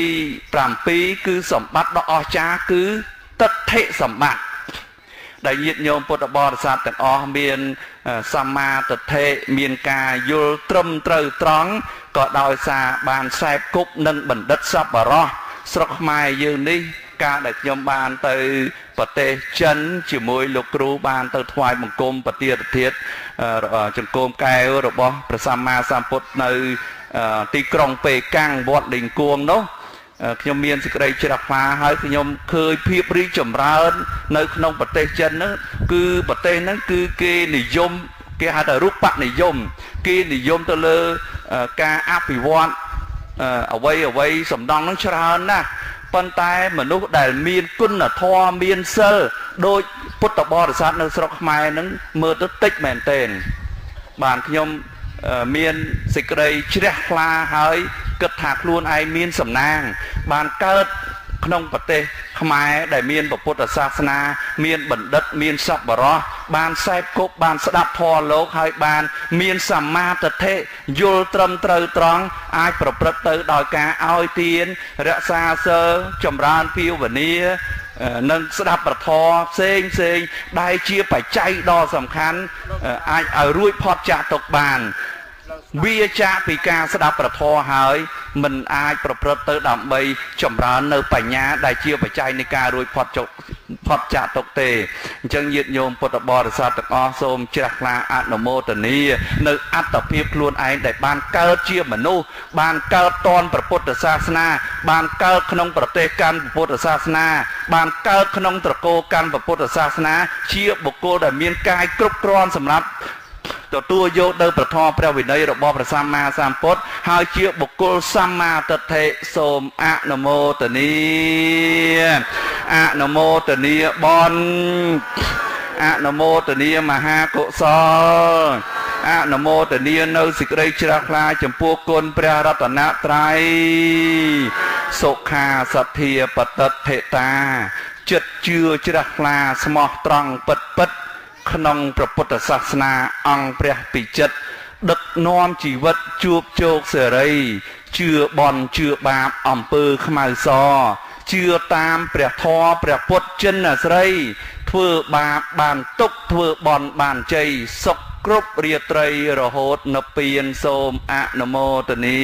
7គឺសម្បត្តិដ៏អស្ចារ្យគឺទិដ្ឋិសម្បត្តិដែលញាតិញោមពុទ្ធបរិស័ទទាំងអស់មានសម្មាទិដ្ឋិមានការយល់ត្រឹមត្រូវត្រង់ក៏ដោយសារបានខ្សែគប់នឹងបណ្ឌិតសប្បុរសស្រុកខ្មែរយើងនេះការដែលខ្ញុំបានទៅប្រទេសចិនជាមួយលោកគ្រូបានទៅថ្វាយបង្គំប្រទានធាតុចង្គមកែវរបស់ព្រះសម្មាសម្ពុទ្ធនៅទីក្រុងប៉េកាំងវត្តលីងគួងនោះខ្ញុំមានសេចក្តីជ្រះថ្លាហើយខ្ញុំឃើញភាពរីកចម្រើននៅក្នុងប្រទេសចិនហ្នឹងគឺប្រទេសហ្នឹងគឺគេនិយមគេហៅថារូបនិយមគេនិយមទៅលើការអភិវឌ្ឍអ្វីសំដងហ្នឹងច្រើនណាស់ប៉ុន្តែមនុស្សដែលមានគុណធម៌មានសិលដោយពុទ្ធបរិស័ទនៅស្រុកខ្មែរហ្នឹងមើលទៅតិចមែនទែនបានខ្ញុំមានសេចក្តីជ្រះថ្លាហើយគិតថាខ្លួនឯងមានសំណាងបានកើតក្នុងប្រទេសខ្មែរដែលមានពុទ្ធសាសនាមានបណ្ឌិតមានសប្បុរសបានសែបគប់បានស្ដាប់ធម៌លោកហើយបានមានសម្មាទិដ្ឋិយល់ត្រឹមត្រូវត្រង់អាចប្រព្រឹត្តទៅដោយការឲ្យទានរក្សាសិលចម្រើនភាវនានិងស្ដាប់ប្រធរផ្សេងដែលជាបច្ច័យដ៏សំខាន់អាចឲ្យរួចផុតចាកទុក្ខបានវាចាកពីការស្ដាប់ប្រធរហើយមិនអាចប្រព្រឹត្តទៅដើម្បីចម្រើននៅបញ្ញាដែលជាបច្ច័យនៃការរួចផុតផុតចាកទុកទេអញ្ចឹងញាតិញោមពុទ្ធបរិស័ទទាំងអស់សូមជ្រះថ្លាអនុមោទនានៅអត្តភាពខ្លួនឯងដែលបានកើតជាមនុស្សបានកើតតនព្រះពុទ្ធសាសនាបានកើតក្នុងប្រទេសកាន់ព្រះពុទ្ធសាសនាបានកើតក្នុងត្រកូលកាន់ព្រះពុទ្ធសាសនាជាបុគ្គលដែលមានកាយគ្រប់គ្រាន់សម្រាប់ទទួលយកនៅប្រធមព្រះវិន័យរបស់ព្រះសម្មាសម្ពុទ្ធហើយជាបុគ្គលសម្មាទិដ្ឋិសូមអនុមោទនាអនុមោទនាបនអនុមោទនាមហាកុសលអនុមោទនានៅសេចក្តីជ្រះថ្លាចំពោះគុណព្រះរតនត្រ័យសុខាសទ្ធាបតិដ្ឋិតាចិត្តជឿជ្រះថ្លាស្មោះត្រង់ពិតពិតក្នុងព្រះពុទ្ធសាសនាអង្គព្រះពិចិត្រដឹកនាំជីវិតជួបជោគសេរីជឿបន់ជឿបាបអំពើខ្មៅសជឿតាមព្រះធម៌ព្រះពុទ្ធចិនអាស្រ័យធ្វើបាបបានទុកធ្វើបន់បានជ័យសុខគ្រប់រាត្រីរហូតនៅពៀនសូមអនុមោទនា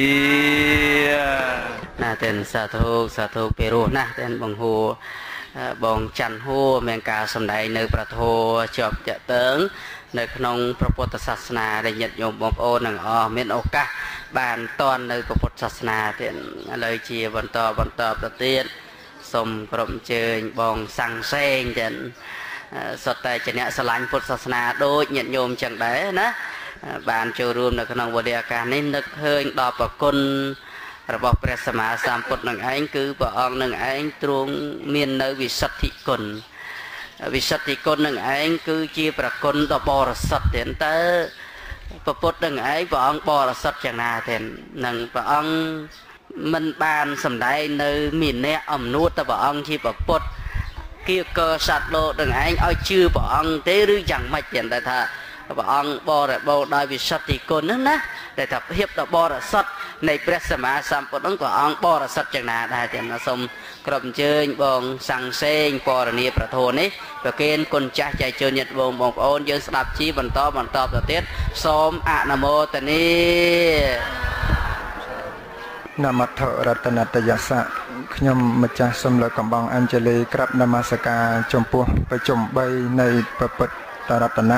ណាតែនសាធុពីរោះណាតែនបង្ហួរបងច័ន្ទហួរមានការសម្ដែងនៅប្រធោជាប់តាក់ទងនៅក្នុងព្រះពុទ្ធសាសនាដែលញាតិញោមបងប្អូនទាំងអស់មានឱកាសបានតន់នៅព្រះពុទ្ធសាសនាទៀតឥឡូវជាបន្តទៅទៀតសូមក្រុមអញ្ជើញបងសាំងសេងចឹងសុទ្ធតែជាអ្នកស្រឡាញ់ពុទ្ធសាសនាដូចញាតិញោមចឹងដែរណាបានចូលរួមនៅក្នុងវេលាឱកាសនេះនឹកឃើញដល់ប្រគុណរបស់ព្រះសម្មាសម្ពុទ្ធនឹងឯងគឺព្រះអង្គនឹងឯងទ្រង់មាននៅវិសុទ្ធិគុណនឹងឯងគឺជាប្រគុណដ៏បរិសុទ្ធទៀតតើព្រះពុទ្ធនឹងឯងព្រះអង្គបរិសុទ្ធយ៉ាងណាទៀតនឹងព្រះអង្គមិនបានសម្ដែងនៅមានអ្នកអំនួតទៅព្រះអង្គជាព្រះពុទ្ធគៀកសត្វលោកនឹងឯងឲ្យជឿព្រះអង្គទេឬយ៉ាងម៉េចទៀតតែថាព្រះអង្គបរិបូរដោយវិសុទ្ធិគុណហ្នឹងណាដែលថាភាពដ៏បរិសុទ្ធនៃព្រះសម្មាសម្ពុទ្ធហ្នឹងព្រះអង្គបរិសុទ្ធយ៉ាងណាដែរទៀតណាសូមគ្រប់អញ្ជើញបងសាំងសេងពរនីប្រធោនេះប្រគេនគុណចាស់ចែកជូនញាតិបងប្អូនយើងស្ដាប់ជីបន្តទៅទៀតសូមអនុមោទនានមត្ថរតនតយសៈខ្ញុំម្ចាស់សូមលើកកំបងអញ្ជលីក្រាបនមស្ការចំពោះប្រជុំ3នៃព្រះពុទ្ធរតនៈ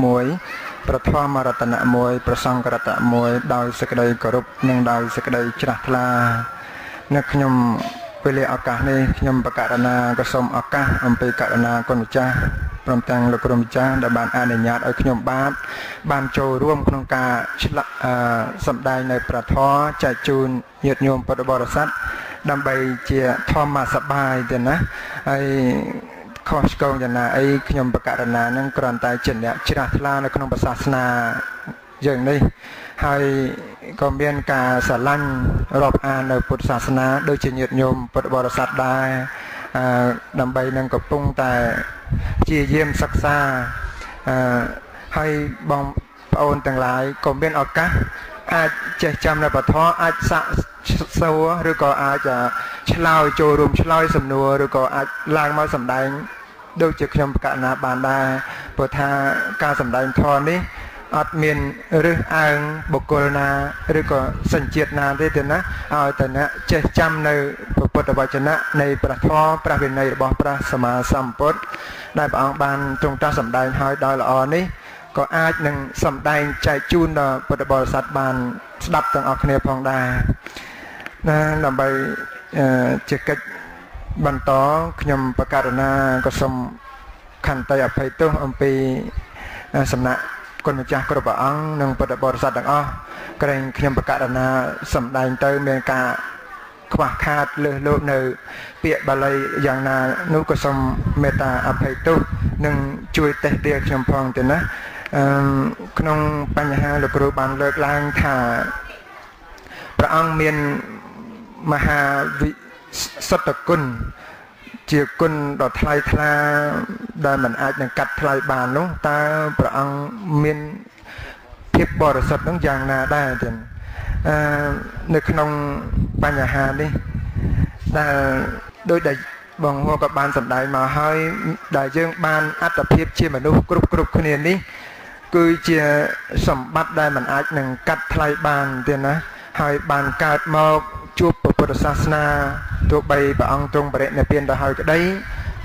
1ប្រធមរតនៈ1ប្រសង្ឃរតនៈ1ដោយសេចក្តីគោរពនិងដោយសេចក្តីជ្រះថ្លានៅខ្ញុំពេលឱកាសនេះខ្ញុំបកករណាក៏សូមឱកាសអំពីករណាគុណម្ចាស់ព្រមទាំងលោកគ្រូម្ចាស់ដែលបានអនុញ្ញាតឲ្យខ្ញុំបានចូលរួមក្នុងការសម្ដែងនៅព្រះធម៌ចែកជូនញាតិញោមពុទ្ធបរិស័ទដើម្បីជាធម្មសបាយទេណាហើយខុសឆ្គងយ៉ាងណាអីខ្ញុំបកករណានឹងគ្រាន់តែជាអ្នកជ្រះថ្លានៅក្នុងសាសនាយើងនេះហើយក៏មានការស្រឡាញ់រាប់អាននៅពុទ្ធសាសនាដូចជាញាតិញោមពុទ្ធបរិស័ទដែរដើម្បីនឹងកំពុងតែព្យាយាមសិក្សាហើយបងប្អូនទាំងឡាយក៏មានឱកាសអាចចេះចាំនៅពធអាចសាកសួរឬក៏អាចឆ្លើយចូលរួមឆ្លើយសំណួរឬក៏អាចឡើងមកសម្ដែងដូចជាខ្ញុំបកណាបានដែរព្រោះថាការសម្ដែងធម៌នេះអត់មានរឹសអើងបុគ្គលណាឬក៏សញ្ជាតិណាទេណាឲ្យតែអ្នកចេះចាំនៅពុទ្ធវចនៈនៃព្រះធម៌ព្រះវិន័យរបស់ព្រះសម្មាសម្ពុទ្ធដែលព្រះអង្គបានទ្រង់ត្រាស់សម្ដែងឲ្យដោយល្អនេះក៏អាចនឹងសម្ដែងចែកជូនដល់ពុទ្ធបរិស័ទបានស្ដាប់ទាំងអស់គ្នាផងដែរណាដើម្បីជាកិច្ចបន្តខ្ញុំបកករណាក៏សូមខន្តីអភ័យទោសអំពីសំណាក់គុណម្ចាស់គ្រប់ព្រះអង្គនិងពុទ្ធបរិស័ទទាំងអស់ក្រែងខ្ញុំបកករណាសម្ដែងទៅមានការខ្វះខាតលើសលោកនៅពាក្យបាលីយ៉ាងណានោះក៏សូមមេត្តាអភ័យទោសនិងជួយតេស្តទាខ្ញុំផងទៅណាក្នុងបញ្ហាលោកគ្រូបានលើកឡើងថាព្រះអង្គមានមហាវិសុទ្ធគុណជាគុណដ៏ថ្លៃថ្លាដែលមិនអាចនឹងកាត់ថ្លៃបាននោះតើព្រះអង្គមានភាពបរិសុទ្ធនោះយ៉ាងណាដែរទេនៅក្នុងបញ្ហានេះដែលដោយដែលបងហួរក៏បានសម្ដែងមកហើយដែលយើងបានអត្តភាពជាមនុស្សគ្រប់គ្នានេះគឺជាសម្បត្តិដែលមិនអាចនឹងកាត់ថ្លៃបានទេណាហើយបានកើតមកជួបពុទ្ធសាសនាទោះបីព្រះអង្គទ្រង់បរិនិព្វានទៅហើយក្តី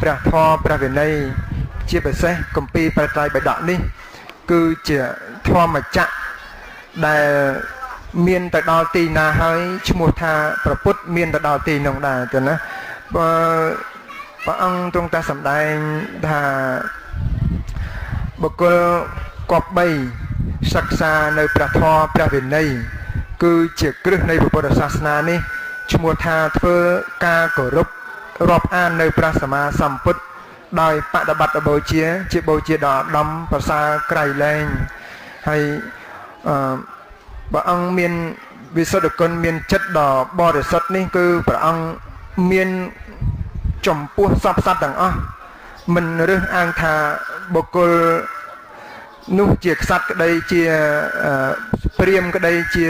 ព្រះធម៌ព្រះវិន័យជាពិសេសគម្ពីរព្រះត្រៃបិដកនេះគឺជាធម្មចក្រដែលមានទៅដល់ទីណាហើយឈ្មោះថាព្រះពុទ្ធមានទៅដល់ទីនោះដែរទៅណាព្រះអង្គទ្រង់តែសម្ដែងថាបុគ្គលគប្បីសិក្សានៅព្រះធម៌ព្រះវិន័យគឺជាគ្រឹះនៃពុទ្ធសាសនានេះឈ្មោះថាធ្វើការគោរពរាប់អាននៅព្រះសម្មាសម្ពុទ្ធដោយបដិបត្តិបូជាជាបូជាដ៏ឧត្តមប្រសើរក្រៃលែងហើយព្រះអង្គមានវិសុទ្ធគុណមានចិត្តដ៏បរិសុទ្ធនេះគឺព្រះអង្គមានចំពោះសពសត្វទាំងអស់មិនរើសអើងថាបុគ្គលនោះជាក្សត្រក្តីជាព្រាហ្មណ៍ក្តីជា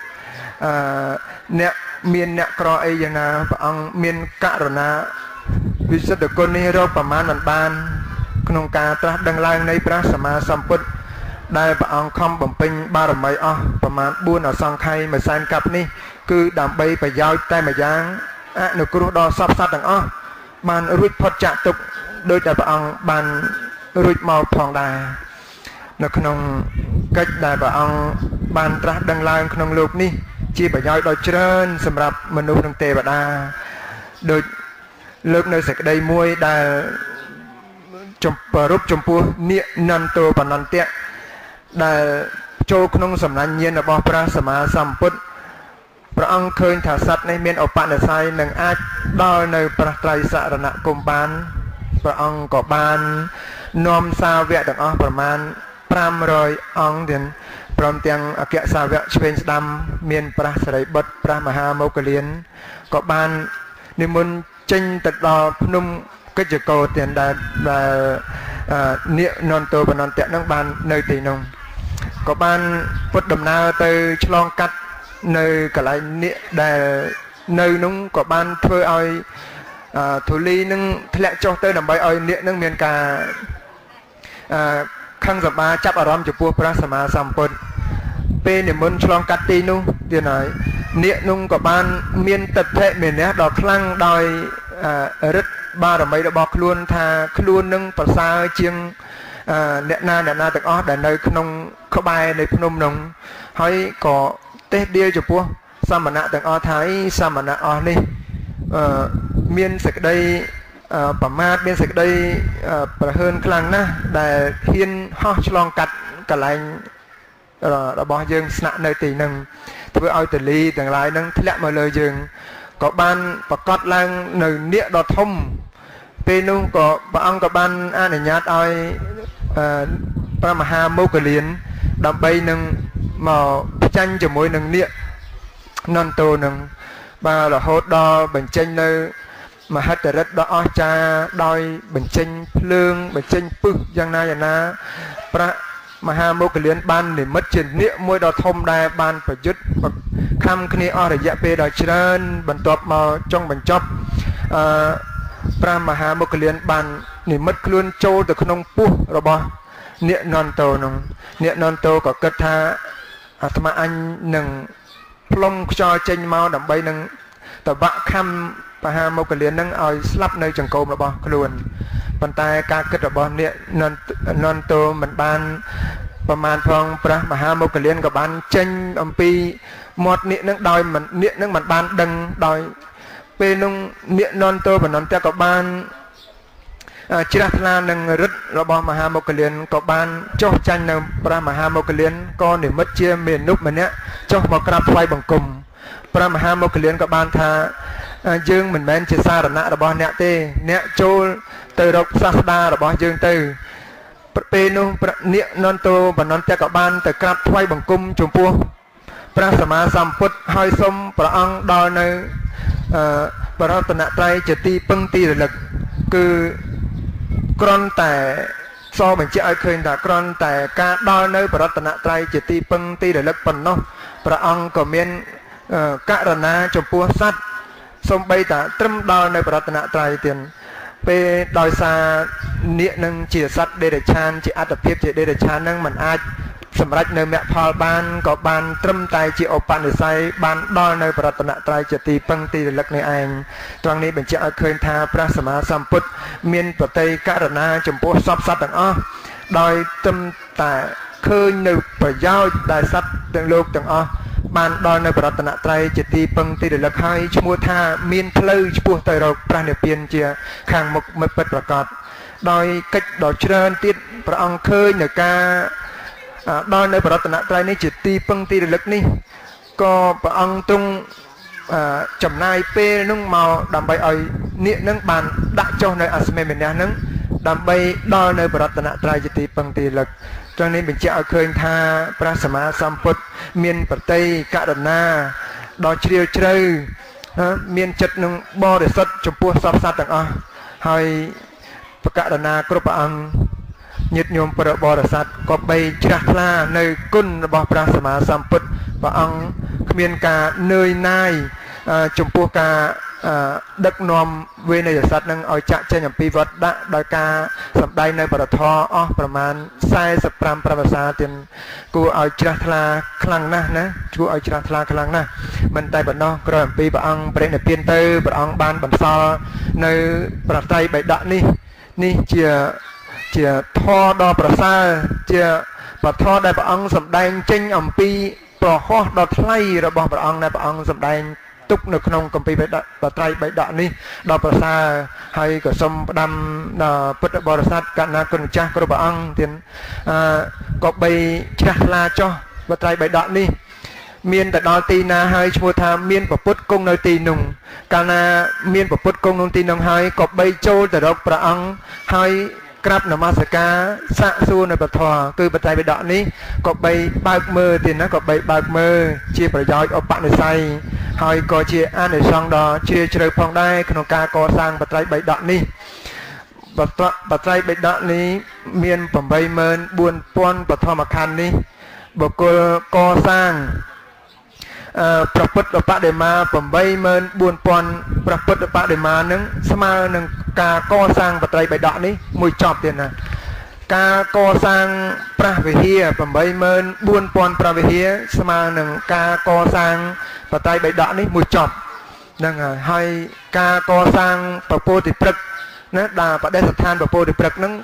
អ្នកមានអ្នកក្រអីយ៉ាងណាព្រះអង្គមានករុណាវិសុទ្ធគុណនេះរកប្រមាណមិនបានក្នុងការត្រាស់ដឹងឡើងនៃព្រះសម្មាសម្ពុទ្ធដែលព្រះអង្គខំបំពេញបារមីអស់ប្រមាណ4អសង្ខ័យមួយសែនកាប់នេះគឺដើម្បីប្រយោជន៍តែម្យ៉ាងអនុគ្រោះដល់សពសត្វទាំងអស់បានរួចផុតចាកទុក្ខដោយតែព្រះអង្គបានរួចមកផងដែរនៅក្នុងកិច្ចដែលព្រះអង្គបានត្រាស់ដឹងឡើងក្នុងលោកនេះជាប្រយោជន៍ដ៏ច្រើនសម្រាប់មនុស្សនិងទេវតាដូចលើកនៅសេចក្តីមួយដែលប្រពចំពោះនាគនន្តោបនន្តៈដែលចូលក្នុងសំណាញ់ញាណរបស់ព្រះសម្មាសម្ពុទ្ធព្រះអង្គឃើញថាសត្វនេះមានឧបនិស្ស័យនឹងអាចដល់នៅព្រះត្រៃសរណគមបានព្រះអង្គក៏បាននាំសាវកទាំងអស់ប្រមាណ500អង្គទៀតព្រមទាំងអគ្គសាវកឆ្វេងស្ដាំមានព្រះសិរីបុត្រព្រះមហាមោគលានក៏បាននិមន្តចេញទៅដល់ភ្នំកិច្ចកោទៀតដែលនាគនន្តោបនន្តៈនឹងបាននៅទីនោះក៏បានពុតដំណើរទៅឆ្លងកាត់នៅកន្លែងនាគដែលនៅនោះក៏បានធ្វើឲ្យធូលីនឹងធ្លាក់ចុះទៅដើម្បីឲ្យនាគនឹងមានការខឹងសម្បាចាប់អារម្មណ៍ចំពោះព្រះសម្មាសម្ពុទ្ធពេលនិមន្តឆ្លងកាត់ទីនោះទៀតហើយនាគនោះក៏បានមានទិដ្ឋិមេនះដ៏ខ្លាំងដោយរិទ្ធបារមីរបស់ខ្លួនថាខ្លួននឹងប្រសើរជាងអ្នកណាទាំងអស់ដែលនៅក្នុងក្បែរនៃភ្នំនោះហើយក៏ទេសដៀលចំពោះសមណៈទាំងអស់ថាសមណៈអស់នេះមានសេចក្តីប្រមាទមានសេចក្តីប្រហើនខ្លាំងណាស់ដែលហ៊ានហោះឆ្លងកាត់កន្លែងរបស់យើងស្នាក់នៅទីហ្នឹងធ្វើឲ្យទលីទាំងឡាយហ្នឹងធ្លាក់មកលើយើងក៏បានប្រកាសឡើងនៅនាគដ៏ធំពេលនោះក៏ព្រះអង្គក៏បានអនុញ្ញាតឲ្យព្រះមហាមោគលានដើម្បីនឹងមកចាញ់ជាមួយនឹងនាគនន្តោនឹងបាទរហូតដល់បញ្ចេញនៅមហិទ្ធិឫទ្ធិដ៏អស្ចារ្យដោយបញ្ចេញភ្លើងបញ្ចេញពឹសយ៉ាងណាព្រះមហាមោគលានបាននិមិត្តជានាគមួយដ៏ធំដែលបានប្រយុទ្ធខំគ្នាអស់រយៈពេលដ៏ច្រើនបន្ទាប់មកចុងបញ្ចប់ព្រះមហាមោគលានបាននិមិត្តខ្លួនចូលទៅក្នុងពោះរបស់នាគនន្តោនោះនាគនន្តោក៏គិតថាអាត្មាអញនឹងផ្លុំខ្យល់ចេញមកដើម្បីនឹងតបាក់ខំមហាមោគលាននឹងឲ្យស្លាប់នៅចង្កូមរបស់ខ្លួនប៉ុន្តែការគិតរបស់នាគនន្តោមិនបានប្រមាណផងព្រះមហាមោគលានក៏បានចេញអំពីមាត់នាគនឹងដោយនាគនឹងមិនបានដឹងដោយពេលនោះនាគនន្តោបនន្តៈក៏បានជ្រះថ្លានឹងរិទ្ធរបស់មហាមោគលានក៏បានចុះចាញ់នៅព្រះមហាមោគលានក៏និមិត្តជាមនុស្សម្នាក់ចុះមកក្រាបថ្វាយបង្គំព្រះមហាមោគលានក៏បានថាយើងមិនមែនជាសារណៈរបស់អ្នកទេអ្នកចូលទៅរកសាស្តារបស់យើងទៅពេលនោះនាគនន្តោបនន្តៈក៏បានទៅក្រាបថ្វាយបង្គំចំពោះព្រះសម្មាសម្ពុទ្ធហើយសូមព្រះអង្គដល់នៅបរតនត្រ័យជាទីពឹងទីរលឹកគឺគ្រាន់តែសបញ្ជាក់ឲ្យឃើញថាគ្រាន់តែការដល់នៅបរតនត្រ័យជាទីពឹងទីរលឹកប៉ុណ្ណោះព្រះអង្គក៏មានករុណាចំពោះសត្វសូម្បីតែត្រឹមដល់នៅបរតនត្រ័យទៀតពេលដោយសារនាគនឹងជាសត្វដេរឆានជាអត្តភាពជាដេរឆាននឹងមិនអាចសម្រាប់នៅមគ្គផលបានក៏បានត្រឹមតែជាឧបនិស្ស័យបានដល់នៅបរតនត្រ័យជាទីពឹងទីរលឹកនេះឯងត្រង់នេះបញ្ជាក់ឲ្យឃើញថាព្រះសម្មាសម្ពុទ្ធមានប្រតិករណាចំពោះសពសត្វទាំងអស់ដោយត្រឹមតែឃើញនៅប្រយោជន៍ដែលសត្វទាំងលោកទាំងអស់បានដល់នៅបរតនត្រ័យជាទីពឹងទីរលឹកហើយឈ្មោះថាមានផ្លូវឆ្ពោះទៅរកព្រះនិព្វានជាខាងមុខមិត្តពិតប្រាកដដោយកិច្ចដ៏ច្រើនទៀតព្រះអង្គឃើញនៅការដល់នៅបរតនត្រ័យនេះជាទីពឹងទីរលឹកនេះក៏ព្រះអង្គទ្រង់ចំណាយពេលនឹងមកដើម្បីឲ្យនាគនឹងបានដាក់ចុះនៅអស្មេមនៈនឹងដើម្បីដល់នៅបរតនត្រ័យជាទីពឹងទីរលឹកត្រង់នេះបញ្ជាក់ឲ្យឃើញថាព្រះសម្មាសម្ពុទ្ធមានប្រតិករណាដ៏ជ្រាលជ្រៅមានចិត្តនឹងបរិសុទ្ធចំពោះសពសត្វទាំងអស់ហើយប្រករណាគ្រប់ព្រះអង្គញាតិញោមពុទ្ធបរិស័ទក៏បីជ្រះថ្លានៅគុណរបស់ព្រះសម្មាសម្ពុទ្ធព្រះអង្គគ្មានការនឿយណាយចំពោះការដឹកនាំវេនយសត្វនឹងឲ្យចាក់ចេញអំពីវត្តដាក់ដោយការសម្ដែងនៅបរធរអស់ប្រមាណ45ប្រវសាទៀតគួរឲ្យជ្រះថ្លាខ្លាំងណាស់ណាគួរឲ្យជ្រះថ្លាខ្លាំងណាស់មិនតែប៉ុណ្ណោះក្រោយអំពីព្រះអង្គព្រះនិព្វានទៅព្រះអង្គបានបន្សល់នៅប្រត្រៃបិដកនេះជាធម៌ដ៏ប្រសើរជាបទធម៌ដែលព្រះអង្គសម្ដែងចេញអំពីប្រហោះដ៏ថ្លៃរបស់ព្រះអង្គដែលព្រះអង្គសម្ដែងទុកនៅក្នុងគម្ពីរបត្រៃបិដកនេះដ៏ប្រសើរហើយក៏សូមផ្ដាំដល់ពុទ្ធបរិស័ទកណ្ណាគុណម្ចាស់គ្រប់ព្រះអង្គទៀតក៏បីជ្រះថ្លាចុះបត្រៃបិដកនេះមានទៅដល់ទីណាហើយឈ្មោះថាមានពពុទ្ធគង់នៅទីនោះកាលណាមានពពុទ្ធគង់នៅទីនោះហើយក៏បីចូលទៅរកព្រះអង្គហើយក្រាបនមស្ការសាកសួរនៅពធគឺបត្រៃបិដកនេះក៏បីបើកមើលទៀតណាក៏បីបើកមើលជាប្រយោជន៍ឧបនិស្ស័យហើយក៏ជាអានិសង្សដ៏ជ្រាលជ្រៅផងដែរក្នុងការកសាងបត្រៃបិដកនេះបត្រៃបិដកនេះមាន 84000 បឋមខណ្ឌនេះបុគ្គលកសាងព្រះពុទ្ធបដិមា 84000 ព្រះពុទ្ធបដិមានឹងស្មើនឹងការកសាងបត្រៃបិដកនេះមួយចប់ទៀតណាការកសាងព្រះវិហារ 84000 ព្រះវិហារស្មើនឹងការកសាងបត្រៃបិដកនេះមួយចប់ហ្នឹងហើយការកសាងពពោធិព្រឹក្សណាដែលបដិស្ថានពពោធិព្រឹក្សហ្នឹង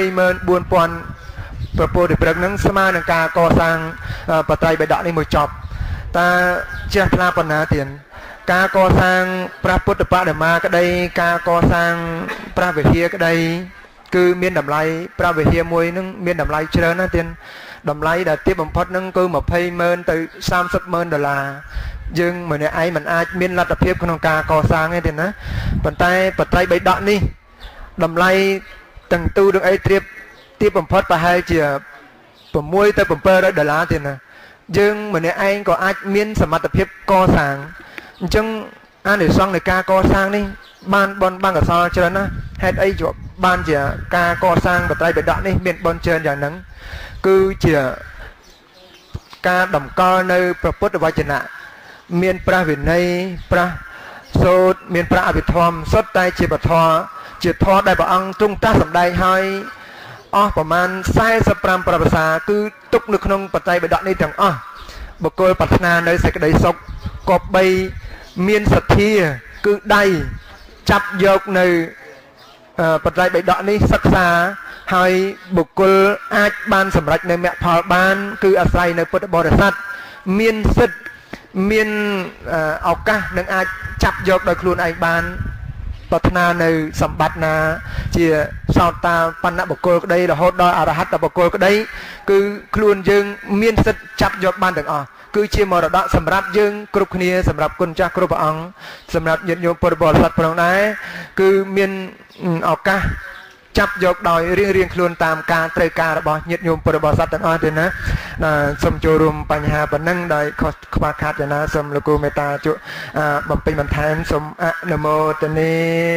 84000 ពពោធិព្រឹក្សហ្នឹងស្មើនឹងការកសាងបត្រៃបិដកនេះមួយចប់តើចេះថ្លាប៉ុណ្ណាទៀតការកសាងព្រះពុទ្ធបដិមាក្តីការកសាងព្រះវិហារក្តីគឺមានតម្លៃព្រះវិហារមួយនឹងមានតម្លៃច្រើនណាស់ទៀតតម្លៃដែលទាបបំផុតនឹងគឺ 200000 ទៅ 300000 ដុល្លារយើងម្នាក់ឯងមិនអាចមានលទ្ធភាពក្នុងការកសាងទេទៀតណាប៉ុន្តែបត្រៃបិដកនេះតម្លៃទាំងទូទាំងអីទាបបំផុតប្រហែលជា6ទៅ700 ដុល្លារទៀតណាយើងម្នាក់ឯងក៏អាចមានសមត្ថភាពកសាងអញ្ចឹងអានិសង្សនៃការកសាងនេះបានបុណ្យបានកុសលច្រើនណាស់ហេតុអីជាបានជាការកសាងបត្រៃបិដកនេះមានបុណ្យច្រើនយ៉ាងហ្នឹងគឺជាការតម្កល់នៅព្រះពុទ្ធវចនៈមានព្រះវិន័យព្រះសូត្រមានព្រះអភិធម្មសុទ្ធតែជាពធជាធម៌ដែលព្រះអង្គទ្រង់ត្រាស់សម្ដែងហើយអស់ប្រមាណ45ប្រវសាគឺទុកនៅក្នុងបត្រៃបិដកនេះទាំងអស់បុគ្គលប្រាថ្នានៅសេចក្តីសុខក៏បីមានសទ្ធាគឺដៃចាប់យកនៅបត្រៃបិដកនេះសិក្សាហើយបុគ្គលអាចបានសម្រេចនៅមគ្គផលបានគឺអាស្រ័យនៅពុទ្ធបរិស័ទមានសិទ្ធិមានឱកាសនឹងអាចចាប់យកដោយខ្លួនឯងបានប្រាថ្នានៅសម្បត្តិណាជាសោតាបណ្ណបុគ្គលក្តីរហូតដល់អរហត្តបុគ្គលក្តីគឺខ្លួនយើងមានសិទ្ធិចាប់យកបានទាំងអស់គឺជាមរតកសម្រាប់យើងគ្រប់គ្នាសម្រាប់គុណចាស់គ្រប់ព្រះអង្គសម្រាប់ញាតិញោមពុទ្ធបរិស័ទផងដែរគឺមានឱកាសចាប់យកដោយរៀងខ្លួនតាមការត្រូវការរបស់ញាតិញោមពុទ្ធបរិស័ទទាំងអស់ទេណាសូមចូលរួមបញ្ហាប៉ុណ្ណឹងដោយខុសខ្វះខាតយ៉ាងណាសូមលោកគ្រូមេត្តាជួយបំពេញបន្ថែមសូមអនុមោទនា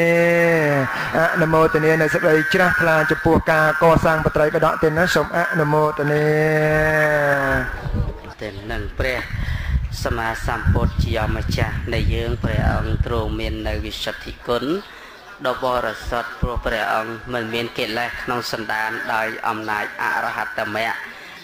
នៅសេចក្តីជ្រះថ្លាចំពោះការកសាងបត្រៃបិដកទេណាសូមអនុមោទនាតែនឹងព្រះសម្មាសម្ពុទ្ធជាម្ចាស់នៃយើងព្រះអង្គទ្រង់មាននៅវិសុទ្ធិគុណដ៏បរិសុទ្ធព្រោះព្រះអង្គមិនមានកិលេសក្នុងសន្តានដោយអំណាចអរហត្តមគ្គ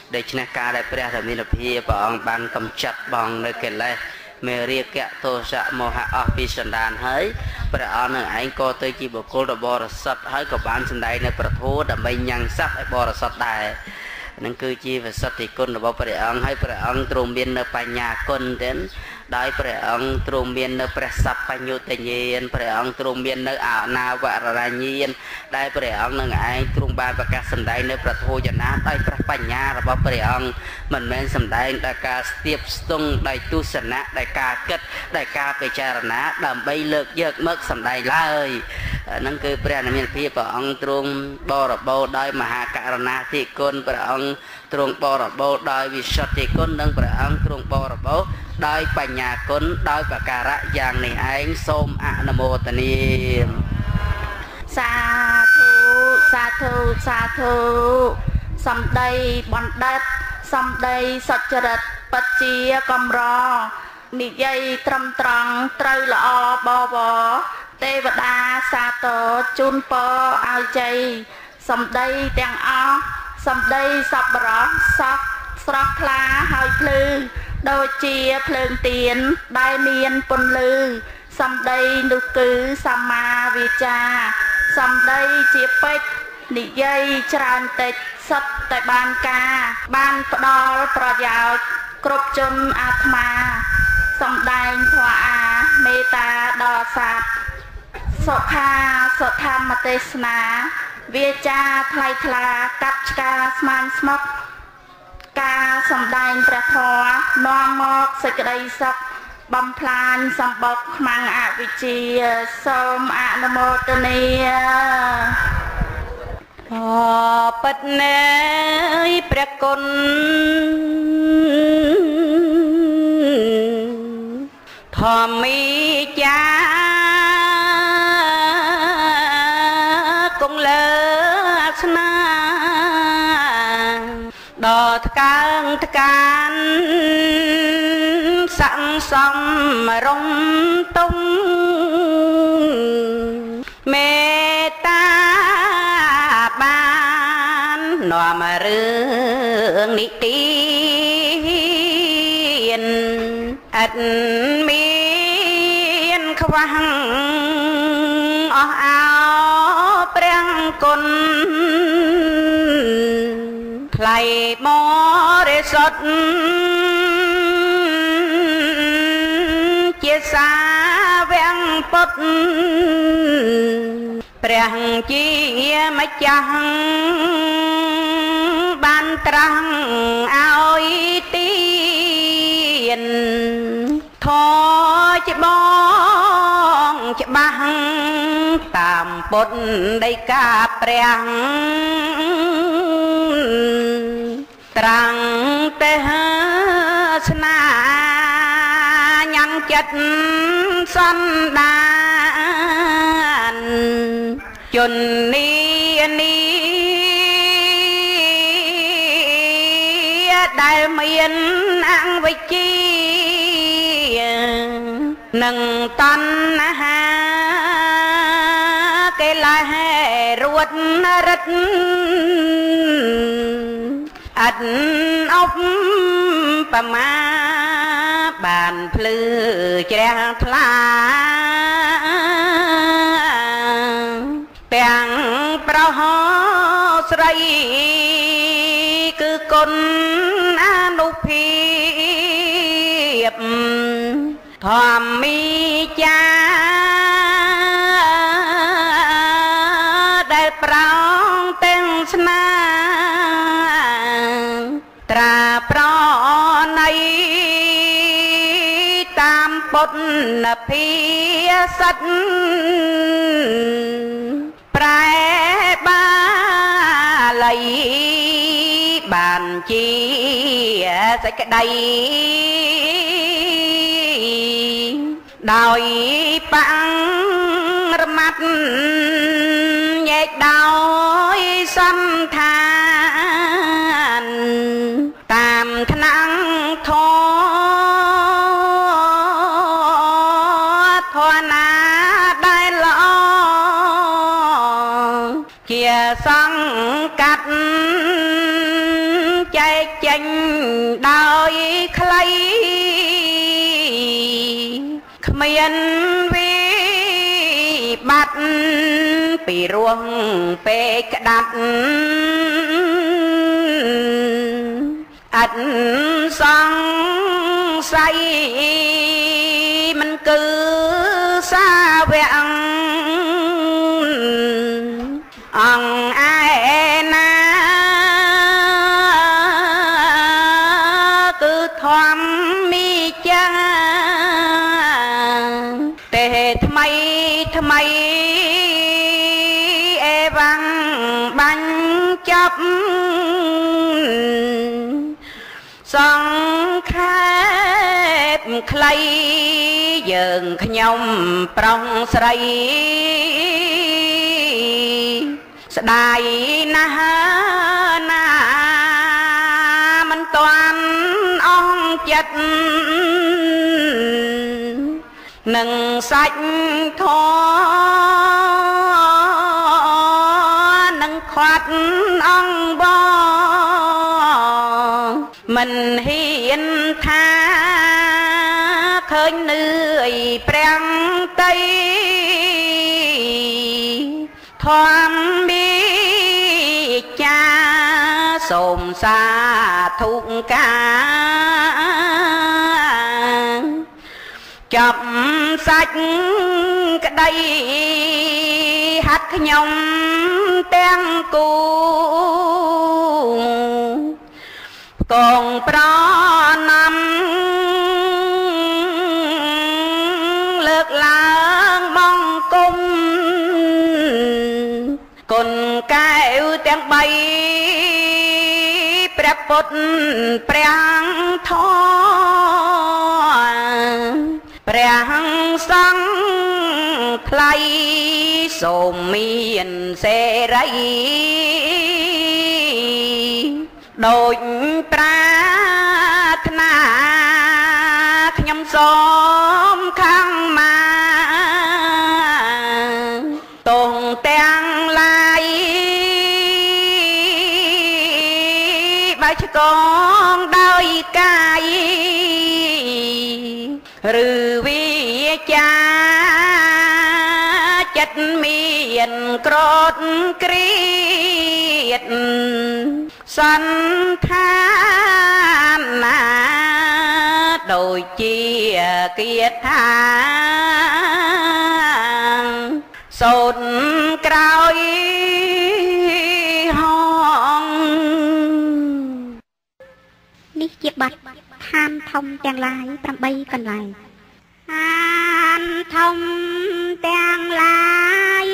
để cho nên cả đạiព្រះធម្មនិព្វានព្រះអង្គបានកំចាត់បងនៅកិលេសមេរាគៈទោសៈមោហៈអស់ពីសន្តានហើយព្រះអង្គនឹងឯងក៏ទៅជាបុគ្គលដ៏បរិសុទ្ធហើយក៏បានសម្ដែងនៅប្រធោដើម្បីញ៉ាំងសត្វឲ្យបរិសុទ្ធដែរនឹងគឺជាវិសុទ្ធិគុណរបស់ព្រះអង្គហើយព្រះអង្គទ្រង់មាននៅបញ្ញាគុណទៀតដោយព្រះអង្គទ្រង់មាននៅព្រះសព្វញ្ញុតញ្ញាណព្រះអង្គទ្រង់មាននៅអនាវរញ្ញាណដែលព្រះអង្គនឹងឯងទ្រង់បានប្រកាសសម្ដែងនៅប្រធោយណាដោយព្រះបញ្ញារបស់ព្រះអង្គមិនមែនសម្ដែងដោយការស្ទាបស្ទង់ដោយទស្សនៈដោយការគិតដោយការពិចារណាដើម្បីលើកយកមកសម្ដែងឡើយហ្នឹងគឺព្រះនាមាភិព្រះអង្គទ្រង់បរិបូរណ៍ដោយមហាករុណាធិគុណព្រះអង្គទ្រង់បរិបូរណ៍ដោយវិសុទ្ធិគុណនិងព្រះអង្គទ្រង់បរិបូរណ៍ដោយបញ្ញាគុណដោយបការៈយ៉ាងនេះឯងសូមអនុមោទនាសាធុសាធុសាធុសំដីបណ្ឌិតសំដីសុចរិតពិតជាកម្រនិយាយត្រឹមត្រង់ត្រូវល្អបវរទេវតាសាទរជូនពរឲ្យជ័យសំដីទាំងអស់សំដីសប្បុរសសក់ស្រស់ថ្លាហើយភ្លឺដូចជាភ្លើងទៀនដែលមានពន្លឺសំដីនោះគឺសម្មាវាចាសំដីជាពេជ្រនិយាយច្រើនតិចសុទ្ធតែបានការបានផ្ដល់ប្រយោជន៍គ្រប់ជនអាត្មាសំដែងធម៌អាមេត្តាដល់សត្វសុខាសុធម្មទេសនាវាចាថ្លៃថ្លាកាត់ឆ្កាស្មានស្មុកការសំដែងព្រះធម៌នាំមកសេចក្តីសុខបំផ្លាញសម្បុកខ្មាំងអវិជ្ជាសូមអនុមោទនាពិតណែព្រះគុណធម្មីចាគង់លើស្នាដល់ថ្កើងថ្កានស័ក្តិសមរំទុំមេត្តាបាននាំរឿងនិទានឥតមានខ្វះអស់អោព្រះគុណថ្លៃបរិសុទ្ធជាសាវកពុទ្ធព្រះជាម្ចាស់បានត្រាស់ឲ្យទៀនធម៌ជាបងច្បាស់តាមពុទ្ធដីកាព្រះត្រាំងទេស្នាញ៉ាំចិត្តសន្តានជននីនីដែលមានអវិជ្ជានឹងតណ្ហាកិលេសរួតរិទ្ធអត់អុបប្រមាបានភ្លឺជ្រះថ្លាទាំងប្រហោស្រីគឺគុណអនុភាពធម្មីចាដែលប្រោងទាំងស្នាត្រាប្រណីតាមពុទ្ធភាសិទ្ធប្រែបាលីបានជាសេចក្តីដោយបរមត្តញែកដោយសន្តានតាមថ្នាំងធម៌ណាដែលល្អជាសង្កាត់ចែកចដោយខ្លីគ្មានវិបត្តិពីរោះពេកក្តាត់អត់សង្ស័យមិនគឺសាវកអង្គឯណាគឺធម្មមីចាតែថ្មីថ្មីអេវ៉ាំងបាញ់ចាប់សង្ខេបខ្លីយើងខ្ញុំប្រុងស្រីស្ដាយណាស់ណាមិនតាន់អស់ចិត្តនឹងសាច់ធរនឹងខាត់អង្គបងមិនហ៊ានថាឃើញនឿយប្រាំងតីធម្មមីចាសូមសាធុការចាប់សាច់ក្តីហាត់ខ្ញុំទាំងគូកងប្រណាំលើកឡើងបង្គំគុណកែវទាំង3ព្រះពុទ្ធព្រះធម៌ព្រះសង្ឃថ្លៃសូមមានសេរីដូចប្រាថ្នាខ្ញុំសូមខាងមាតងទាំងឡាយបើឆ្កងដោយកាយឬវិជាចិត្តមានក្រតគ្រៀតសន្តានណាដូចជាគៀតថាសូនក្រោយហងនេះជាបទឋានធំទាំងឡាយ8កន្លែងឋានធំទាំងឡាយ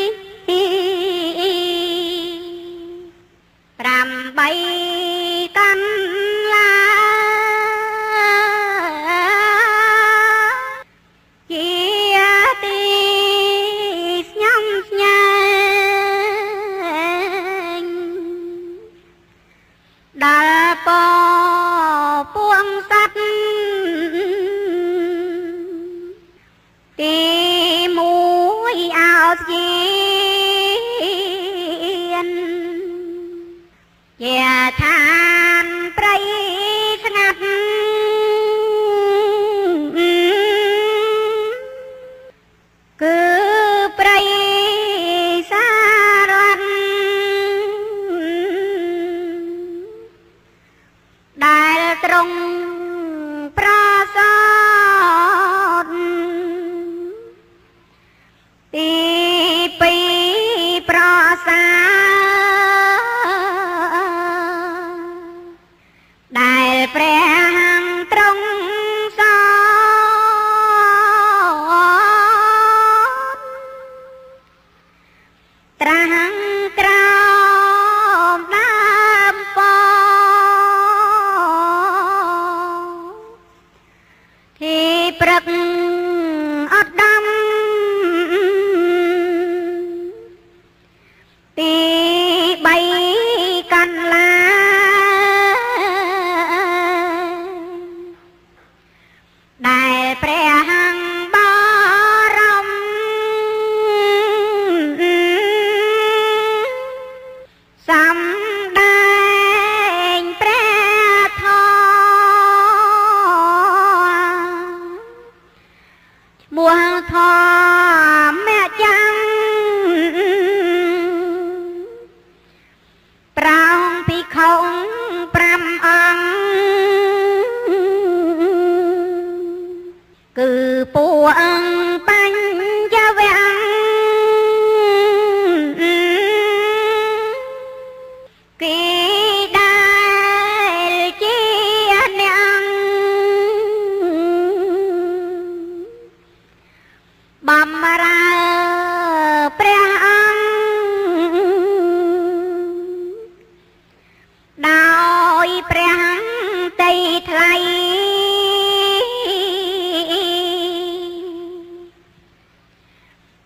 8កន្លែងជាទីស្ញំស្ញែងដល់ពពួងសត្វទីមួយអោជាជាឋានព្រៃស្ងាត់គឺព្រៃសារ័នដែលត្រង់ប្រសោតទី2ប្រសាដែលព្រះទ្រង់សោត្រាំក្រោមដើមពោទីព្រឹកអត់ដំទី3កន្លែងដែលព្រះបរម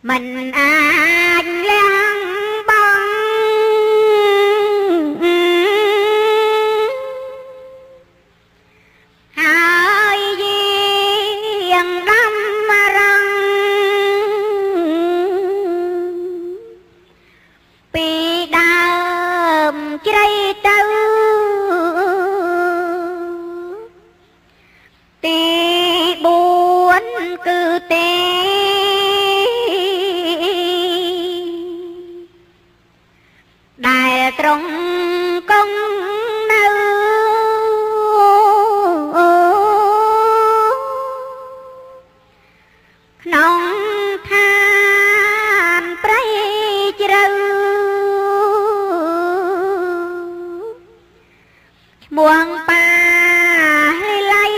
mình ai lăng băng hai viên đâm răng bị đàm cây tâu tì buồn cứ tì đại trong công nâu nông than prey trâu buông pa lấy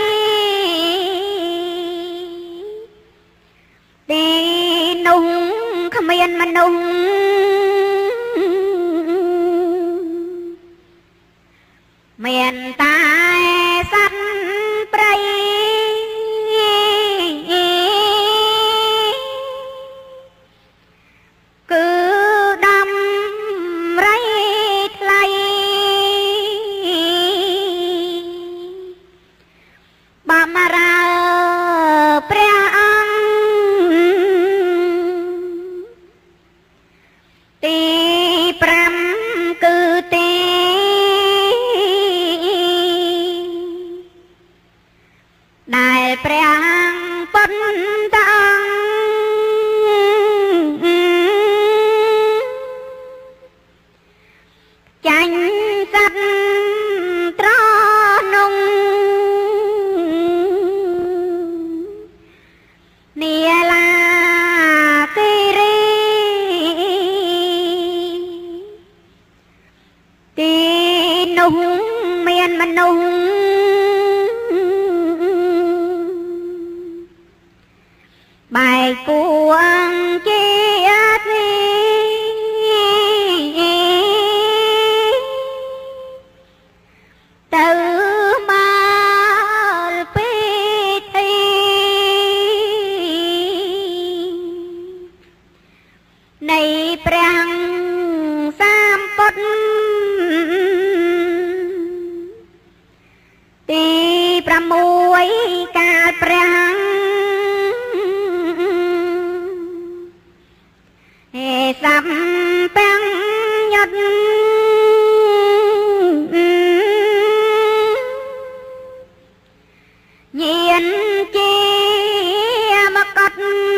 đi nung không yên mà nung miền tai sắt prey cứ đâm rây lay bà mà ra preang ti pram cứ ti đại preang pon tang chanh sắt tro nung nia la kiri ti nung miền mà nung bài cuồng chia từ mà pi thi này prang sam pot ti pramuối ca prang sắm băng nhật nhiên chia mà cất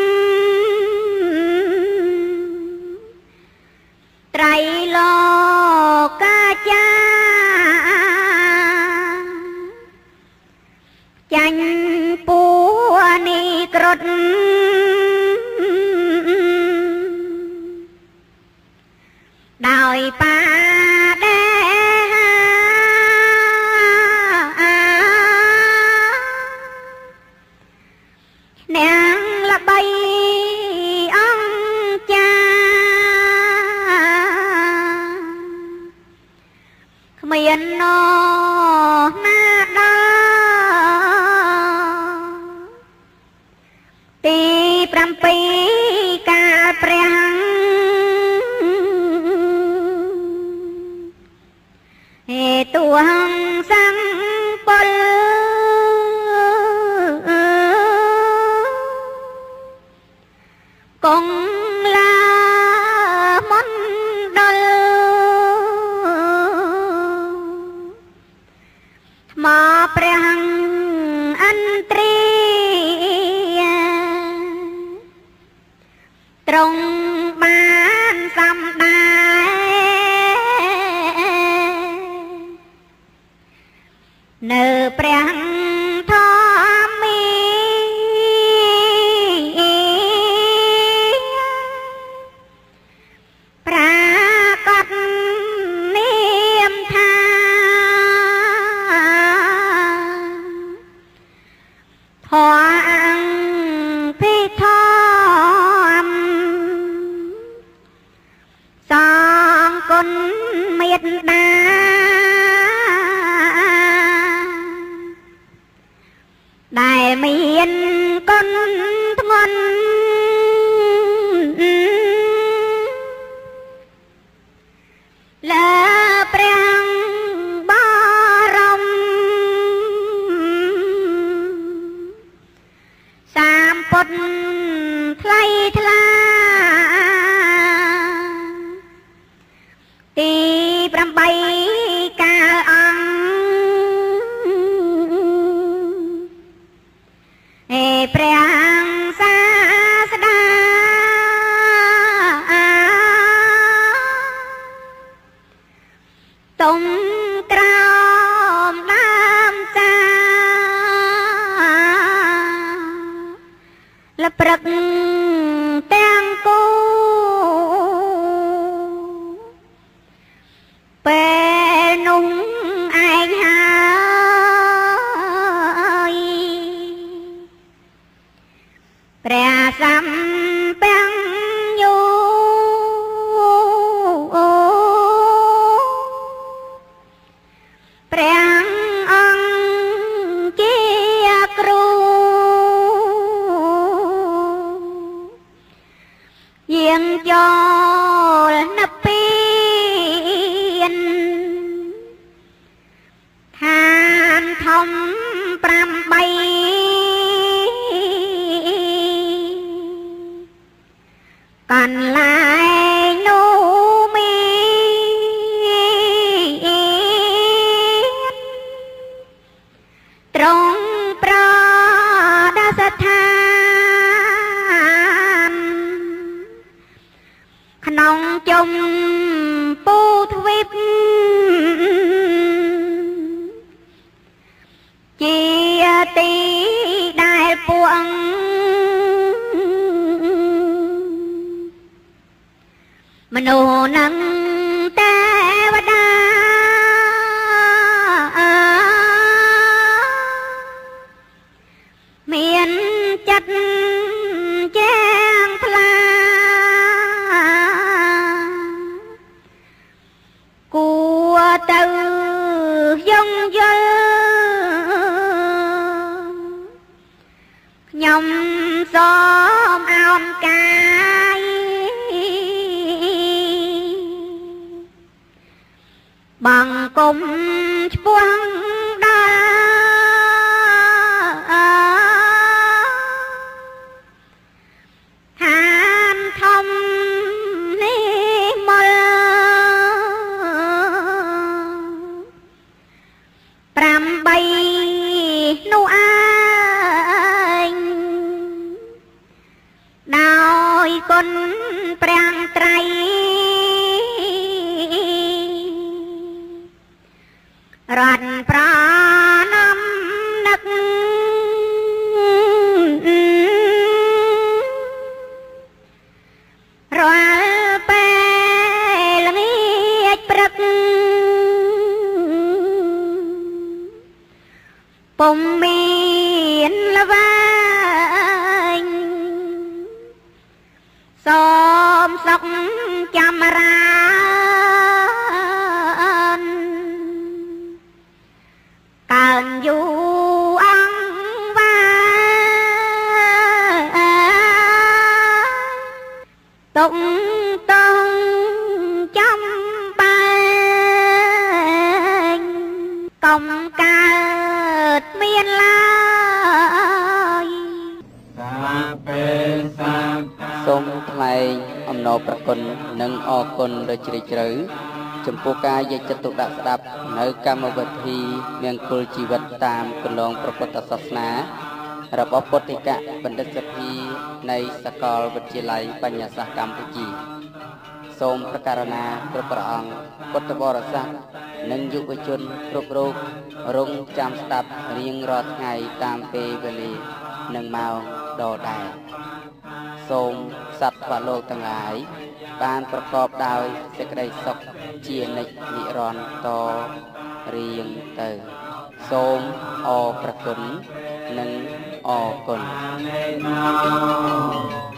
trai lo ca cha chanh pua ni krot đòi pa đe nàng là bay ông cha miền nó na đa ti pram pi ca prang tuang sang pol công la món đol mà prang an tri trong ban sam đai nơ prang tho mi pra cất niềm tha thoáng phi thom sang con miệt đa យាងចូលនៅពៀនឋានធំ8កន្លែងនោះមានត្រង់ប្រដាស្ថានក្នុងជុំពូទ្វីបជាទីដែលពួកមនុស្សនឹងទេវតាមានចិត្តជាងថ្លាគួរទៅយងយល់ខ្ញុំសូមអោនកាយបង្គំឆ្ពោះដល់ឋានធំនេះមក8នោះឯងដោយគុណព្រះត្រៃរត់ប្រណាំនឹករាល់ពេលល្ងាចព្រឹកពុំមានល្វែងសូមសុខចាំរានកើនយូរអង្វាទុកតងចាំបែងកុំកើតមានឡើយសូមថ្លែងអំណរព្រះគុណនិងអរគុណដ៏ជ្រាលជ្រៅចំពោះការយកចិត្តទុកដាក់ស្ដាប់នៅកម្មវិធីមង្គលជីវិតតាមគន្លងព្រះពុទ្ធសាសនារបស់ពុទ្ធិកបណ្ឌិតសភានៃសាកលវិទ្យាល័យបញ្ញាសាស្ត្រកម្ពុជាសូមប្រកាសណាគ្រប់ព្រះអង្គពុទ្ធបរិស័ទនិងយុវជនគ្រប់រូបរងចាំស្ដាប់រៀងរាល់ថ្ងៃតាមពេលវេលានិងម៉ោងដដែលសូមសត្វបលោកទាំងឡាយបានប្រកបដោយសេចក្តីសុខជានិច្ចនិរន្តរ៍តរៀងទៅសូមអរព្រគុណនិងអរគុណ